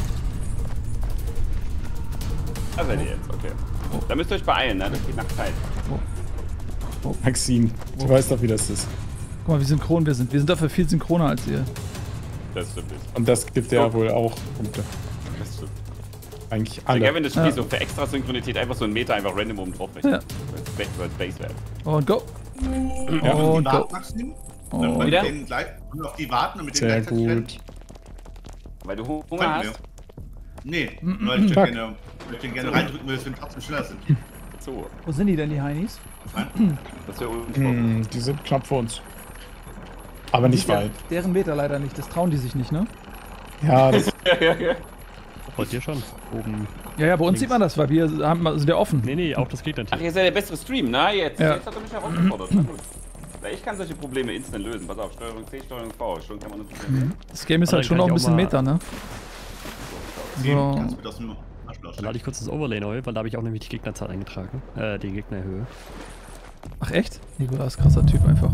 Da seid ihr jetzt, okay. Da müsst ihr euch beeilen, ne? Das geht nach Zeit. Maxim, du weißt doch, wie das ist. Guck mal, wie synchron wir sind. Wir sind dafür viel synchroner als ihr. Das stimmt nicht. Und das gibt ja wohl auch Punkte. Das stimmt. Eigentlich Also, ja, wenn alle. das Spiel Ja. so für extra Synchronität einfach so einen Meter einfach random oben drauf rechnet. Ja. Als Ba- als Basewert. Und go. Ja. Und die go. warten, Maxim. Und Dann mit wieder? denen gleich, und auf die warten und mit Sehr denen gleichzeitig rennen. gut. Weil du Hunger Können wir. hast. Nee, weil ich den Fuck. gerne, weil ich den gerne reindrücken will, dass wir trotzdem schneller sind. So. Wo sind die denn, die Heinis? Das wäre unten. Hm, die sind knapp vor uns. Aber nicht weit. Deren Meter leider nicht. Das trauen die sich nicht, ne? Ja, das, Bei dir schon. Oben. Ja, ja, bei uns Links. sieht man das, weil wir haben, sind ja offen. Nee, nee, auch das Ach, Gegnerteam. ihr seid der bessere Stream, na jetzt. Ja. Jetzt hat er mich herausgefordert. Na gut. Na, ich kann solche Probleme instant lösen. Pass auf, Steuerung C, Steuerung V. Schon kann man das nicht. Das Game ist Aber halt dann schon kann auch ein ich auch bisschen mal- Meter, ne? Sieben, So. kannst du bitte aus dem Arschloch Dann lade ich kurz das Overlay neu, weil da habe ich auch nämlich die Gegnerzahl eingetragen. Äh, die Gegnerhöhe. Ach echt? Nikolas, krasser Typ einfach.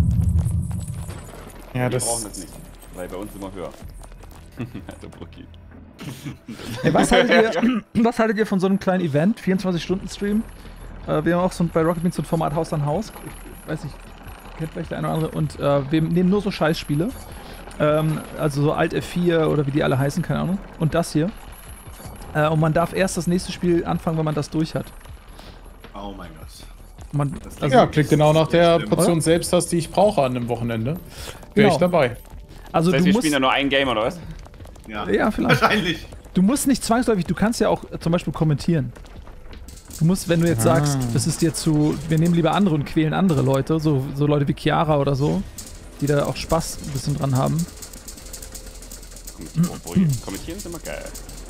ja, Wir brauchen das das. nicht, weil bei uns immer höher. Alter Brücki. Ey, was, haltet ihr, was haltet ihr von so einem kleinen Event? vierundzwanzig-Stunden-Stream? Äh, wir haben auch so ein, bei Rocket Beans so ein Format Haus an Haus. Ich weiß nicht, kennt vielleicht der eine oder andere. Und äh, wir nehmen nur so Scheißspiele. Ähm, also so Alt F vier oder wie die alle heißen, keine Ahnung. Und das hier. Äh, und man darf erst das nächste Spiel anfangen, wenn man das durch hat. Oh mein Gott. Man, Das also, Ja, klingt genau nach der Stimmt. Portion Selbsthass, die ich brauche an einem Wochenende. Wäre Genau. ich dabei. also Das heißt, du wir musst, spielen ja nur ein Game, oder was? Ja, Ja, vielleicht. wahrscheinlich. Du musst nicht zwangsläufig, du kannst ja auch äh, zum Beispiel kommentieren. Du musst, wenn du jetzt Ah. sagst, das ist dir zu, wir nehmen lieber andere und quälen andere Leute, so, so Leute wie Chiara oder so, die da auch Spaß ein bisschen dran haben. Kommentieren, oh, Brücki. Kommentieren ist immer geil.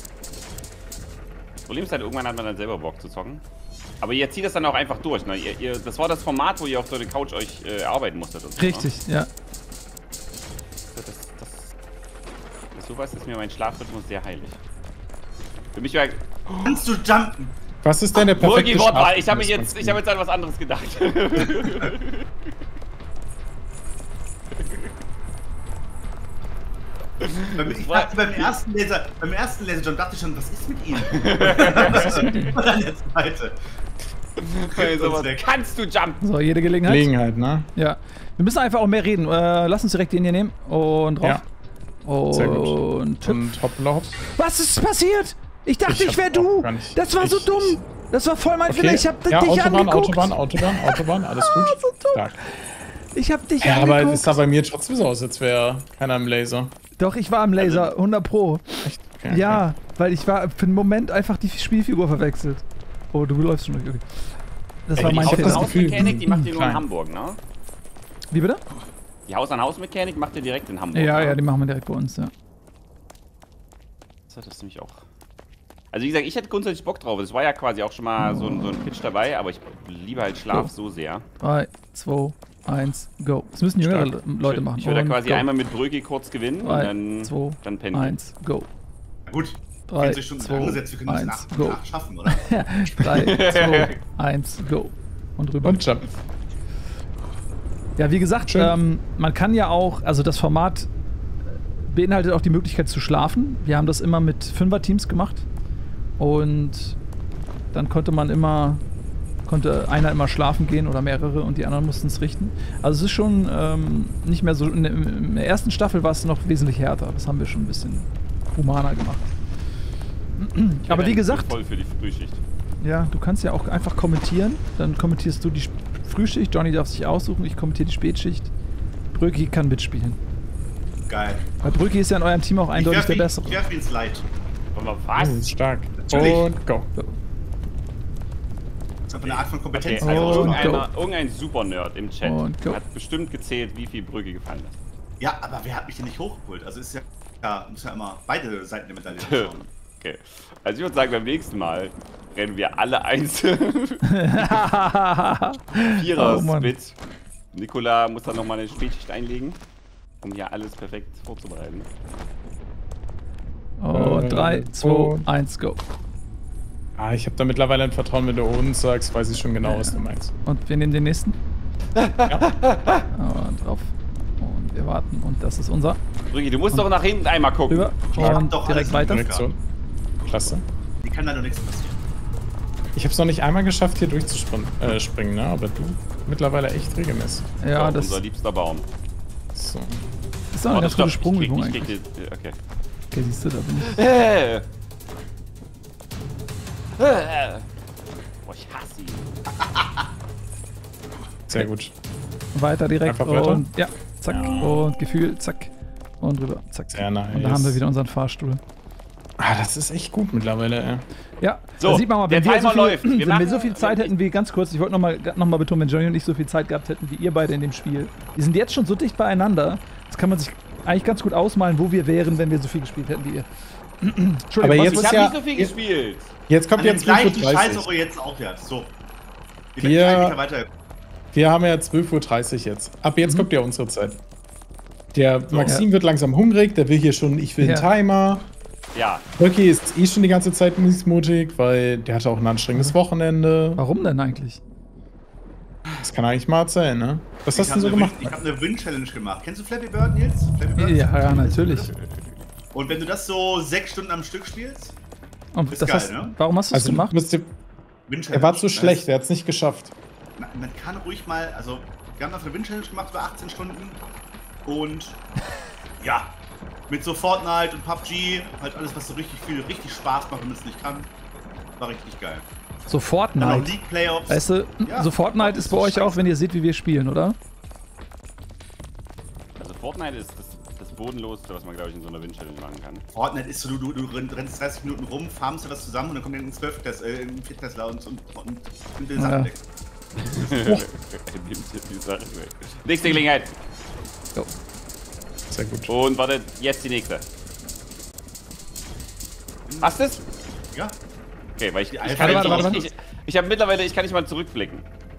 Das Problem ist halt, irgendwann hat man dann selber Bock zu zocken. Aber ihr zieht das dann auch einfach durch, ne? Ihr, ihr, das war das Format, wo ihr auf so der Couch euch äh, erarbeiten musstet. Und so, Richtig, ja. Ne? Das, das, das, das, sowas ist mir mein Schlafrhythmus sehr heilig. Für mich war... Kannst du jumpen? Was ist denn der perfekte Brücki Wortwahl, ich habe mir Schlafrhythmus, jetzt, ich habe jetzt an was anderes gedacht. Beim, ich dachte beim ersten Laser, beim ersten Laserjump dachte ich schon, was ist mit ihm? Und dann jetzt weiter. Okay, Uns sowas. weg. Kannst du jumpen? So, jede Gelegenheit. Gelegenheit, ne? Ja. Wir müssen einfach auch mehr reden. Äh, lass uns direkt den hier nehmen und drauf. Ja. Sehr gut. Und hüpf. Und hoppla hopp. Was ist passiert? Ich dachte, Ich ich, wäre hab auch du. gar nicht- Das war so ich- dumm. Das war voll mein Okay. Fehler. Ich hab ja, dich Autobahn, angeguckt. Autobahn, Autobahn, Autobahn, alles gut. so dumm. Stark. Ich hab dich Ja, aber angeguckt. es sah bei mir trotzdem so aus, als wäre keiner im Laser. Doch, ich war am Laser, hundert Pro. Echt? Okay, Ja, weil ich war für einen Moment einfach die Spielfigur verwechselt. Oh, du läufst schon durch. Okay. Das Ey, war die mein hab das Fehler. Gefühl, Haus-Mechanik, die macht ihr nur in klein. Hamburg, ne? Wie bitte? Die Haus-an-Haus-Mechanik macht ihr direkt in Hamburg. Ja, ne? ja, die machen wir direkt bei uns, ja. Das hat das nämlich auch. Also wie gesagt, ich hätte grundsätzlich Bock drauf. Es war ja quasi auch schon mal so ein, so ein Pitch dabei, aber ich liebe halt Schlaf so sehr. drei, zwei, eins, go. Das müssen jüngere Stark. Leute machen. Ich würde da Und quasi go. einmal mit Bröki kurz gewinnen drei, und dann, zwei, dann pennen wir. eins, go. Gut, drei, vierzig Stunden zwei, angesetzt, wir können das eins, nach, go. nach schaffen, oder? drei, zwei, eins, go. Und rüber. Und jump. Ja, wie gesagt, Schön. ähm, man kann ja auch, also das Format beinhaltet auch die Möglichkeit zu schlafen. Wir haben das immer mit Fünfer-Teams gemacht. Und dann konnte man immer, konnte einer immer schlafen gehen oder mehrere und die anderen mussten es richten. Also es ist schon ähm, nicht mehr so, in der, in der ersten Staffel war es noch wesentlich härter. Das haben wir schon ein bisschen humaner gemacht. Aber wie gesagt, Voll für die Frühschicht. ja, du kannst ja auch einfach kommentieren. Dann kommentierst du die Frühschicht, Johnny darf sich aussuchen, ich kommentiere die Spätschicht. Bröki kann mitspielen. Geil. Weil Bröki ist ja in eurem Team auch eindeutig ich der werf Bessere. ihn, ich werf ihn ins Light. Wollen wir was? Oh, stark. Natürlich. Und go. Das ist aber eine Art von Okay, Kompetenz. also Und irgendeiner, irgendein Super-Nerd im Chat Und go. hat bestimmt gezählt, wie viel Brücke gefallen ist. Ja, aber wer hat mich denn nicht hochgeholt? Also ist ja, ja, muss ja immer beide Seiten der Medaille schauen. Okay. Also ich würde sagen, beim nächsten Mal rennen wir alle einzeln. Oh, Mann. Vierer-Split. Nikola muss dann nochmal eine Spätschicht einlegen, um hier alles perfekt vorzubereiten. Und drei, Äh, zwei, und- eins, go. Ah, ich habe da mittlerweile ein Vertrauen, wenn du uns sagst, weiß ich schon genau, was du meinst. Und wir nehmen den nächsten. Und drauf. Und wir warten. Und das ist unser. Brücki, du musst doch nach hinten einmal gucken. Rüber. hab Und doch direkt alles weiter. im Blick. Direktion. Klasse. Wie kann da doch nichts passieren? Ich habe es noch nicht einmal geschafft, hier durchzuspringen, äh, springen, ne? Aber du mittlerweile echt regelmäßig. Ja, so, das unser liebster Baum. So. ist doch eine ganz stopp, gute Sprungübung ich krieg, eigentlich. ich krieg, die- okay. Okay, siehst du, da bin ich. Äh. Äh. Boah, ich hasse ihn. Sehr gut. Weiter direkt. Einfach weiter? Und ja, zack. Ja. Und Gefühl, zack. Und rüber, zack. Sehr nice. Und da haben wir wieder unseren Fahrstuhl. Ah, das ist echt gut mittlerweile, ey. Ja, So, da sieht man mal, wenn, der wir so, Timer viel, läuft. Wir wenn wir machen- so viel Zeit wenn hätten wie, ganz kurz, ich wollte nochmal noch mal betonen, wenn Johnny und ich so viel Zeit gehabt hätten wie ihr beide in dem Spiel. Wir sind jetzt schon so dicht beieinander, das kann man sich eigentlich ganz gut ausmalen, wo wir wären, wenn wir so viel gespielt hätten wie ihr. Entschuldigung, Aber was jetzt Ich ist habe ja- nicht so viel gespielt. Jetzt kommt An dem jetzt zwölf gleichen Uhr Scheiß, dreißig. wo ihr jetzt auch wert. So. Ich Wir- bin kein weiter. Wir haben ja zwölf Uhr dreißig jetzt. Ab jetzt kommt ja unsere Zeit. Der Maxim Ja. wird langsam hungrig, der will hier schon, ich will Ja. einen Timer. Ja, Bröcki ist eh schon die ganze Zeit missmutig, weil der hatte auch ein anstrengendes Wochenende. Warum denn eigentlich? Das kann eigentlich mal erzählen, ne? Was Ich hast du hab denn so eine gemacht? Win- Ich habe eine Win-Challenge gemacht. Kennst du Flappy Bird, Nils? Flappy Bird? Ja, ja, natürlich. Und wenn du das so sechs Stunden am Stück spielst, Und Ist das geil, hast, ne? warum hast du es Also, gemacht? müsst ihr, Win-Challenge. er war zu Das- schlecht, er hat es nicht geschafft. Man, man kann ruhig mal, also wir haben dafür eine Win-Challenge gemacht über achtzehn Stunden und ja, mit so Fortnite und P U B G, halt alles, was so richtig viel, richtig Spaß macht, wenn man es nicht kann, war richtig geil. So Dann auch Fortnite. League Playoffs. Weißt du, Ja, so Fortnite ist bei euch auch, wenn ihr seht, wie wir spielen, oder? also Fortnite ist das, das Bodenloseste, was man, glaube ich, in so einer Win-Challenge machen kann. Fortnite ist so, du, du, du rennst dreißig Minuten rum, farmst du was zusammen und dann kommt dann ein zwölf Tesla, äh, ein vier Tesla und, und, und nimmt den Ja. Sachen weg. Nimmt die Sache weg. Nächste Gelegenheit. Jo. Sehr gut. Und warte, jetzt die nächste. Hast du es? Ja, Okay, weil ich, Die ich, Alpha- kann Warte, nicht- warte, ich, ich, ich habe mittlerweile, ich kann nicht mal zurückblicken.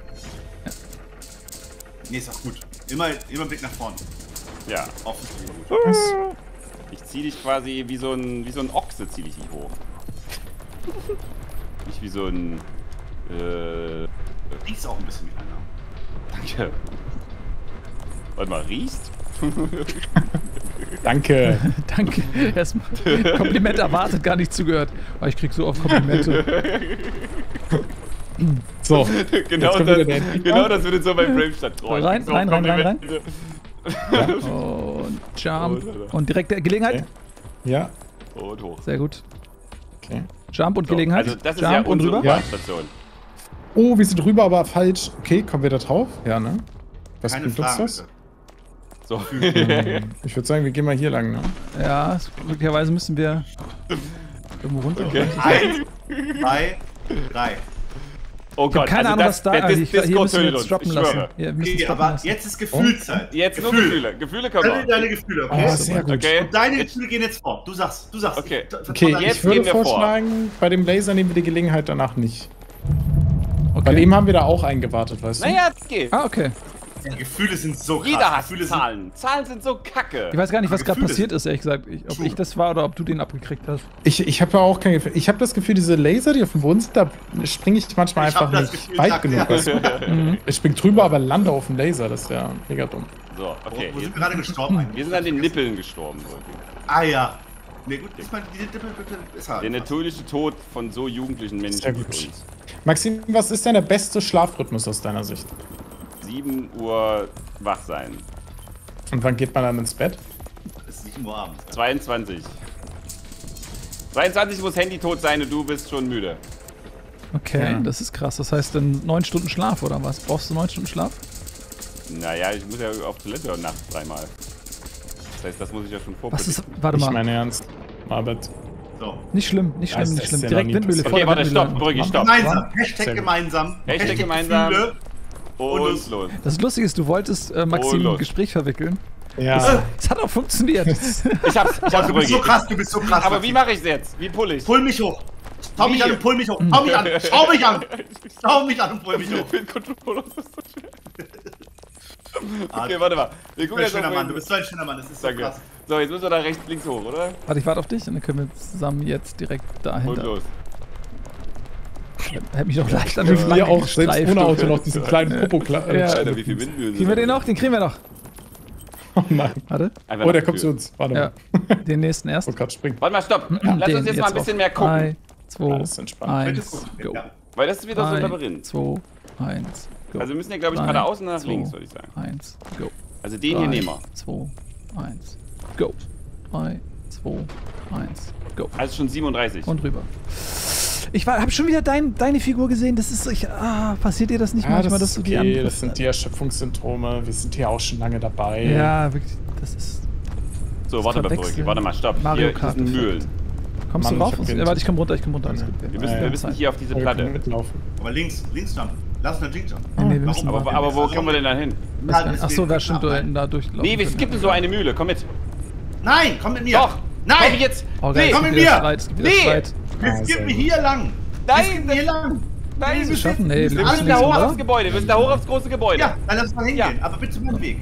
nee, ist auch gut. Immer, immer Blick nach vorne. Ja, Offen. ich zieh dich quasi wie so ein, wie so ein Ochse zieh ich dich hoch. Nicht wie so ein, äh, Riechst auch ein bisschen wie einer. danke. Warte mal, riechst? Danke. Danke. Erstmal Kompliment erwartet, gar nicht zugehört. Aber ich krieg so oft Komplimente. So, genau, kommt das, wieder der Entwickler. genau das würde so bei Bravestadt träumen. Rein, so rein, rein, rein, rein. Komplimente. Und Jump. Und direkt der Gelegenheit. Okay. ja, Und hoch. Sehr gut. okay. Jump und So, Gelegenheit. also das ist Jump ja und unsere rüber. Ja. U-Bahn-Station. Oh, wir sind rüber, aber falsch. Okay, kommen wir da drauf? Ja, ne? Was Keine bringt uns Fragen, das? bitte. So. Ähm, ich würde sagen, wir gehen mal hier lang, ne? Ja, es- möglicherweise müssen wir irgendwo runter. Okay. Eins, zwei, drei. Oh Ich habe Gott, keine also Ahnung, das, was da der also Dis ich, Hier Discord müssen wir tötet jetzt uns, droppen ich lassen. schwöre. Hier müssen wir Okay, droppen aber lassen. jetzt ist Gefühlzeit. Jetzt nur Gefühl. Gefühle. Gefühle kommen Stell dir noch. deine Gefühle, okay? Oh, sehr gut. Okay. Und deine Jetzt- Gefühle gehen jetzt vor. Du sagst, du sagst. Okay. Ver- Okay, vertrau jetzt ich würde gehen wir vor. vorschlagen, bei dem Laser nehmen wir die Gelegenheit danach nicht. Bei Okay. dem haben wir da auch eingewartet, weißt du? Naja, okay. Ah, okay. Ja, Gefühle sind so krass. Jeder hasst Gefühle sind Zahlen. Zahlen sind so kacke. Ich weiß gar nicht, was gerade Gefühle passiert ist, ehrlich gesagt. Ich, ob True. ich das war oder ob du den abgekriegt hast. Ich, ich habe ja auch kein Gefühl. Ich habe das Gefühl, diese Laser, die auf dem Boden sind, da springe ich manchmal Ich hab einfach das nicht Gefühl, weit sagt genug. er. weißt du? Ich spring drüber, aber lande auf dem Laser. Das ist ja mega dumm. So, okay. Wo Wir, sind wir gerade gestorben eigentlich? wir sind an den Nippeln gestorben. Leute. Ah ja. Ne gut, ich meine, diese Dippe bitte ist halt. Der natürliche Tod von so jugendlichen Menschen Sehr wie gut. uns. Maxim, was ist denn der beste Schlafrhythmus aus deiner Sicht? sieben Uhr wach sein. Und wann geht man dann ins Bett? Es ist nicht nur abends. zweiundzwanzig. zweiundzwanzig muss Handy tot sein und du bist schon müde. Okay, Ja. das ist krass. Das heißt dann neun Stunden Schlaf oder was? Brauchst du neun Stunden Schlaf? Naja, ich muss ja auf Toilette nachts dreimal. Das heißt, das muss ich ja schon Was ist. vorbereiten. Warte Nicht mal. mein Ernst. Arbeit. So. Nicht schlimm, nicht Ja, schlimm, das nicht schlimm. ist ja Direkt noch nie Windmühle. passiert. voll Okay, warte, Windmühle. stopp, Brüggi, stopp. Gemeinsam. Hashtag Sehr gut. gemeinsam. Hashtag gemeinsam. Gefühle. Und los. los. Das Lustige ist, du wolltest äh, Maxim Oh, im los. Gespräch verwickeln. Ja. Es hat auch funktioniert. Ich hab's, ich hab's, Oh, du bist Brüggi. so krass, du bist so krass. Aber wie mache ich's jetzt? Wie pull ich? Pull mich hoch. Schau mich Wie? an und pull mich hoch. Schau mich an. Schau mich an. Schau mich an und pull mich hoch. Mit Controller ist das so schwer. Ah, Okay, warte mal. Wir Du gucken bist ein jetzt schöner auf Mann. Du bist so ein schöner Mann. Das ist so Danke. krass. So, jetzt müssen wir da rechts, links hoch, oder? Warte, ich warte auf dich und dann können wir zusammen jetzt direkt Und dahinter. los. Hätte mich doch leicht an Wir die Flanke hier auch selbst gestreift. ohne Auto noch diesen kleinen Popo klar. Ja. Alter, wie viele Windmühlen Kriegen wir den noch? Den kriegen wir noch. Oh nein. Warte. Einfach Oh, der nach kommt zu Gefühl. uns. Warte Ja. mal. Den nächsten erst. Oh Gott, springt. Warte mal, stopp. Lass Den uns jetzt mal ein auf bisschen mehr gucken. drei, zwei, Alles entspannt. eins, go. Ja. Weil das ist wieder so ein drei, Labyrinth. zwei, eins, go. Also wir müssen ja, glaube ich, drei, geradeaus und nach zwei, links, würde ich sagen. eins, go. Also den hier nehmen wir. zwei, eins, go. drei, zwei, eins, go. Also schon siebenunddreißig. Und rüber. Ich habe schon wieder dein, deine Figur gesehen. Das ist. Ich, ah, passiert dir das nicht Ja, manchmal, das dass ist du die okay. andere- Das sind die Erschöpfungssymptome. Wir sind hier auch schon lange dabei. Ja, wirklich. Das ist. So, warte mal, verwechseln. Brüggi. Warte mal, stopp. Mario Hier, hier Kart sind Effekt. Mühlen. Kommst Mann, du ich rauf? hab Ja, Wind. warte, ich komm runter, ich komm runter. Alles gut. Wir müssen, Ja, wir ja. müssen hier auf diese Wir können Platte. mitlaufen. Aber links, links jump. Lass uns links jump. Nee, nee, wir Warum? müssen Aber, mal- aber wo kommen wir denn da hin? Ach so, wer stimmt, da hinten da durchlaufen. Nee, wir können. skippen so eine Mühle. Komm mit. Nein, komm mit mir. Doch. Nein. Komm jetzt. Oh, geil, Nee, es komm gibt mit wieder mir. Streit, es gibt wieder Nee. Streit. Wir Ah, sehr skippen gut. hier lang. Wir Nein, skippen hier lang. nein, Wir wir schaffen, nee, wir müssen müssen da links hoch rum, aufs oder? Gebäude. Wir müssen da hoch aufs große Gebäude. Ja, dann lass mal hingehen. Ja. Aber bitte meinen Weg.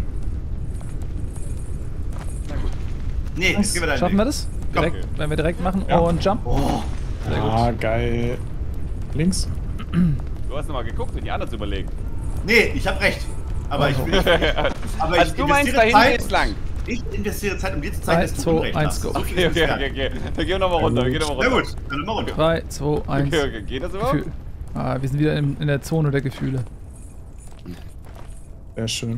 Nee, jetzt gehen wir da Schaffen wir das? Komm. Direkt, wenn wir direkt machen Ja. und jump. Oh, Ah, geil. Links? Du hast nochmal geguckt und die anderen überlegt. nee, ich hab recht. Aber ich will nicht. Aber Also ich du meinst, investiere da hinten Zeit. geht's lang. Ich investiere Zeit, um dir zu zeigen, drei, dass du zwei, Unrecht eins, hast. go. So viel Okay, ist okay, es okay, wert. okay. Dann gehen wir nochmal runter, wir gehen nochmal Na runter. gut, dann mal runter. drei, zwei, eins. Okay, okay, geht das überhaupt? Gefühl. Ah, wir sind wieder in, in der Zone der Gefühle. Sehr schön.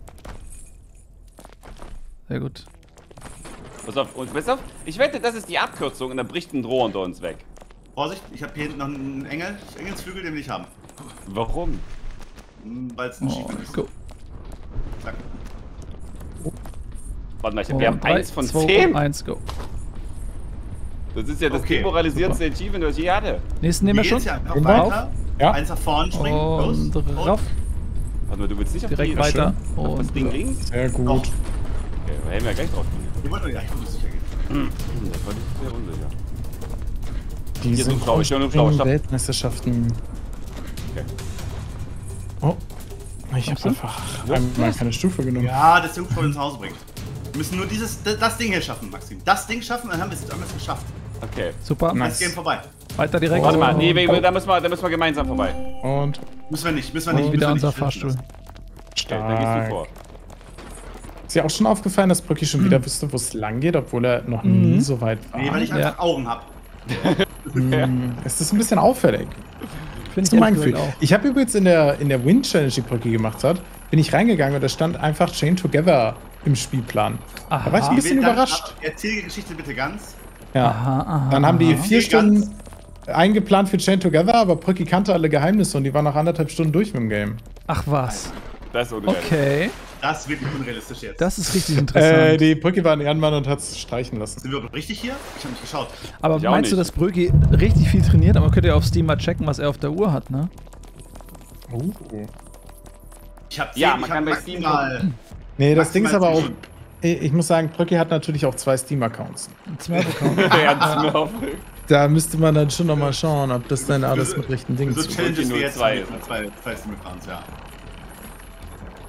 Sehr gut. Pass auf, und pass auf. Ich wette, das ist die Abkürzung und dann bricht ein Rohr unter uns weg. Vorsicht, ich habe hier hinten noch einen Engel, Engelsflügel, den will ich haben. Warum? Weil es ein Oh, Schiefel ist. go. Zack. Warte mal, ich hab, Und wir haben drei, eins von zwei, zehn. eins, go. Das ist ja das Okay, demoralisierendste Achievement, das ich je hatte. Nächsten nehmen wir Hier schon. geht's ja einfach Und weiter. Ja. Eins nach vorne springen. Und Los. rauf. Warte mal, du willst nicht auf Direkt die... weiter. Auf das Und Ding rüber. links? Sehr gut. Doch. Okay, da hätten wir ja gleich drauf gehen. Wir wollen ja, ich wollte sicher gehen. Das war nicht sehr unsicher. Die Hier ist ein Hubschrauber, ich höre einen Hubschrauber, stopp. Weltmeisterschaften. Okay. Oh. Ich hab Kommst du? einfach einmal keine Stufe genommen. Ja, dass der Hubschrauber ins Haus bringt. Wir müssen nur dieses, das, das Ding hier schaffen, Maxim. Das Ding schaffen, dann haben wir es haben wir es geschafft. Okay. Super. Nice. Das Game vorbei. Weiter direkt. Warte mal, nee, wir, Oh, da, müssen wir, da müssen wir gemeinsam vorbei. Und Müssen wir nicht, müssen wir nicht. und müssen wieder wir unser nicht Fahrstuhl. lassen. Okay, dann gehst du stark. vor. Ist dir auch schon aufgefallen, dass Brücki schon wieder wusste, wo es lang geht, obwohl er noch nie so weit war? Nee, weil ich Ja. einfach Augen hab. Hm, es ist ein bisschen auffällig. Finde So mein ehrlich Gefühl. gesagt auch. Ich habe übrigens in der, in der Win-Challenge, die Brücki gemacht hat, bin ich reingegangen und da stand einfach Chain Together im Spielplan. Da war ich ein Aha. bisschen Dann- überrascht. Erzähl die Geschichte bitte ganz. Ja. Aha, aha, Dann haben die aha. vier Ganz- Stunden eingeplant für Chain Together, aber Brücki kannte alle Geheimnisse und die war nach anderthalb Stunden durch mit dem Game. Ach was. Das ist unrealistisch. Okay. Das ist wirklich unrealistisch jetzt. Das ist richtig interessant. Äh, die Brücki war ein Ehrenmann und hat es streichen lassen. Sind wir richtig hier? Ich habe nicht geschaut. Aber Ich auch meinst du, nicht. dass Brögi richtig viel trainiert? Aber man könnte ja auf Steam mal checken, was er auf der Uhr hat, ne? Uh. Ich habe Ja, man kann bei Steam maximal. Nee, das Ding ist aber auch. Maximal Ich ich muss sagen, Brücki hat natürlich auch zwei Steam-Accounts. Ein Smurf-Account. Der hat Smurf. Da müsste man dann schon nochmal schauen, ob das dann alles mit richtigen Dingen So zu. Challenges nur wie jetzt zwei. haben wir zwei, zwei Steam-Accounts, ja.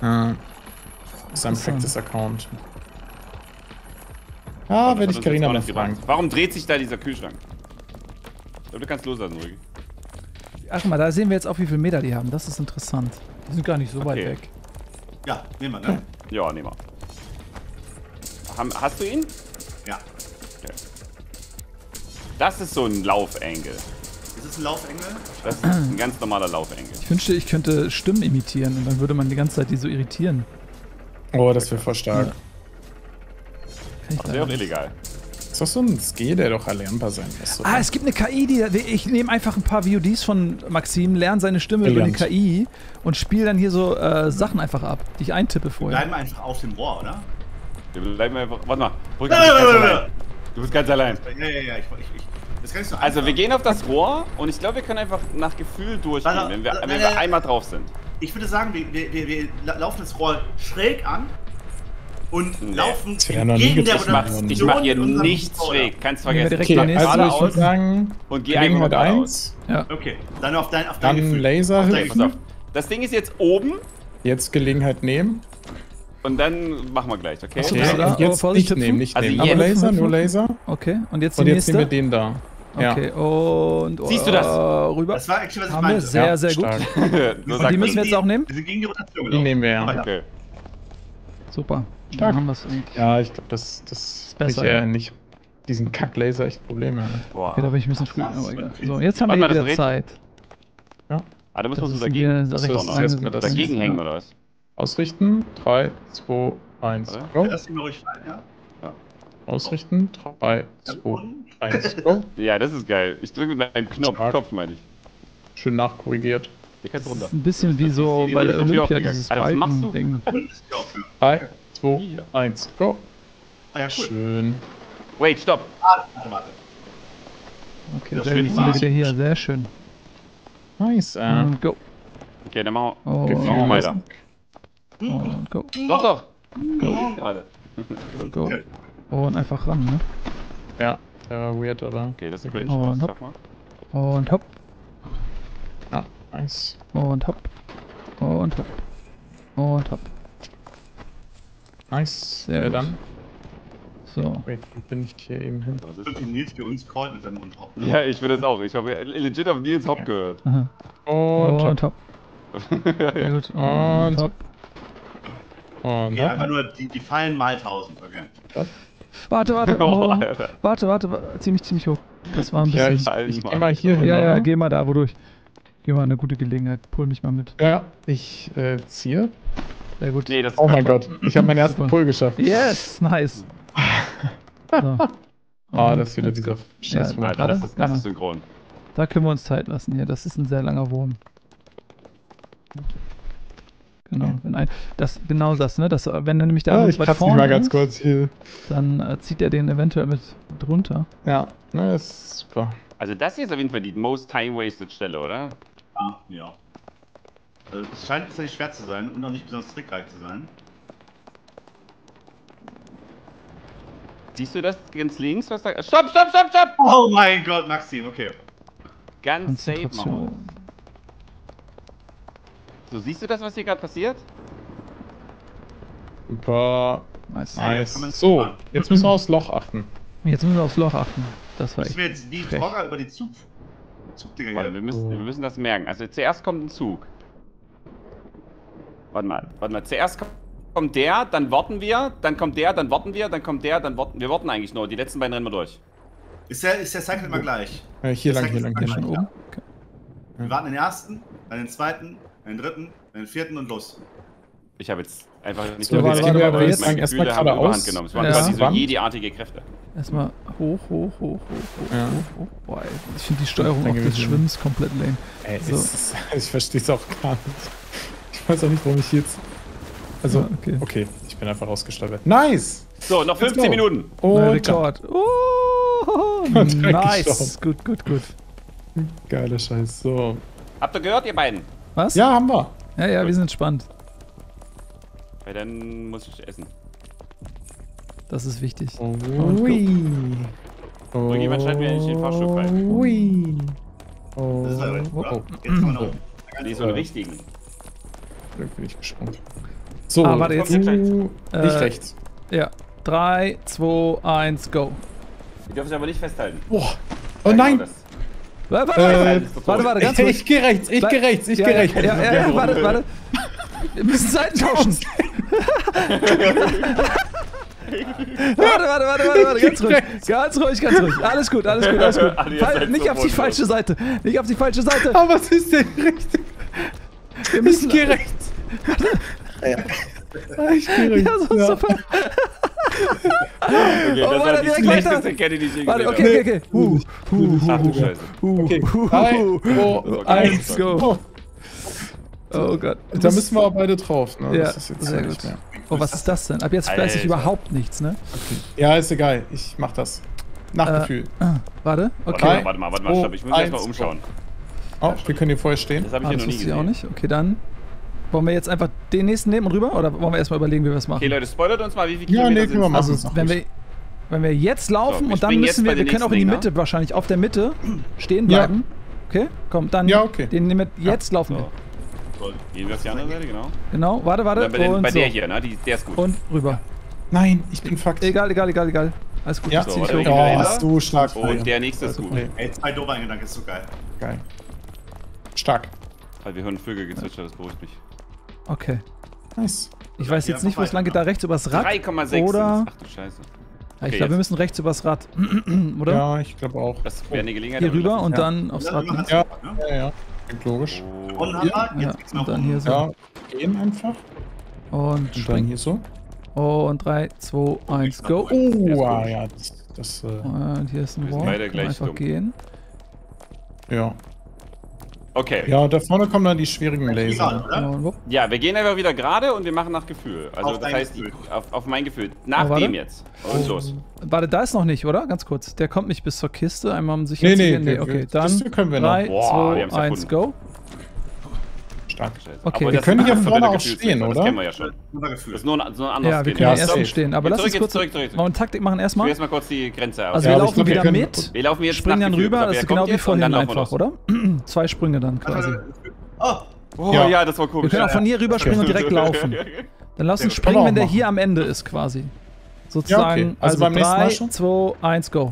Ja. Sein Interessant. Practice-Account. Ah, Das werde hat ich uns Carina jetzt mal auch nicht gebracht. fragen. Warum dreht sich da dieser Kühlschrank? Ich glaube, du kannst loslassen, Ruhig. Ach mal, da sehen wir jetzt auch, wie viel Meter die haben. Das ist interessant. Die sind gar nicht so weit Okay. weg. Ja, nehmen wir, ne? Ja, nehmen wir. Haben- Hast du ihn? Ja. Okay. Das ist so ein Laufengel. Ist es ein Laufengel? Das ist ein ganz normaler Laufengel. Ich wünschte, ich könnte Stimmen imitieren und dann würde man die ganze Zeit die so irritieren. Oh, das wäre voll stark. Ja. Kann ich Das wäre auch leider nicht. illegal. Ist doch so ein Skill, der doch erlernbar sein muss. oder? Ah, es gibt eine K I, die, ich nehme einfach ein paar V O Ds von Maxim, lerne seine Stimme über eine Brillant. K I und spiele dann hier so äh, Sachen einfach ab, die ich eintippe Wir vorher. bleiben einfach auf dem Rohr, oder? Wir bleiben einfach. Warte mal. Ruhig, du bist ganz allein. Du bist ganz allein. Ja, ja, ja, ich, ich, ich das kann ich so Also, einfach. wir gehen auf das Rohr und ich glaube, wir können einfach nach Gefühl durchgehen, Warte, wenn wir, warte, wenn nein, wir einmal drauf sind. Ich würde sagen, wir, wir, wir, wir la- laufen das Rohr schräg an und Nee. laufen Das wäre noch nie entgegen der getroffen Ich mach, worden. ich mach hier mit unserem nichts Controller. schräg. Kannst Nehmen wir vergessen. direkt Ich mach die Okay, nächste. also ich würde geradeaus sagen, und geh einfach nur Gelegenheit geradeaus. eins, Ja. Okay, dann auf dein, auf dein dann Gefühl. Laser Auf dein Okay, pass auf. hilfen, Das Ding ist jetzt oben jetzt Gelegenheit nehmen. und dann machen wir gleich, okay? Ach so, Okay, bist du da? und jetzt Vorsicht, nicht hüpfen? nehmen, nicht Also nehmen. jetzt- Aber Laser, Hüpfen, nur hüpfen. Laser. Okay, und jetzt die Und jetzt nächste. nehmen wir den da. Ja. Okay, und Siehst du das? äh, rüber. Das war actually, was ich Haben wir meinte. sehr, Ja, sehr gut. stark. so Und sagt die man müssen wir das. jetzt auch nehmen? Wir sind gegen die Rotation Die gelaufen. nehmen wir ja. Weiter. Okay. Super. Stark. Dann haben wir es. Ja, ich glaube, das, das besser, bringt ja ja. nicht diesen Kack-Laser echt Probleme. Boah. Okay, da bin ich ein bisschen früh. Aber egal. So, jetzt haben wir Warte hier mal, wieder das Zeit. Ah, da müssen wir Das uns ist dagegen, wieder So, rechts das ist rein. erstmal das- dagegen hängen, oder was? Ausrichten. drei, zwei, eins, Warte. go. Lass ihn mal ruhig fallen, ja? Ausrichten. drei, zwei, eins, go. Ja, das ist geil. Ich drücke mit einem Knopf, Stark. Knopf meine ich. Schön nachkorrigiert. Hier kannst du runter. Ein bisschen wie so Die bei der Tür Olympia, aufgegangen. dieses Alter, was machst du? Balken-Ding. Ja, okay. drei, zwei, eins, go. Ah ja, cool. Schön. Wait, stopp. Ah, warte, warte. Okay, Das sehr schön gut. Sind wir warm. wieder hier, sehr schön. Nice. Äh, Und go. Okay, dann machen wir. Und, Gefühl. Machen wir weiter. und go. Doch, doch. Gerade. Go. Und einfach ran, ne? Ja, der war weird, aber. Okay, das ist cringe. Oh, Das nope. schaff mal. Und hopp. Ja, nice. Und hopp. Und hopp. Und hopp. Nice. Sehr Äh, gut. dann. So. Wait, wie bin ich hier eben hin? Was ist Und die Nils für uns callt mit seinem Mund drauf. Ja, ich will das auch. Ich habe legit auf Nils Haupt gehört. Aha. Und, Und hopp. Sehr gut. Und Und- hopp. und Okay, einfach nur die, die Fallen mal tausend, okay. Warte, warte. Oh, Oh. Alter. Warte, warte. wa- Ziemlich, ziemlich hoch. Das war ein Ja, bisschen. ich, Alter. ich geh mal hier hin. Ja, ja, oder? geh mal da, wodurch. Geh mal eine gute Gelegenheit. Pull mich mal mit. Ja, ich äh, ziehe. Sehr gut. Nee, das ist Oh mein Quatsch. Gott, ich habe meinen ersten Super. Pull geschafft. Yes, nice. So. Ah, Und das ist wieder let's dieser go. scheiß Ja, Alter, das ist, das ist synchron. Da können wir uns Zeit lassen hier. Das ist ein sehr langer Wurm. Genau, wenn ein, das, genau das, ne? Das, wenn er nämlich da Ja, ganz ich weit kratze mich vorne mal ganz ist, kurz hier. dann äh, zieht er den eventuell mit, mit runter. Ja, ne, das ist super. Also das hier ist auf jeden Fall die most time-wasted Stelle, oder? Ah, ja. Also, es scheint tatsächlich schwer zu sein und auch nicht besonders trickreich zu sein. Siehst du das ganz links, was da... Stopp, stopp, stopp, stopp! Oh mein Gott, Maxim, okay. Ganz safe machen Konzentration. wir. So, siehst du das, was hier gerade passiert? Super. Nice. Ja, Nice. kann man So, fahren. jetzt müssen wir aufs Loch achten. Jetzt müssen wir aufs Loch achten. Das war Müssen echt. wir jetzt die frech. Trogger über die Zug Zugdinger Warte, hier. wir müssen, wir müssen das merken. Also zuerst kommt ein Zug. Warte mal, warte mal. Zuerst kommt- kommt der, dann warten wir, dann kommt der, dann warten wir, dann kommt der, dann warten wir. warten eigentlich nur. Die letzten beiden rennen wir durch. Ist der, ist der Cycle immer gleich? Äh, hier Das lang, hier zeigt lang, uns hier schon lang. Oben? Okay. Wir warten den ersten, dann den zweiten, dann den dritten, dann den vierten und los. Ich habe jetzt einfach nicht So, so warte, gerechnet, warte, aber warte, meine jetzt lang erstmal Gefühle haben überhand geradeaus. genommen. Es waren Ja. quasi so Wand. jediartige Kräfte. Erstmal hoch, hoch, hoch, hoch, hoch, Ja. hoch, hoch. Boah, ey, ich finde die Steuerung Dann auch des gewesen. Schwimmens komplett lame. Ey, So. es ist, ich verstehe es auch gar nicht. Ich weiß auch nicht, warum ich jetzt. Also, Ja, okay. okay. ich bin einfach ausgesteuert. Nice! So, noch Let's fünfzehn go. Minuten. Neuer Und Rekord. Oh, Und direkt nice. gestorben. Gut, gut, gut. Geiler Scheiß. So. Habt ihr gehört, ihr beiden? Was? Ja, haben wir. Ja, ja, wir sind entspannt. Weil dann muss ich essen. Das ist wichtig. Ui. So, jemand schreibt mir nicht den Fahrstuhl falsch. Ui. Oh. Das ist aber, Oh, oder? oh. Jetzt kommen wir nach oben. Nee, so einen richtigen. Da bin ich gesprungen. So, Ah, warte, jetzt- du, Äh, ich rechts. Ja. drei, zwei, eins, go. Ihr dürft euch aber nicht festhalten. Boah. Oh Ja, nein! genau das. Warte, warte, Äh, warte, warte, warte, ganz ich, ruhig. ich geh rechts, ich Bleib- geh rechts, ich ja, geh ja, rechts. Ja, ja, ja, warte, warte. Wir müssen Seiten tauschen. Warte, warte, warte, warte, warte, ganz ruhig. Ganz ruhig, ganz ruhig. Alles gut, alles gut, alles gut. Alle, ihr Fall, seid nicht so auf die wunderlos. falsche Seite. Nicht auf die falsche Seite. Aber was ist denn richtig? Wir Ich müssen. geh rechts. Ah, ich geh rechts. Ja, so, Ja. super. Okay, Oh, das warte, war die direkt schlechteste weiter. Kette, die ich je Warte, gesehen okay, okay, okay. Huh, huh, habe. Ach du huh, Scheiße. huh, Okay, huh, drei, huh. zwei, eins, go. go. Oh Gott. Da müssen wir auch beide drauf, ne? Ja, Das ist jetzt sehr nicht gut. mehr. Oh, was ist das denn? Ab jetzt weiß ich Alter. überhaupt nichts, ne? Ja, ist egal. Ich mach das. Nach Äh, Gefühl. Ah, warte, Warte okay. mal, warte mal, warte mal, zwei, stopp. Ich muss mich erstmal eins, umschauen. Oh, wir können hier vorher stehen. Das habe ich Ah, hier das noch nie wusste ich auch gesehen. nicht. Okay, dann wollen wir jetzt einfach den nächsten nehmen und rüber? Oder wollen wir erstmal überlegen, wie wir es machen? Okay, Leute, spoilert uns mal, wie viele Ja, Kilometer nee, können wir sind's? machen. Also, das ist wenn gut. wir, wenn wir jetzt laufen So, wir und dann springen müssen jetzt wir, bei wir den können auch in die nächsten Mitte wahrscheinlich auf der Mitte stehen Ja. bleiben. Okay, komm, dann Ja, okay. den nehmen wir, jetzt laufen wir. So. Gehen wir auf die andere Seite, genau. Genau, warte, warte. Dann bei, den, und bei so. der hier, ne? Die, der ist gut. Und rüber. Nein, ich bin fucked. Egal, egal, egal, egal. Alles gut, Ja, ich zieh So, dich warte, hoch. wir Oh, gehen hast du stark. Und der nächste ist gut. Nee, Ey, zwei doofe Eingedanken, ist so geil. geil. Stark. Weil wir hören Vögel gezwitscher, das beruhigt mich. Okay. Nice. Ich weiß Ja, jetzt nicht, wo es weiter, lang geht. ne? Da rechts übers Rad. drei Komma sechs Oder. Ach du Scheiße. Ja, ich Okay, glaube, wir jetzt. müssen rechts übers Rad. Oder? Ja, ich glaube auch. Das wäre eine Gelegenheit. Hier aber rüber lass und Ja. dann aufs Rad. links. Ja, Ne? ja, ja. Klingt logisch. uns- Gewonnen Oh. haben wir, Ja, jetzt geht's noch und dann um- hier so. Ja, gehen einfach. Und Und dann springen. hier so. Und drei, zwei, eins, go. Oh, ah, ja, das, das äh, Und hier ist ein Wir sind Wall. beide Können wir gleich einfach dumm. gehen. ja. Okay. Ja, und da vorne kommen dann die schwierigen Egal, Laser. oder? Und wupp. Ja, wir gehen einfach wieder gerade und wir machen nach Gefühl. Also Auf das dein heißt, Gefühl. auf, auf mein Gefühl. Nach Oh, warte. dem jetzt. Und los. Warte, da ist noch nicht, oder? Ganz kurz. Der kommt nicht bis zur Kiste. Einmal um sicher Nee, zu nee, gehen. Nee, wir- okay. wir- Dann das können wir noch. drei, Boah, wir zwei, haben's eins, erfunden. go. Stark. Scheiße. Okay, Aber wir das können ist hier ein vorne verwirrter auch Gefühlsweg, stehen, Das oder? kennen wir ja schon. Unser Das Gefühl. ist nur ein, so ein anderes Ja, wir Skill. können ja Ja, erst safe. stehen. Aber Jetzt lass zurück, uns jetzt kurz. zurück, zurück, zurück. Wollen wir Taktik machen Ich erstmal? will erstmal kurz die Grenze aus. Also Ja, wir aber ich laufen glaub, wir wieder können- mit. Wir laufen jetzt Springen nach dann Gefühl. rüber. Wer Das ist kommt genau wie jetzt? Und vorhin dann laufen wir einfach, los. oder? Zwei Sprünge dann quasi. Oh, Oh Ja. ja, das war Wir komisch. können auch von hier rüber springen und direkt laufen. Dann lass uns Ja, können wir springen, auch wenn der machen. hier am Ende ist quasi. Sozusagen. Ja, okay. Also beim nächsten Mal drei, schon? zwei, eins, go.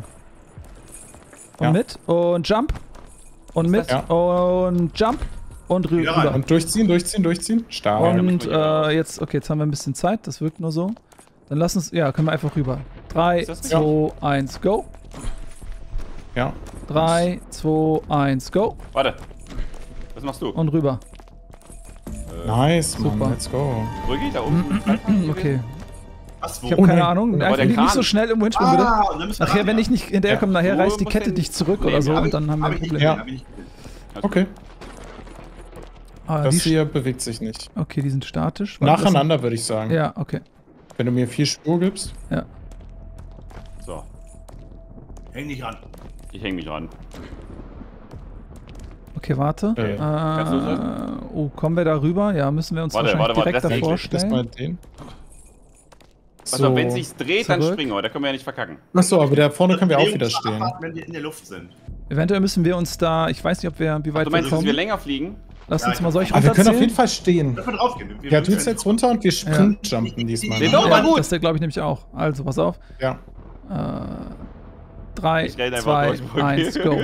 Und Ja. mit und jump. Und mit Ja. und jump. Und rü Wieder rein. rüber. Und durchziehen, durchziehen, durchziehen. Stark. Und springen wir raus. äh, jetzt, okay, jetzt haben wir ein bisschen Zeit. Das wirkt nur so. Dann lass uns, ja, können wir einfach rüber. drei, Ist das nicht? zwei, eins, go. Ja. drei, zwei, eins, go. Warte. Was machst du? Und rüber. Nice, Mann. Super. Let's go. Drücke ich da oben? Okay. was, wo? Ich habe Oh keine nein. Ahnung. Aber Einfach der nicht, nicht so Kran- schnell irgendwo hinspringen, bitte. Ah, und dann müssen wir Nachher, ran, wenn ja. ich nicht hinterherkomme, nachher Wo reißt die muss Kette denn- dich zurück Nee, oder so hab und ich- dann haben wir Hab ein ich nicht Problem. gesehen, hab ich nicht gesehen. Okay. Ah, Das die, hier bewegt sich nicht. okay, die sind statisch. Warte, das Nacheinander würde ich sagen. Sind, ja, okay. Wenn du mir vier Spur gibst. Ja. So, Häng nicht ran. ich hänge mich ran. Okay, warte. Äh, Äh, kannst du das? oh, kommen wir da rüber? Ja, müssen wir uns Warte, wahrscheinlich warte, warte, direkt das davor geht Erstmal stellen. den. Also, wenn sich's dreht, dann Zurück. springen wir. Da können wir ja nicht verkacken. Achso, aber da vorne können wir auch wieder stehen. Abwarten, wenn wir in der Luft sind. Eventuell müssen wir uns da, ich weiß nicht, ob wir, wie weit Du wir meinst, dass wir kommen. länger fliegen? Lass Ja, uns ich- mal solche Aber wir können auf runterzählen. jeden Fall stehen. Dürfen wir draufgehen? Wir- Ja, wir- tut's jetzt runter und wir Sprint-jumpen diesmal. Nee, Ne? doch. Ja, gut. das glaube ich nämlich auch. Also, pass auf. Ja. Äh, drei, Ich renn einfach zwei, durch, okay. eins, go.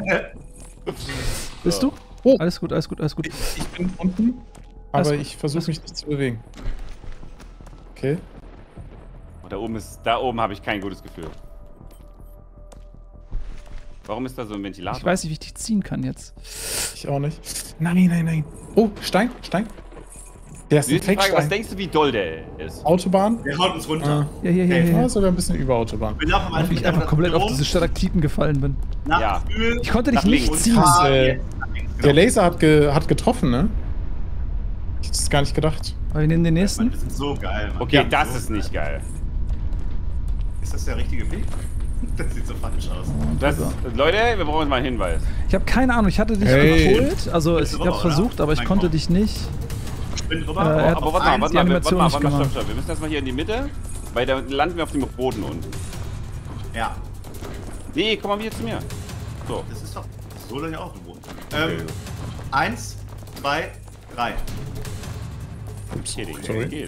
Bist du? Oh. Alles gut, alles gut, alles gut. Ich bin unten, Alles aber gut. ich versuche mich nicht zu bewegen. Okay. Oh, da oben ist, da oben habe ich kein gutes Gefühl. Warum ist da so ein Ventilator? Ich weiß nicht, wie ich dich ziehen kann jetzt. Ich auch nicht. Nein, nein, nein. Oh, Stein, Stein. Der ist Mir ein ist die Frage, was Fake-Stein. denkst du, wie doll der ist? Autobahn. Der haut uns runter. Ja, hier, hier, Okay. hier. Ja, sogar ein bisschen über Autobahn. Wir laufen Wie ich einfach komplett auf diese Stalaktiten gefallen bin. Nach Ja. Gefühl. Ich konnte dich Nach nicht links. ziehen. Krass, Ah, äh, jetzt nach links, Der genau. Laser hat, ge hat getroffen, ne? Ich hätte es gar nicht gedacht. Aber wir nehmen den Mann, nächsten. wir sind so geil, Mann. Okay, Ja. das ist nicht geil. Ist das der richtige Weg? Das sieht so falsch aus. Das, Leute, wir brauchen jetzt mal einen Hinweis. Ich habe keine Ahnung, ich hatte dich Hey. geholt. Also, Bist ich du habe rüber, oder? versucht, aber ich Nein, konnte komm. dich nicht. Sprint rüber. Äh, er hat- Aber warte mal, Eins, warte die mal, warte Animation mal, nicht warte mal, stopp, gemacht. stopp. Wir müssen erstmal hier in die Mitte, weil da landen wir auf dem roten unten. Ja, Nee, komm mal wieder zu mir. So. das ist doch so lange auch gewohnt. Ähm, eins, zwei, drei. Kidding. Sorry. Geht.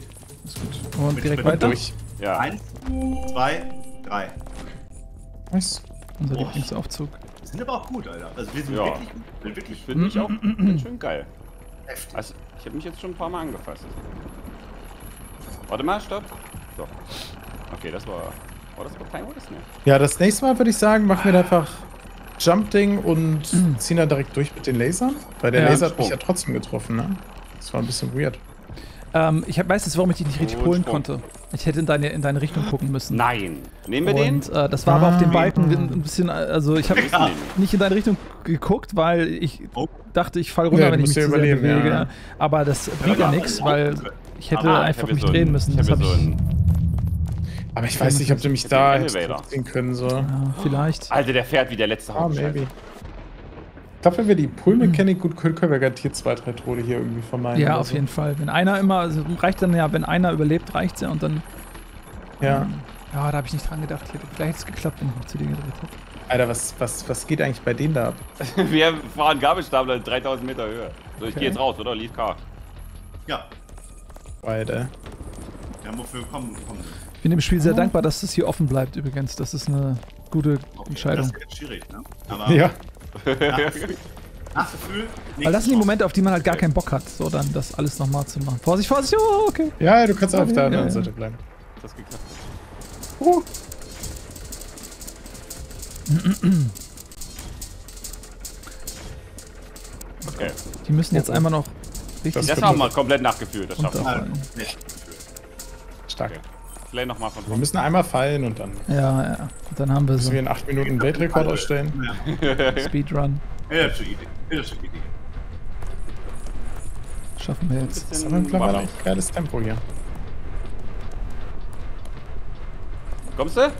Ist gut. Und Mit- direkt mit- weiter. Durch. Ja. Eins, zwei, drei. Nice. Unser Boah. Lieblingsaufzug. Die sind aber auch gut, Alter. Also wir sind Ja. wirklich gut. Wir sind wirklich Finde ich auch ganz schön geil. heftig. Also, ich habe mich jetzt schon ein paar Mal angefasst. Warte mal, stopp. So. Okay, das war... Oh, das war kein gutes, ne? Ja, das nächste Mal würde ich sagen, machen wir da einfach Jump-Ding und ziehen da direkt durch mit den Lasern. Weil der Ja. Laser hat mich ja trotzdem getroffen, ne? Das war ein bisschen weird. Ähm, ich hab, weiß jetzt, warum ich dich nicht richtig Und polen Sprung. konnte. Ich hätte in deine, in deine Richtung gucken müssen. Nein. Nehmen wir den? Und äh, das war aber auf dem Ah. Balken ein bisschen, also ich habe Ja. nicht in deine Richtung geguckt, weil ich Oh. dachte, ich falle runter, Ja, du wenn ich mich musst zu ja sehr überleben, bewege. ja. Aber das bringt ja Ja, nichts, ja. weil ich hätte Ah, ich einfach hab hier mich so drehen ein- müssen. Ich Das habe hab hier so ich, ein... Aber ich weiß nicht, ob du mich den da Elevator. hättest ziehen können, so. ja, vielleicht. Alter, der fährt wie der letzte Ah, Haufen. maybe. Ich glaube, wenn wir die Pull-Mechanik gut können, können wir garantiert zwei, drei Tode hier irgendwie vermeiden. Ja, oder auf so. jeden Fall. Wenn einer immer, also reicht dann ja, wenn einer überlebt, reicht's ja und dann. Ja. Ja, da habe ich nicht dran gedacht. Ich hätte, vielleicht hätte es geklappt, wenn ich mich zu dir gedreht hätte. Alter, was, was, was geht eigentlich bei denen da ab? Wir fahren Gabelstapler dreitausend Meter Höhe. So, ich Okay. gehe jetzt raus, oder? Leave Car. Ja, Alter. ja, wofür wir kommen, kommen. Ich bin dem Spiel sehr dankbar, dass das hier offen bleibt übrigens. Das ist eine gute Okay, Entscheidung. das ist jetzt schwierig, ne? Aber Ja. Nachgefühl, Nachgefühl, Weil das sind die Momente, auf die man halt gar keinen Bock hat, so dann das alles nochmal zu machen. Vorsicht, Vorsicht, oh, okay. Ja, du kannst auf der Ja, anderen ja. Seite bleiben. Das geklappt. Oh. Okay. Die müssen jetzt einmal noch richtig Das Das wird haben wir komplett nachgefühlt, das schaffen wir. runterfallen. nicht. Stark. Okay. Vielleicht nochmal von Wir vorne. müssen einmal fallen und dann Ja, ja. Und dann haben wir müssen so wir in acht Minuten einen Weltrekord ausstellen. Ja, Speedrun. ja, das ist eine Idee. Ja, das ist eine Idee. Schaffen wir jetzt. Das ist aber mittlerweile auch geiles Tempo hier. Kommst du?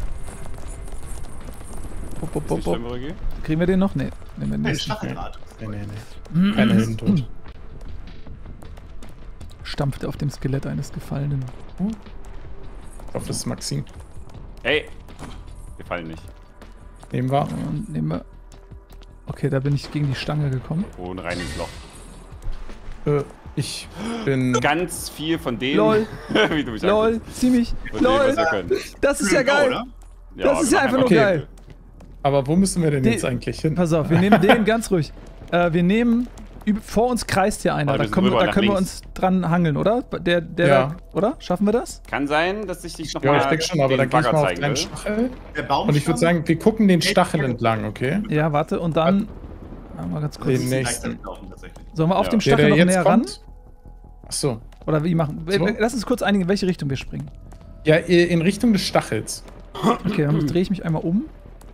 Bop, bop, Ist bop, nicht bop. schlimm, Rügi? Kriegen wir den noch? Nee. Nehmen wir den Nee, nicht. Stacheldraht. Nee, nee, nee. Keine Heldentod. Stampft auf dem Skelett eines Gefallenen. Ich hoffe, das ist Maxim. Hey! Wir fallen nicht. Nehmen wir. Und nehmen wir. Okay, da bin ich gegen die Stange gekommen. Und rein ins Loch. Äh, ich bin. Ganz viel von denen, Lol. wie du mich LOL, anguckst, zieh mich. von dem, was LOL, wir können. das ist ja Go, geil. oder? Ja, Das ist wir ja machen einfach nur Okay. geil. Aber wo müssen wir denn Die- jetzt eigentlich hin? Pass auf, wir nehmen den ganz ruhig. Äh, wir nehmen. üb- Vor uns kreist hier einer. Aber Da wir können, wir, sind da rüber können wir nach uns dran hangeln, oder? Der, der, Ja. oder? Schaffen wir das? Kann sein, dass ich dich Ja, nochmal ich denke schon, aber dann gehe ich mal auf deinen Stachel. Der Baum Und ich würde sagen, wir gucken den Stachel entlang, okay? Ja, warte, und dann. Ah, mal ganz kurz. Den nächsten. Sollen wir auf Ja. dem Der, Stachel der noch jetzt näher ran? kommt. Achso. Oder wie machen? So. Lass uns kurz einigen, in welche Richtung wir springen. Ja, in Richtung des Stachels. Okay, dann drehe ich mich einmal um.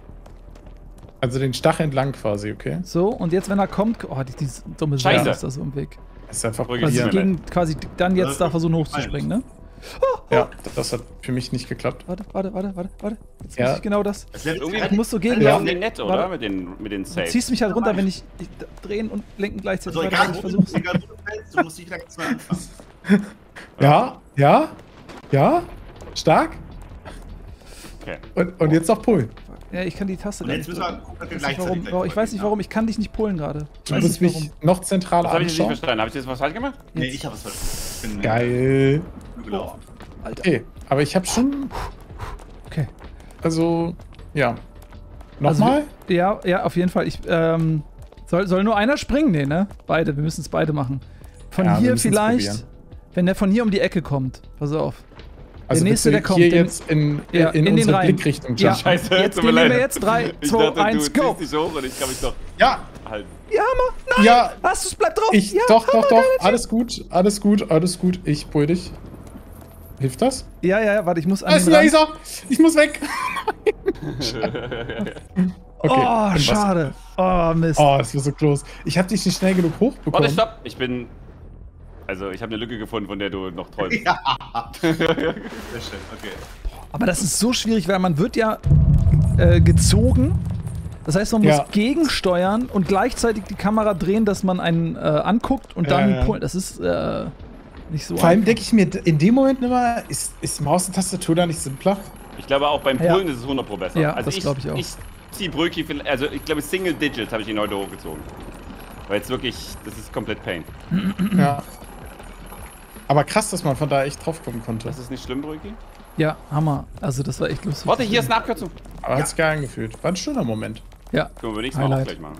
Also den Stachel entlang quasi, okay? So, und jetzt, wenn er kommt. Oh, die, diese dumme Scheiße. Sache ist da so im Weg. Das ist einfach Rüge Also Ja. probieren. gegen, quasi dann jetzt da versuchen hochzuspringen, ne? Ja, das hat für mich nicht geklappt. Warte, warte, warte, warte, warte. Jetzt Ja. muss ich genau das. Irgendwie Ich muss so gegen. Ja. irgendwie nett, oder? Warte. Mit den, mit den Du Saves. ziehst mich halt runter, wenn ich, ich drehen und lenken gleichzeitig. Also Warte, egal, ich wo du, versuch's. egal wo du fällst, du musst dich direkt zwei anfangen. Ja, ja, ja. Stark. Okay. Und, und jetzt noch Pullen. Ja, ich kann die Taste Und gar jetzt nicht müssen wir drücken. gucken, dass Ich wir weiß nicht, gleichzeitig warum, warum, ich weiß nicht warum, ich kann dich nicht pullen gerade. Ich Du weiß musst nicht mich warum. noch zentraler Das habe ich jetzt nicht anschauen. verstanden. Habe ich jetzt was falsch gemacht? Nee, Jetzt. ich habe es verstanden. Ich bin Geil. nur gelaufen. Alter. Okay, aber ich habe schon, Okay. also, ja. Also, Nochmal? ja, ja, auf jeden Fall. Ich, ähm, soll, soll nur einer springen? Nee, ne? Beide. Wir müssen es beide machen. Von Ja, wir hier müssen's vielleicht, probieren. wenn der von hier um die Ecke kommt. Pass auf. Also der nächste, willst der du kommt, hier den- jetzt in, Ja, in, in den unsere rein. Blickrichtung Ja. jumpen? Scheiße, Jetzt, tut den mir nehmen wir leid. jetzt. drei, Ich zwei, dachte, eins, du go! ziehst dich hoch und ich kann mich doch Ja, halten. Ja, Hammer! Nein! ja, Hast du's? Bleib drauf! ich, ja, doch, doch, Hammer, doch, geil. alles gut, alles gut, alles gut, ich pull dich. Hilft das? Ja, ja, ja, warte, ich muss an Da ist den ein ran. Laser! Ich muss weg! Okay, Oh, im Wasser. schade. Oh, Mist. Oh, das war so close. Ich hab dich nicht schnell genug Warte, hochbekommen. stopp! Ich bin. Also, ich habe eine Lücke gefunden, von der du noch träumst. Ja. Sehr schön, okay. Aber das ist so schwierig, weil man wird ja äh, gezogen. Das heißt, man muss Ja. gegensteuern und gleichzeitig die Kamera drehen, dass man einen äh, anguckt und dann Ja, ja. pullen. Das ist äh, nicht so Vor allem einfach. denke ich mir in dem Moment immer, ist, ist Maus und Tastatur da nicht simpler? Ich glaube, auch beim Ja. Pullen ist es hundert Pro besser. Ja, also das glaub ich auch. Ich ziehe Bröki, viel- also ich glaube, Single Digits habe ich ihn heute hochgezogen. Weil jetzt wirklich, das ist komplett Pain. Ja. Aber krass, dass man von da echt drauf kommen konnte. Das ist nicht schlimm, Brüki. Ja, Hammer. Also das war echt lustig. Warte, hier ist eine Abkürzung. Aber hat's geil angefühlt. War ein schöner Moment. Ja. Können wir nächstes Mal auch Highlight. gleich machen.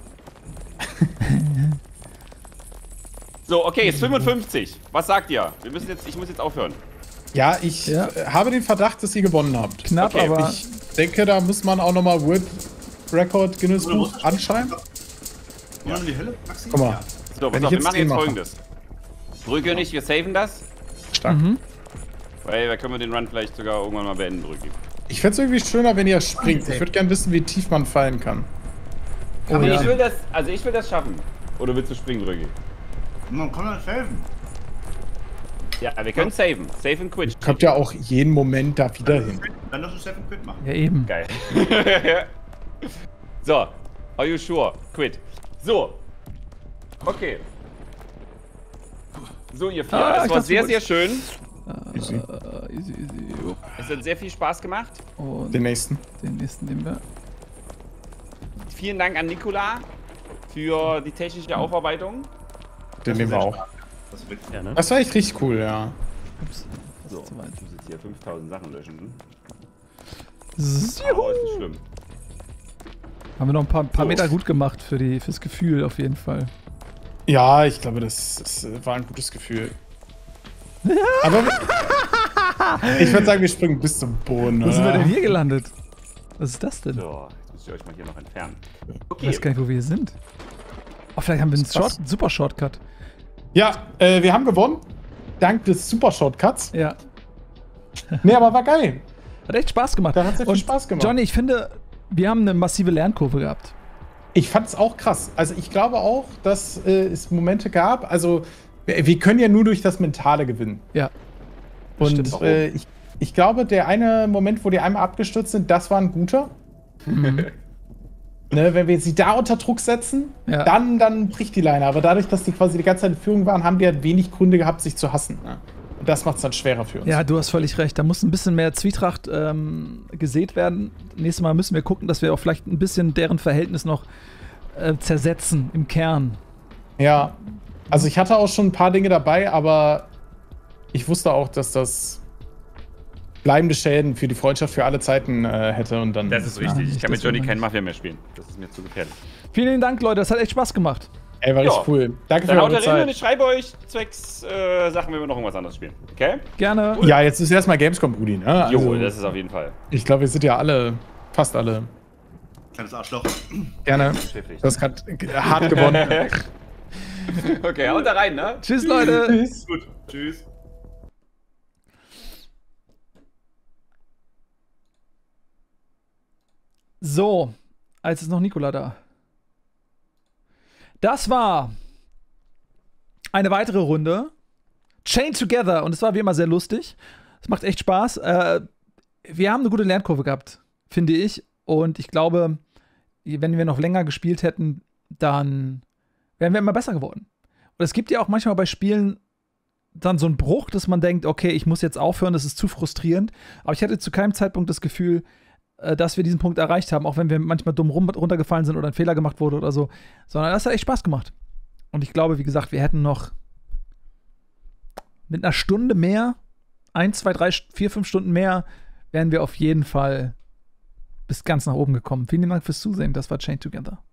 So, okay, ist fünfundfünfzig. Was sagt ihr? Wir müssen jetzt, ich muss jetzt aufhören. Ja, ich Ja. äh, habe den Verdacht, dass ihr gewonnen habt. Knapp, Okay, aber Ich denke, da muss man auch nochmal World Record Guinness Buch anschreiben. Wollen wir in die Hölle, Maxi? Guck mal. Ja. So, Wenn pass auf, ich wir jetzt machen den jetzt mache. folgendes. Brüki und ich, wir saven das. Stark. Weil da können wir den Run vielleicht sogar irgendwann mal beenden, Brüki. Ich fände es irgendwie schöner, wenn ihr springt. Ich würde gerne wissen, wie tief man fallen kann. oh, Aber ja. ich will das, also ich will das schaffen. Oder willst du springen, Brüki? Man kann das helfen. Ja, wir können saven. Save and quit. Kommt ja auch jeden Moment da wieder hin. Dann lass uns Seven Quit machen. ja eben. Geil. So, are you sure? Quit. So. Okay. So, ihr vier. Ah, das ich war dachte, sehr, du sehr schön. Easy. Äh, easy, easy. Jo. Es hat sehr viel Spaß gemacht. Und Den nächsten. den nächsten nehmen wir. Vielen Dank an Nikola für die technische Aufarbeitung. Den nehmen wir auch. Das wird Ja, ne? Das war echt richtig cool, ja. Ups. So, zu weit. ich muss jetzt hier fünftausend Sachen löschen. Zzz, Oh, ist nicht schlimm. Haben wir noch ein paar, paar So. Meter gut gemacht für die, fürs Gefühl auf jeden Fall. Ja, ich glaube, das, das war ein gutes Gefühl. Aber ich würde sagen, wir springen bis zum Boden. Wo sind wir oder? denn hier gelandet? Was ist das denn? So, jetzt müsst ihr euch mal hier noch entfernen. Ich Okay. weiß gar nicht, wo wir hier sind. Oh, vielleicht haben wir einen ist krass. Short, super Shortcut. Ja, äh, wir haben gewonnen. Dank des Super Shortcuts. Ja. Nee, aber war geil. Hat echt Spaß gemacht. Da hat sehr viel Und Spaß gemacht. Johnny, ich finde, wir haben eine massive Lernkurve gehabt. Ich fand es auch krass. Also ich glaube auch, dass äh, es Momente gab. Also wir, wir können ja nur durch das Mentale gewinnen. Ja. Das stimmt. Und Warum? äh, ich, ich glaube, der eine Moment, wo die einmal abgestürzt sind, das war ein guter. Ne, wenn wir sie da unter Druck setzen, Ja. dann, dann bricht die Leine. Aber dadurch, dass die quasi die ganze Zeit in Führung waren, haben die halt wenig Gründe gehabt, sich zu hassen. Ne? Und das macht es dann schwerer für uns. Ja, du hast völlig recht. Da muss ein bisschen mehr Zwietracht ähm, gesät werden. Nächstes Mal müssen wir gucken, dass wir auch vielleicht ein bisschen deren Verhältnis noch äh, zersetzen im Kern. Ja, also ich hatte auch schon ein paar Dinge dabei, aber ich wusste auch, dass das bleibende Schäden für die Freundschaft für alle Zeiten äh, hätte und dann. Das ist Ja, richtig. Ich nicht kann mit das Johnny Moment. kein Mafia mehr spielen. Das ist mir zu gefährlich. Vielen Dank, Leute. Das hat echt Spaß gemacht. Ey, war Ja. richtig cool. Danke Dann für haut eure da rein und Zeit. ich schreibe euch zwecks äh, Sachen, wenn wir noch irgendwas anderes spielen. Okay? Gerne. Ja, jetzt ist erstmal Gamescom, Brudi. Ne? Also, Jo, das ist auf jeden Fall. ich glaube, wir sind ja alle, fast alle. Kleines Arschloch. Gerne. Schäflich. Du hast gerade hart gewonnen. Okay, haut da rein, ne? Tschüss, Leute. Tschüss. Gut. Tschüss. So, als ist noch Nikola da. Das war eine weitere Runde. Chain Together. Und es war wie immer sehr lustig. Es macht echt Spaß. Äh, wir haben eine gute Lernkurve gehabt, finde ich. Und ich glaube, wenn wir noch länger gespielt hätten, dann wären wir immer besser geworden. Und es gibt ja auch manchmal bei Spielen dann so einen Bruch, dass man denkt, okay, ich muss jetzt aufhören, das ist zu frustrierend. Aber ich hatte zu keinem Zeitpunkt das Gefühl, äh, dass wir diesen Punkt erreicht haben, auch wenn wir manchmal dumm rum, runtergefallen sind oder ein Fehler gemacht wurde oder so. Sondern das hat echt Spaß gemacht. Und ich glaube, wie gesagt, wir hätten noch mit einer Stunde mehr, ein, zwei, drei, vier, fünf Stunden mehr, wären wir auf jeden Fall bis ganz nach oben gekommen. Vielen Dank fürs Zusehen. Das war Chain Together.